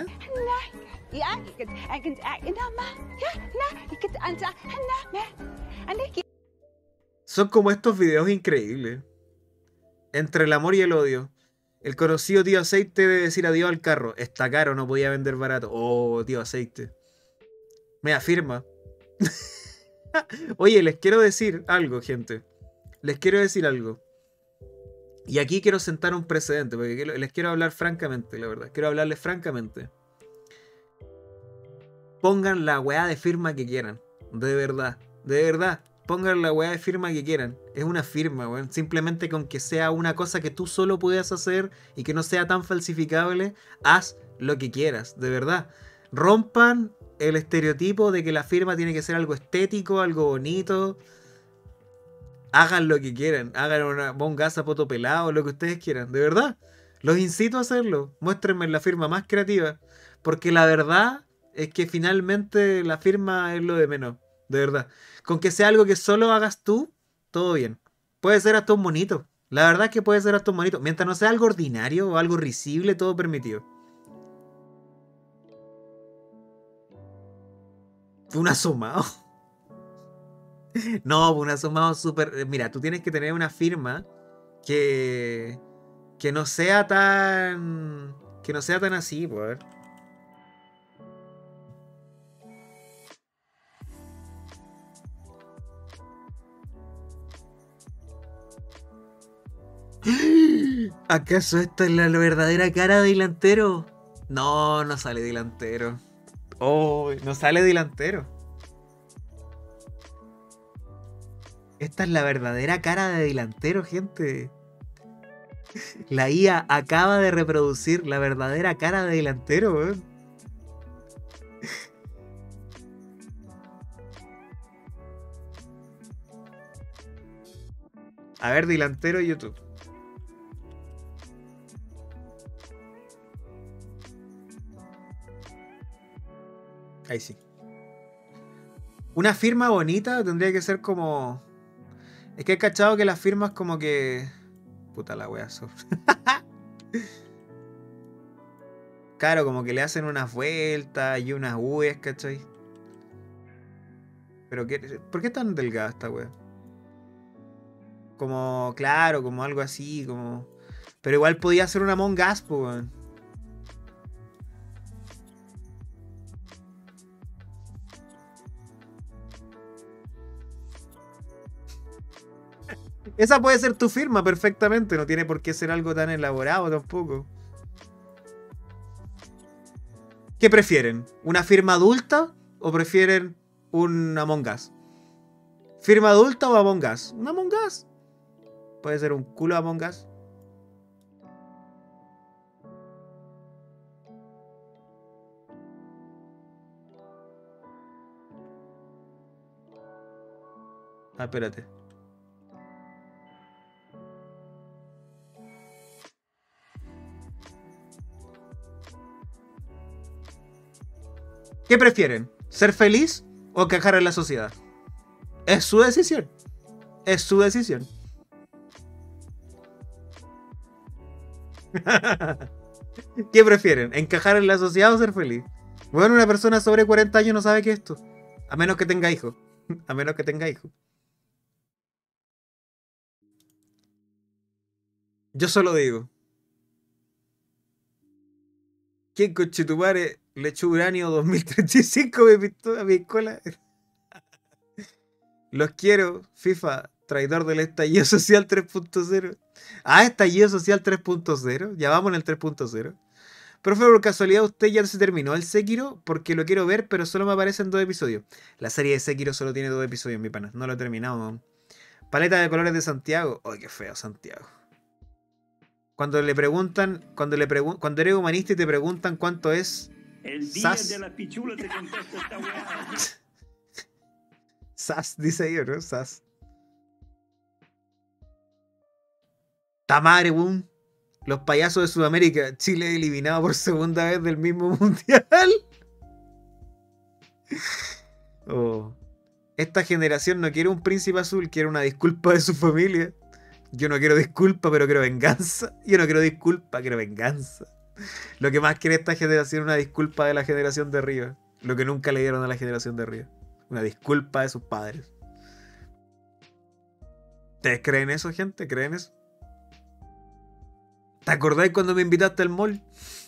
Son como estos videos increíbles. Entre el amor y el odio. El conocido tío Aceite debe decir adiós al carro. Está caro, no podía vender barato. Oh, tío Aceite. Me afirma. Oye, les quiero decir algo, gente. Les quiero decir algo. Y aquí quiero sentar un precedente, porque les quiero hablar francamente, la verdad. Quiero hablarles francamente. Pongan la weá de firma que quieran. De verdad. De verdad. Pongan la weá de firma que quieran. Es una firma, weón. Simplemente con que sea una cosa que tú solo puedas hacer y que no sea tan falsificable, haz lo que quieras. De verdad. Rompan el estereotipo de que la firma tiene que ser algo estético, algo bonito. Hagan lo que quieran. Hagan una bongaza poto pelado, lo que ustedes quieran. De verdad. Los incito a hacerlo. Muéstrenme la firma más creativa. Porque la verdad es que finalmente la firma es lo de menos. De verdad. Con que sea algo que solo hagas tú, todo bien. Puede ser hasta un monito. La verdad es que puede ser hasta un monito. Mientras no sea algo ordinario o algo risible, todo permitido. Un asomado. No, un asomado súper... Mira, tú tienes que tener una firma que... Que no sea tan... Que no sea tan así, pues. ¿Acaso esta es la verdadera cara de delantero? No, no sale delantero. Oh, no sale delantero. Esta es la verdadera cara de delantero, gente. La I A acaba de reproducir la verdadera cara de delantero, weón. A ver, delantero YouTube. Ahí sí. Una firma bonita tendría que ser como... Es que he cachado que las firmas como que... Puta la wea. So... Claro, como que le hacen unas vueltas y unas U's, ¿cachai? Pero ¿qué... ¿por qué tan delgada esta wea? Como, claro, como algo así, como... Pero igual podía ser una Among Us, po, weón. Esa puede ser tu firma perfectamente, no tiene por qué ser algo tan elaborado tampoco. ¿Qué prefieren? ¿Una firma adulta o prefieren un Among Us? ¿Firma adulta o Among Us? Un Among Us. Puede ser un culo Among Us. Ah, espérate. ¿Qué prefieren? ¿Ser feliz o quejar en la sociedad? Es su decisión. Es su decisión. ¿Qué prefieren? ¿Encajar en la sociedad o ser feliz? Bueno, una persona sobre cuarenta años no sabe qué es esto. A menos que tenga hijos. A menos que tenga hijos. Yo solo digo. ¿Quién conchetumare le echó uranio dos mil treinta y cinco a mi, pistola, a mi escuela? Los quiero, FIFA, traidor del estallido social tres punto cero. Ah, estallido social tres punto cero. Ya vamos en el tres punto cero. Profe, por casualidad, ¿usted ya se terminó el Sekiro? Porque lo quiero ver, pero solo me aparecen dos episodios. La serie de Sekiro solo tiene dos episodios, mi pana. No lo he terminado aún. Paleta de colores de Santiago. Ay, qué feo, Santiago. Cuando le preguntan, cuando le pregun cuando eres humanista y te preguntan cuánto es El día Sas. de la pichula te contesto esta weá. Sas, dice ahí, ¿no? Sas. Tamare, boom. Los payasos de Sudamérica. Chile eliminado por segunda vez del mismo mundial. Oh. Esta generación no quiere un príncipe azul, quiere una disculpa de su familia. Yo no quiero disculpa, pero quiero venganza. Yo no quiero disculpa, quiero venganza. Lo que más quiere esta generación es una disculpa de la generación de arriba. Lo que nunca le dieron a la generación de arriba. Una disculpa de sus padres. ¿Ustedes creen eso, gente? ¿Creen eso? ¿Te acordáis cuando me invitaste al mall?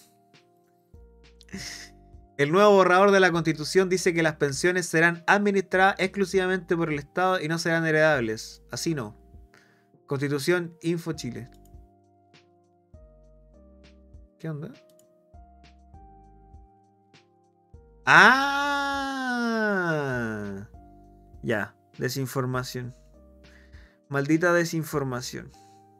El nuevo borrador de la Constitución dice que las pensiones serán administradas exclusivamente por el Estado y no serán heredables. Así no. Constitución Info Chile. ¿Qué onda? ¡Ah! Ya, desinformación. Maldita desinformación.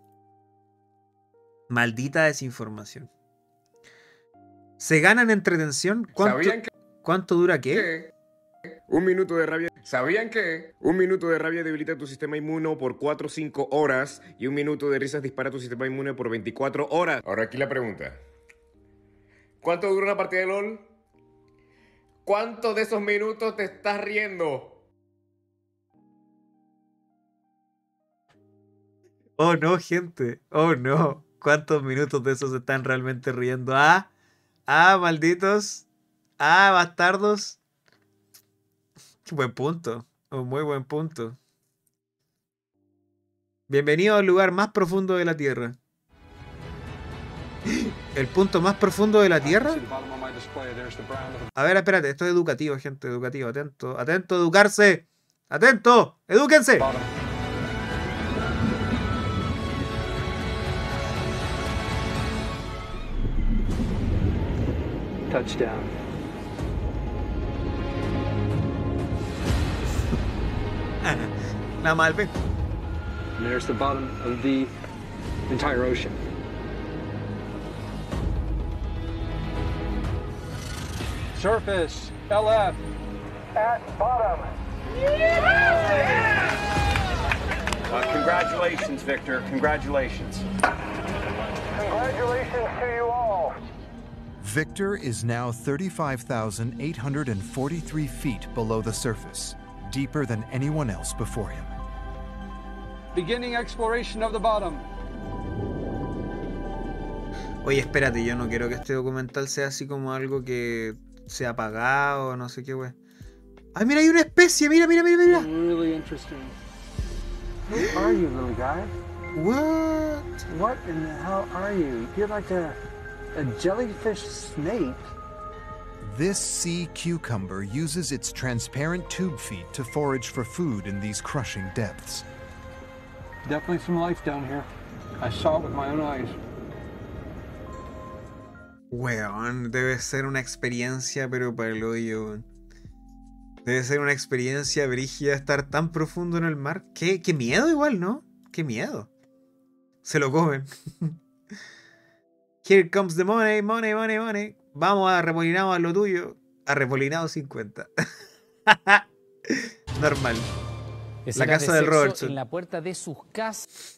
Maldita desinformación. ¿Se gana en entretención? ¿Cuánto, ¿Sabían que- ¿Cuánto dura qué? Un minuto de rabia. ¿Sabían que un minuto de rabia debilita tu sistema inmune por cuatro o cinco horas y un minuto de risas dispara tu sistema inmune por veinticuatro horas? Ahora aquí la pregunta. ¿Cuánto dura una partida de LOL? ¿Cuántos de esos minutos te estás riendo? Oh no, gente. Oh no. ¿Cuántos minutos de esos se están realmente riendo? Ah, ah, malditos. Ah, bastardos. Qué buen punto. Un muy buen punto. Bienvenido al lugar más profundo de la Tierra. ¿El punto más profundo de la Tierra? A ver, espérate. Esto es educativo, gente. Educativo. Atento. Atento a educarse. Atento. Edúquense. Touchdown. La Malve. And there's the bottom of the entire ocean. Surface, L F. At bottom. Uh, congratulations, Victor. Congratulations. Congratulations to you all. Victor is now thirty-five thousand eight hundred forty-three feet below the surface, deeper than anyone else before him. Beginning exploration of the bottom. Oye, espérate, yo no quiero que este documental sea así como algo que sea apagado, no sé qué, wey. ¡Ay, mira, hay una especie! ¡Mira, mira, mira, mira! Really interesting. Who are you, little guy? What? What in the hell are you? You're like a, a jellyfish snake. This sea cucumber uses its transparent tube feet to forage for food in these crushing depths. Definitely some life down here. I saw it with my own eyes. Weón, debe ser una experiencia, pero para el hoyo, weón. Debe ser una experiencia brígida estar tan profundo en el mar. Qué, qué miedo igual, ¿no? Qué miedo. Se lo comen. Here comes the money, money, money, money. Vamos a Remolinado a lo tuyo. A Remolinado cincuenta. Normal. Escenas la casa de del sexo Robertson. en la puerta de sus casas.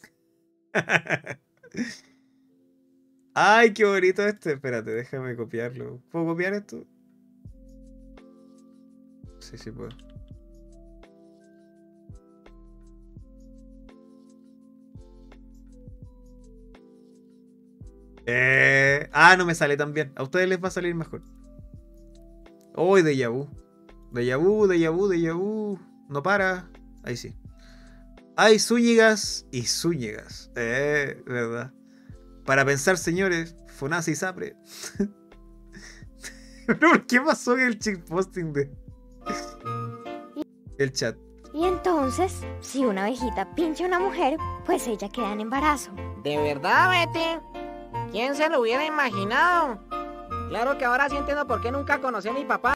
Ay, qué bonito este. Espérate, déjame copiarlo. ¿Puedo copiar esto? Sí, sí puedo. Eh... Ah, no me sale tan bien. A ustedes les va a salir mejor. Uy, déjà vu. Déjà vu, déjà vu, déjà vu. No para. Ahí sí. Hay Zúñigas y Zúñigas. Eh, verdad. Para pensar, señores, Fonasi y Sapre. ¿Por qué pasó que el shitposting de el chat? Y entonces, si una abejita pincha a una mujer, pues ella queda en embarazo. ¿De verdad, Betty? ¿Quién se lo hubiera imaginado? Claro que ahora sí entiendo por qué nunca conocí a mi papá.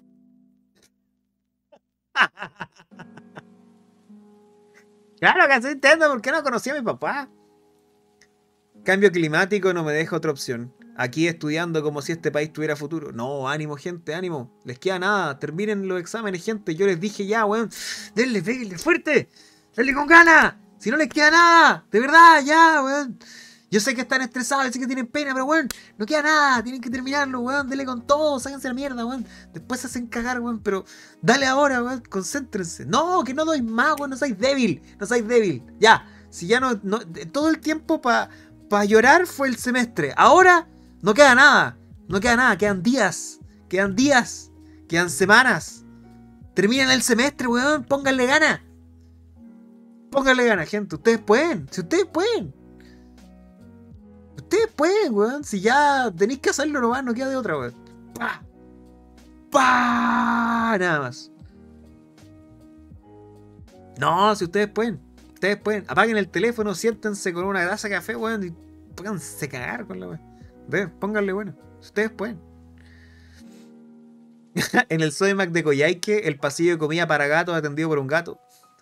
Claro que sí entiendo por qué no conocí a mi papá. Cambio climático no me deja otra opción. Aquí estudiando como si este país tuviera futuro. No, ánimo, gente, ánimo. Les queda nada. Terminen los exámenes, gente. Yo les dije ya, weón. Denle, denle fuerte. Denle con ganas. Si no les queda nada. De verdad, ya, weón. Yo sé que están estresados, yo sé que tienen pena, pero weón, no queda nada. Tienen que terminarlo, weón. Denle con todo. Sáquense la mierda, weón. Después se hacen cagar, weón. Pero dale ahora, weón. Concéntrense. No, que no doy más, weón. No seáis débil. No seáis débil. Ya. Si ya no... no todo el tiempo para... Para llorar fue el semestre. Ahora no queda nada. No queda nada. Quedan días. Quedan días. Quedan semanas. Terminan el semestre, weón. Pónganle ganas. Pónganle ganas, gente. Ustedes pueden. Si ustedes pueden. Ustedes pueden, weón. Si ya tenéis que hacerlo nomás, no queda de otra, weón. Pa. Pa. Nada más. No, si ustedes pueden. Ustedes pueden, apaguen el teléfono, siéntense con una grasa de café, weón, y pónganse cagar con la weón. Ven, pónganle bueno. Ustedes pueden. En el Sodimac de Coyhaique, el pasillo de comida para gatos atendido por un gato.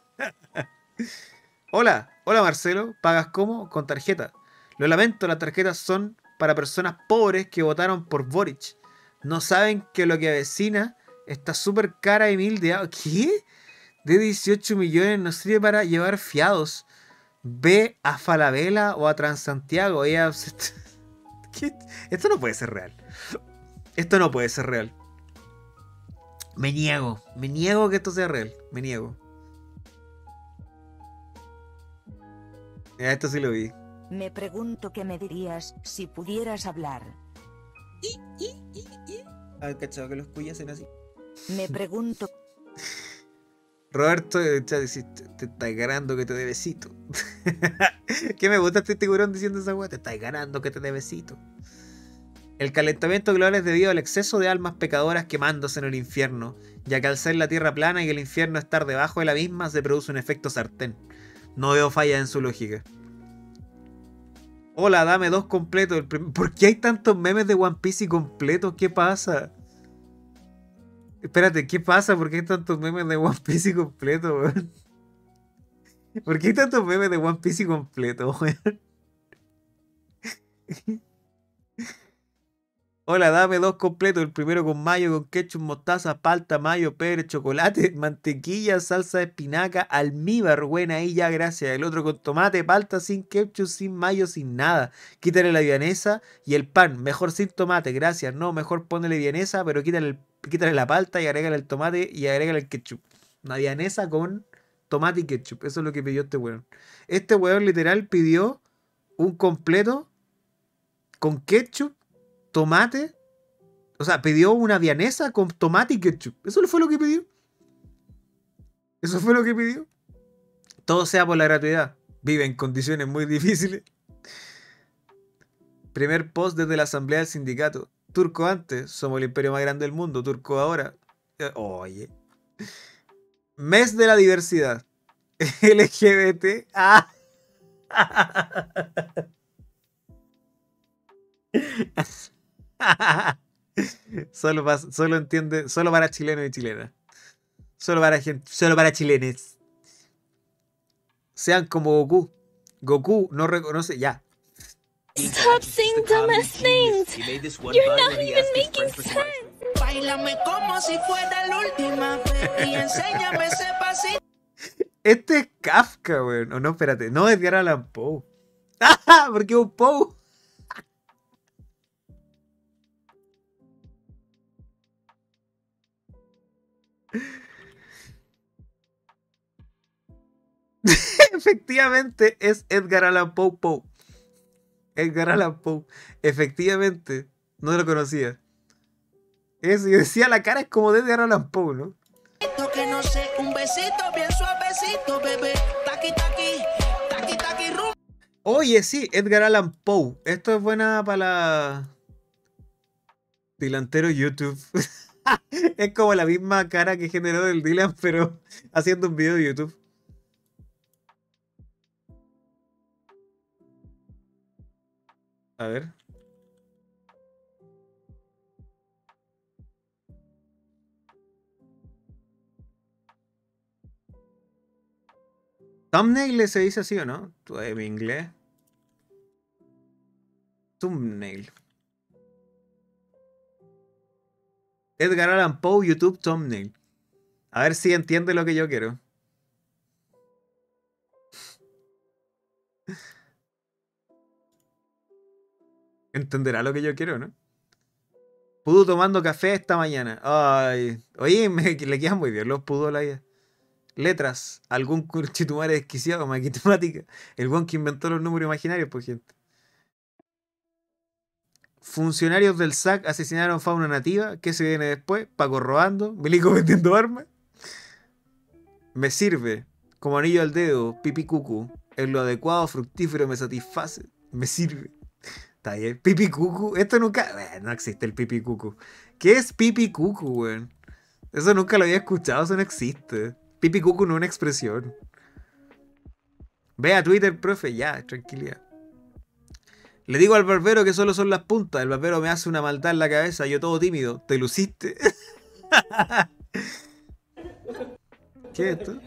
Hola, hola Marcelo, ¿pagas cómo? Con tarjeta. Lo lamento, las tarjetas son para personas pobres que votaron por Boric. No saben que lo que avecina está súper cara y mil de... ¿Qué? De dieciocho millones no sirve para llevar fiados. Ve a Falabella o a Transantiago. Ella... ¿Qué? Esto no puede ser real. Esto no puede ser real. Me niego. Me niego que esto sea real. Me niego. Ya, esto sí lo vi. Me pregunto qué me dirías si pudieras hablar. Ah, cachado que los cuyas hacen así. Me pregunto... Roberto, te, te estás ganando que te dé besito. Que me gusta este tiburón diciendo esa weá. Te estás ganando que te dé besito. El calentamiento global es debido al exceso de almas pecadoras quemándose en el infierno, ya que al ser la tierra plana y el infierno estar debajo de la misma, se produce un efecto sartén. No veo falla en su lógica. Hola, dame dos completos. El prim... ¿Por qué hay tantos memes de One Piece y completos? ¿Qué pasa? Espérate, ¿qué pasa? ¿Por qué hay tantos memes de One Piece y completo, weón? ¿Por qué hay tantos memes de One Piece y completo, weón? Hola, dame dos completos. El primero con mayo, con ketchup, mostaza, palta, mayo, pebre, chocolate, mantequilla, salsa de espinaca, almíbar. Buena ahí ya, gracias. El otro con tomate, palta, sin ketchup, sin mayo, sin nada. Quítale la vienesa y el pan. Mejor sin tomate, gracias. No, mejor ponele vienesa, pero quítale, el, quítale la palta y agrégale el tomate y agrégale el ketchup. Una vienesa con tomate y ketchup. Eso es lo que pidió este weón. Este weón literal pidió un completo con ketchup, tomate, o sea, pidió una vienesa con tomate y ketchup. Eso fue lo que pidió. Eso fue lo que pidió. Todo sea por la gratuidad. Vive en condiciones muy difíciles. Primer post desde la asamblea del sindicato. Turco antes, somos el imperio más grande del mundo. Turco ahora. Oye. Mes de la diversidad. L G B T. Ah. Solo, para, solo entiende, solo para chilenos y chilenas. Solo para gente, solo para chilenes. Sean como Goku. Goku no reconoce, ya. Stop saying dumbass things. You're not even making sense. Báilame como si fuera la última vez y enséñame ese pasito. Este es Kafka, weón. O no, espérate. No, es Edgar Allan Poe. ¡Ah! ¿Por qué un Poe? Efectivamente es Edgar Allan Poe Poe. Edgar Allan Poe. Efectivamente. No lo conocía. Eso, yo decía, la cara es como de Edgar Allan Poe, ¿no? Que no sé, un besito bien suavecito, bebé. Taqui, taqui, taqui, taqui, rum. Oye, sí, Edgar Allan Poe. Esto es buena para la... Delantero YouTube. Es como la misma cara que generó el Dylan, pero haciendo un video de YouTube. A ver. Thumbnail se dice así, ¿o no? En inglés. Thumbnail. Edgar Allan Poe, YouTube Thumbnail. A ver si entiende lo que yo quiero. Entenderá lo que yo quiero, ¿no? Pudo tomando café esta mañana. Ay. Oye, me, le quedan muy bien los pudos la idea. Letras, algún curchitumare desquiciado, matemática. El buen que inventó los números imaginarios, pues, gente. Funcionarios del S A C asesinaron fauna nativa. ¿Qué se viene después? Paco robando. Milico vendiendo armas. Me sirve. Como anillo al dedo. Pipi cucu. En lo adecuado, fructífero, me satisface. Me sirve. Está bien. Pipi cucu. Esto nunca... Eh, no existe el pipi cucu. ¿Qué es pipi cucu, weón? Eso nunca lo había escuchado. Eso no existe. Pipi cucu no es una expresión. Ve a Twitter, profe. Ya, tranquilidad. Le digo al barbero que solo son las puntas. El barbero me hace una maldad en la cabeza. Yo todo tímido. ¿Te luciste? ¿Qué es esto?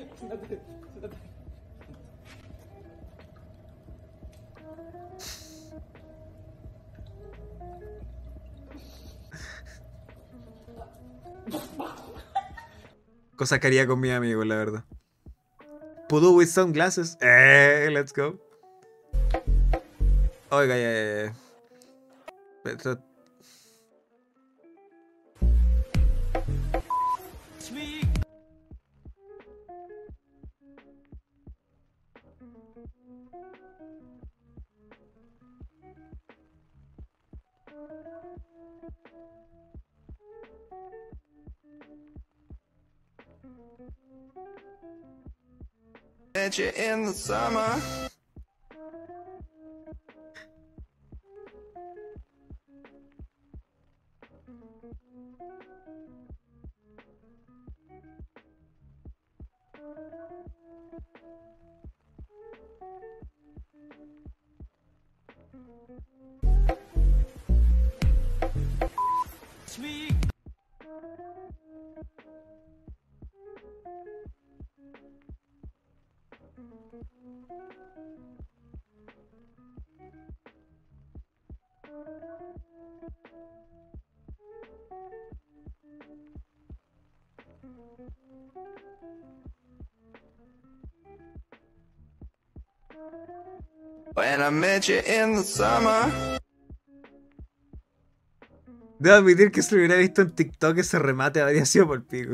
Cosas que haría con mis amigos, la verdad. Pudo with sunglasses. Eh, let's go. Oiga, ya, ya, ya. Esto... Met you in the summer. Sweet. When I met you in the summer. Debo admitir que si lo hubiera visto en TikTok ese remate habría sido por pico.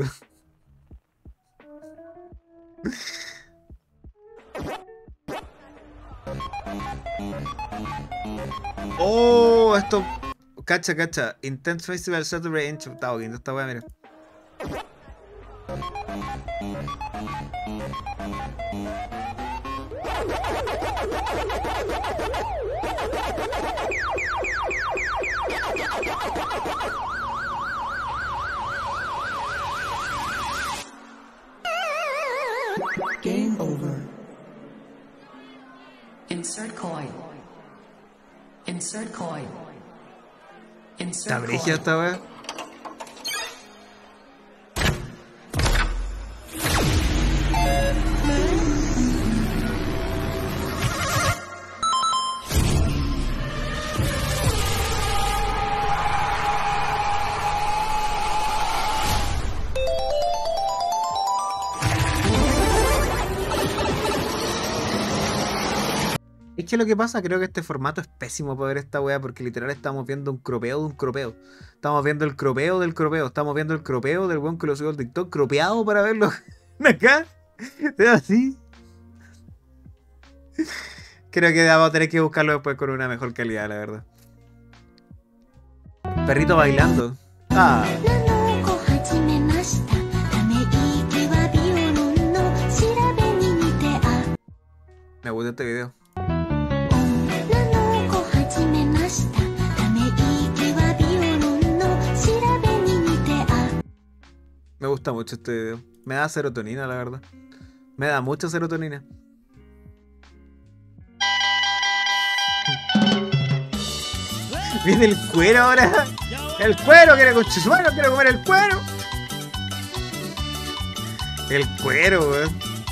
Oh, esto... Cacha, cacha. Intense Festival Saturday en Chutao. Esta wea, mira. Game over. Insert coin. Insert coin. Está brígida esta wea. ¿Es que lo que pasa? Creo que este formato es pésimo para ver esta weá, porque literal estamos viendo un cropeo de un cropeo. Estamos viendo el cropeo del cropeo. Estamos viendo el cropeo del weón que lo subió al TikTok, cropeado para verlo acá. Es así. Creo que vamos a tener que buscarlo después con una mejor calidad, la verdad. Perrito bailando. Ah. Me gusta este video. Me gusta mucho este video. Me da serotonina, la verdad. Me da mucha serotonina. Viene el cuero ahora. El cuero quiere con chisuelo, quiere comer el cuero. El cuero, weón.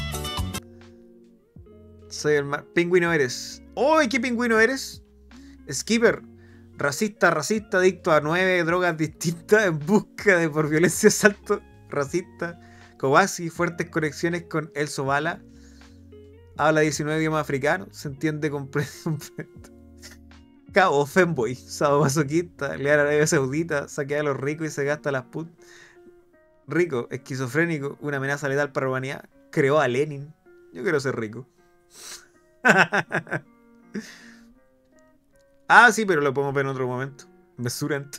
Soy el mar... Pingüino eres. ¡Uy! ¿Qué pingüino eres? Skipper. Racista, racista, adicto a nueve drogas distintas en busca de por violencia, asalto, racista. Kowasi, fuertes conexiones con El Sobala. Habla diecinueve idiomas africanos. Se entiende completo. Cabo, femboy, sadomasoquista, leal a Arabia Saudita, saquea a los ricos y se gasta las put. Rico, esquizofrénico, una amenaza letal para la humanidad. Creó a Lenin. Yo quiero ser rico. Ah, sí, pero lo podemos ver en otro momento. Mesurant.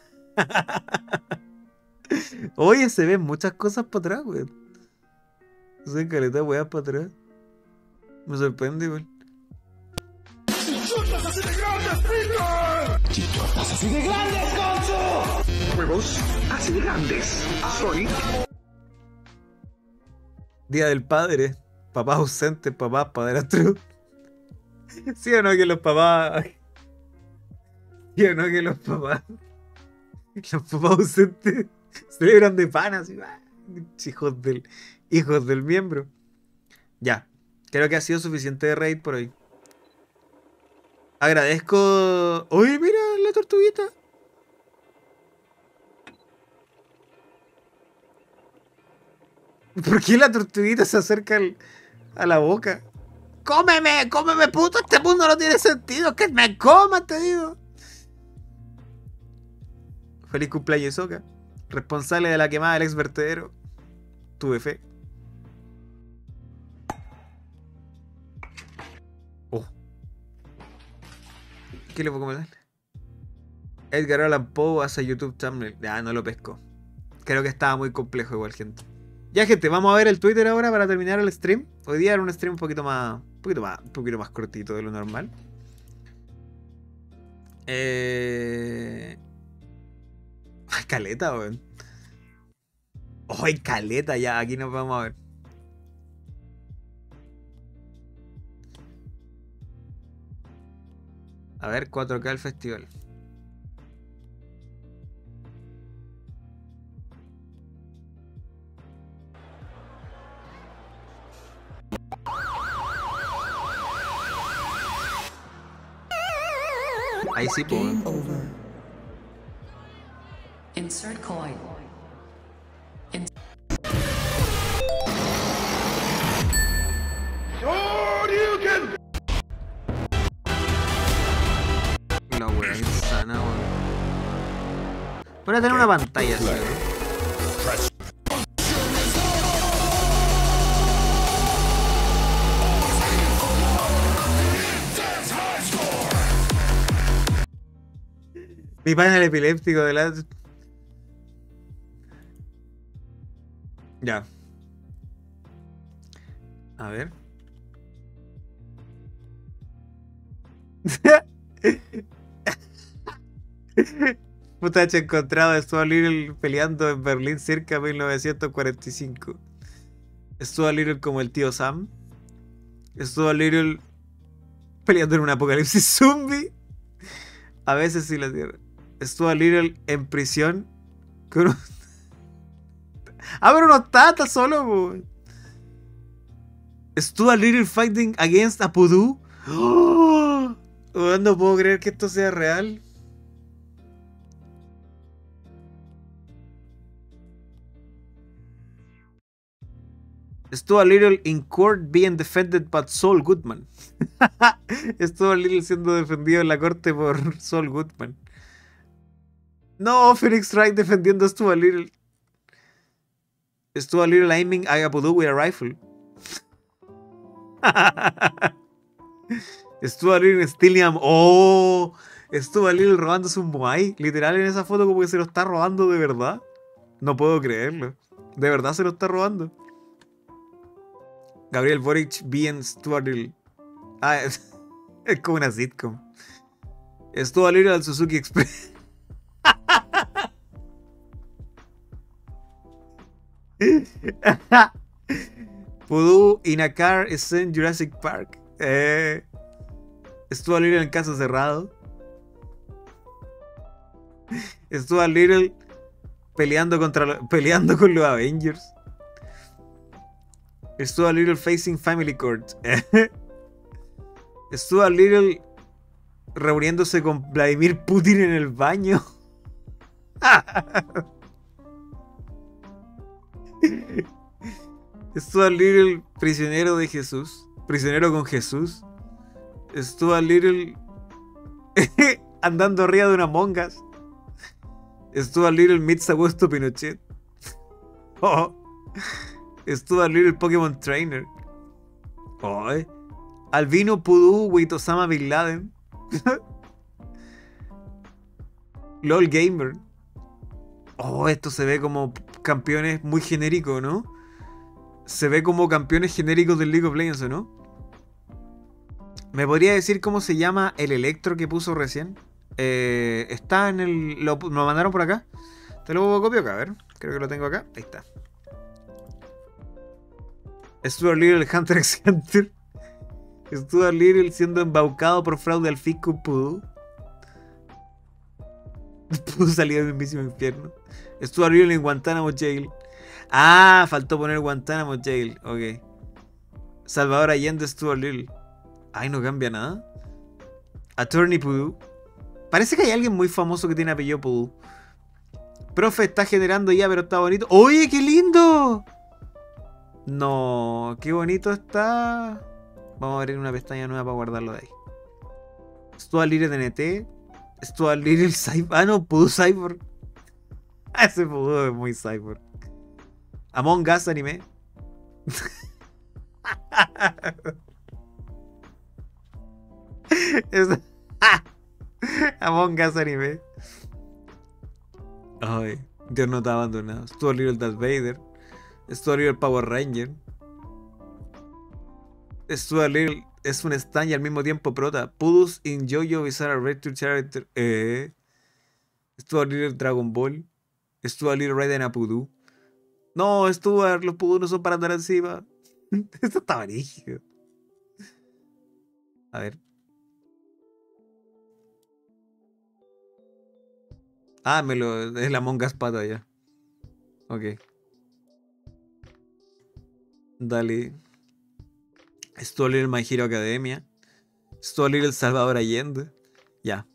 Oye, se ven muchas cosas para atrás, weón. Se ven caleta weas para atrás. Me sorprende, weón. ¡Chichotas así de grandes, Peter! ¡Chichotas así de grandes, Gonzo! ¡Huevos así de grandes! Soy... Día del Padre. Papás ausentes, papás padrastros. ¿Sí o no que los papás... ¿Sí o no que los papás... Los papás ausentes celebran de panas? Hijos del... Hijos del miembro. Ya. Creo que ha sido suficiente de raid por hoy. Agradezco... ¡Oye, mira la tortuguita! ¿Por qué la tortuguita se acerca al, a la boca? ¡Cómeme! ¡Cómeme, puto! Este mundo no tiene sentido. ¡Que me coma, te digo! Feliz cumpleaños, Soca. Responsable de la quemada del ex vertedero. Tuve fe. Oh. ¿Qué le puedo comentar? Edgar Allan Poe hace YouTube thumbnail. Ya, no lo pesco. Creo que estaba muy complejo igual, gente. Ya, gente, vamos a ver el Twitter ahora para terminar el stream. Hoy día era un stream un poquito más... Un poquito más, un poquito más cortito de lo normal. Eh... Ay, caleta, weón. Ay, caleta, ya, aquí nos vamos a ver. A ver, cuatro K el festival. Ahí sí, pues. Game over. Insert coin. In La wea insana, weón. Voy a tener una pantalla así, ¿no? Mi panel epiléptico de la... Ya. A ver. Putache encontrado de Stuart Little peleando en Berlín cerca de mil novecientos cuarenta y cinco. Stuart Little como el tío Sam. Stuart Little peleando en un apocalipsis zombie. A veces sí la tierra. Stuart Little en prisión con un... Ah, pero no está, está solo, boy. Stuart Little fighting against a Pudu. ¡Oh! No puedo creer que esto sea real. Stuart Little in court being defended by Saul Goodman. Stuart Little siendo defendido en la corte por Saul Goodman. No, Phoenix Wright defendiendo a Stuart Little. Stuart Little aiming a Purdue with a rifle. Stuart Little stealing a... Oh, Stuart Little robándose un Moai. Literal en esa foto como que se lo está robando de verdad. No puedo creerlo. De verdad se lo está robando. Gabriel Boric bien Stuart Little. Ah, es, es como una sitcom. Stuart Little al Suzuki Express. Purdue in a car is in Jurassic Park. Eh, Stuart Little en caso cerrado. Stuart Little peleando contra peleando con los Avengers. Stuart Little facing family court. Stuart Little reuniéndose con Vladimir Putin en el baño. Stuart Little prisionero de Jesús. Prisionero con Jesús. Stuart Little andando arriba de una mongas. Stuart Little meets Augusto Pinochet. Oh. Stuart Little Pokémon Trainer. Oh, eh. Albino Pudú with Osama Bin Laden. LOL Gamer. Oh, esto se ve como campeones muy genéricos, ¿no? Se ve como campeones genéricos del League of Legends, ¿o no? ¿Me podría decir cómo se llama el Electro que puso recién? Eh, está en el... Lo, ¿Me lo mandaron por acá? Te lo copio acá, a ver. Creo que lo tengo acá. Ahí está. Stuart Little Hunter x Hunter. Stuart Little siendo embaucado por fraude al fisco Pudú. Pudú salió del mismísimo infierno. Stuart Little en Guantánamo Jail. Ah, faltó poner Guantánamo Jail. Ok. Salvador Allende, Stuart Little. Ay, no cambia nada. Attorney Pudú. Parece que hay alguien muy famoso que tiene apellido Pudú. Profe está generando ya, pero está bonito. ¡Oye, qué lindo! No, qué bonito está. Vamos a abrir una pestaña nueva para guardarlo de ahí. Stuart Little N T. Stuart Little Cyber. Ah, no, Pudú Cyber. Ese Pudú es muy Cyber. Among Us anime. es... Among Us anime. Ay, Dios no te ha abandonado. Stuart Little Darth Vader. Stuart Little Power Ranger. Stuart Little es un stand y al mismo tiempo prota. Pudus in JoJo Bizarre Adventure Character. Eh. Stuart Little Dragon Ball. Stuart Little Raiden a Pudú. No, Stuart, los Pudú no son para andar encima. Esto está rígido. A ver. Ah, me lo. Es la Mongas Pata ya. Ok. Dale. Stuart Little My Hero Academia. Stuart Little Salvador Allende. Ya.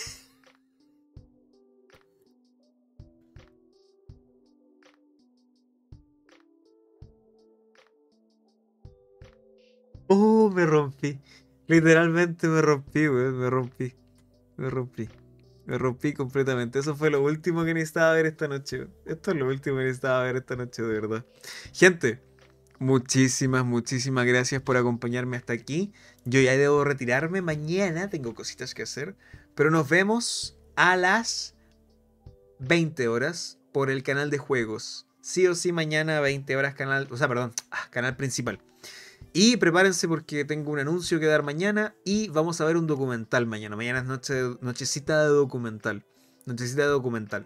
Oh, me rompí. Literalmente me rompí, güey. Me rompí. Me rompí. Me rompí completamente. Eso fue lo último que necesitaba ver esta noche. Esto es lo último que necesitaba ver esta noche, de verdad. Gente, muchísimas, muchísimas gracias por acompañarme hasta aquí. Yo ya debo retirarme. Mañana tengo cositas que hacer. Pero nos vemos a las veinte horas por el canal de juegos. Sí o sí, mañana veinte horas canal... O sea, perdón, ah, canal principal. Y prepárense porque tengo un anuncio que dar mañana y vamos a ver un documental mañana. Mañana es noche, nochecita de documental. Nochecita de documental.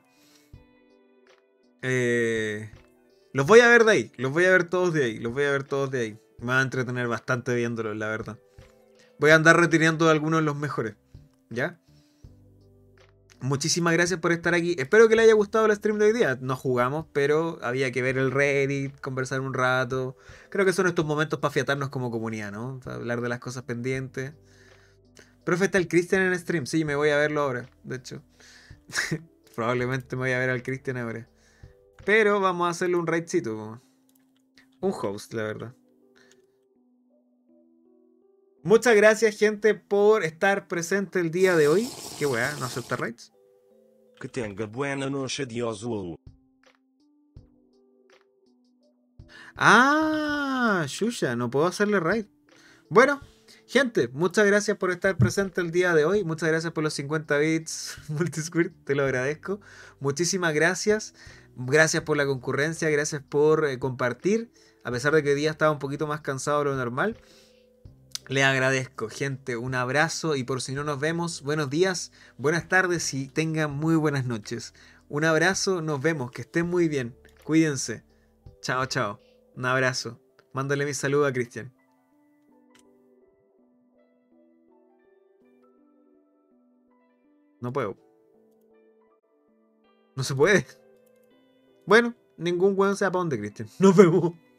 Eh, los voy a ver de ahí. Los voy a ver todos de ahí. Los voy a ver todos de ahí. Me va a entretener bastante viéndolos, la verdad. Voy a andar retirando algunos de los mejores. ¿Ya? Muchísimas gracias por estar aquí. Espero que les haya gustado el stream de hoy día. No jugamos, pero había que ver el Reddit, conversar un rato. Creo que son estos momentos para afiatarnos como comunidad, ¿no? Para hablar de las cosas pendientes. Profe, está el Cristian en stream. Sí, me voy a verlo ahora, de hecho. Probablemente me voy a ver al Cristian ahora. Pero vamos a hacerle un raidcito. Un host, la verdad. Muchas gracias, gente, por estar presente el día de hoy. Qué weá, no acepta raids. Que tenga buena noche, Dios. Ah, Shusha, no puedo hacerle raid. Bueno, gente, muchas gracias por estar presente el día de hoy. Muchas gracias por los cincuenta bits, Multisquirt, te lo agradezco. Muchísimas gracias. Gracias por la concurrencia, gracias por eh, compartir. A pesar de que hoy día estaba un poquito más cansado de lo normal. Les agradezco, gente. Un abrazo y por si no nos vemos, buenos días, buenas tardes y tengan muy buenas noches. Un abrazo, nos vemos, que estén muy bien. Cuídense. Chao, chao. Un abrazo. Mándale mi saludo a Cristian. No puedo. No se puede. Bueno, ningún weón se va para donde, Cristian. Nos vemos.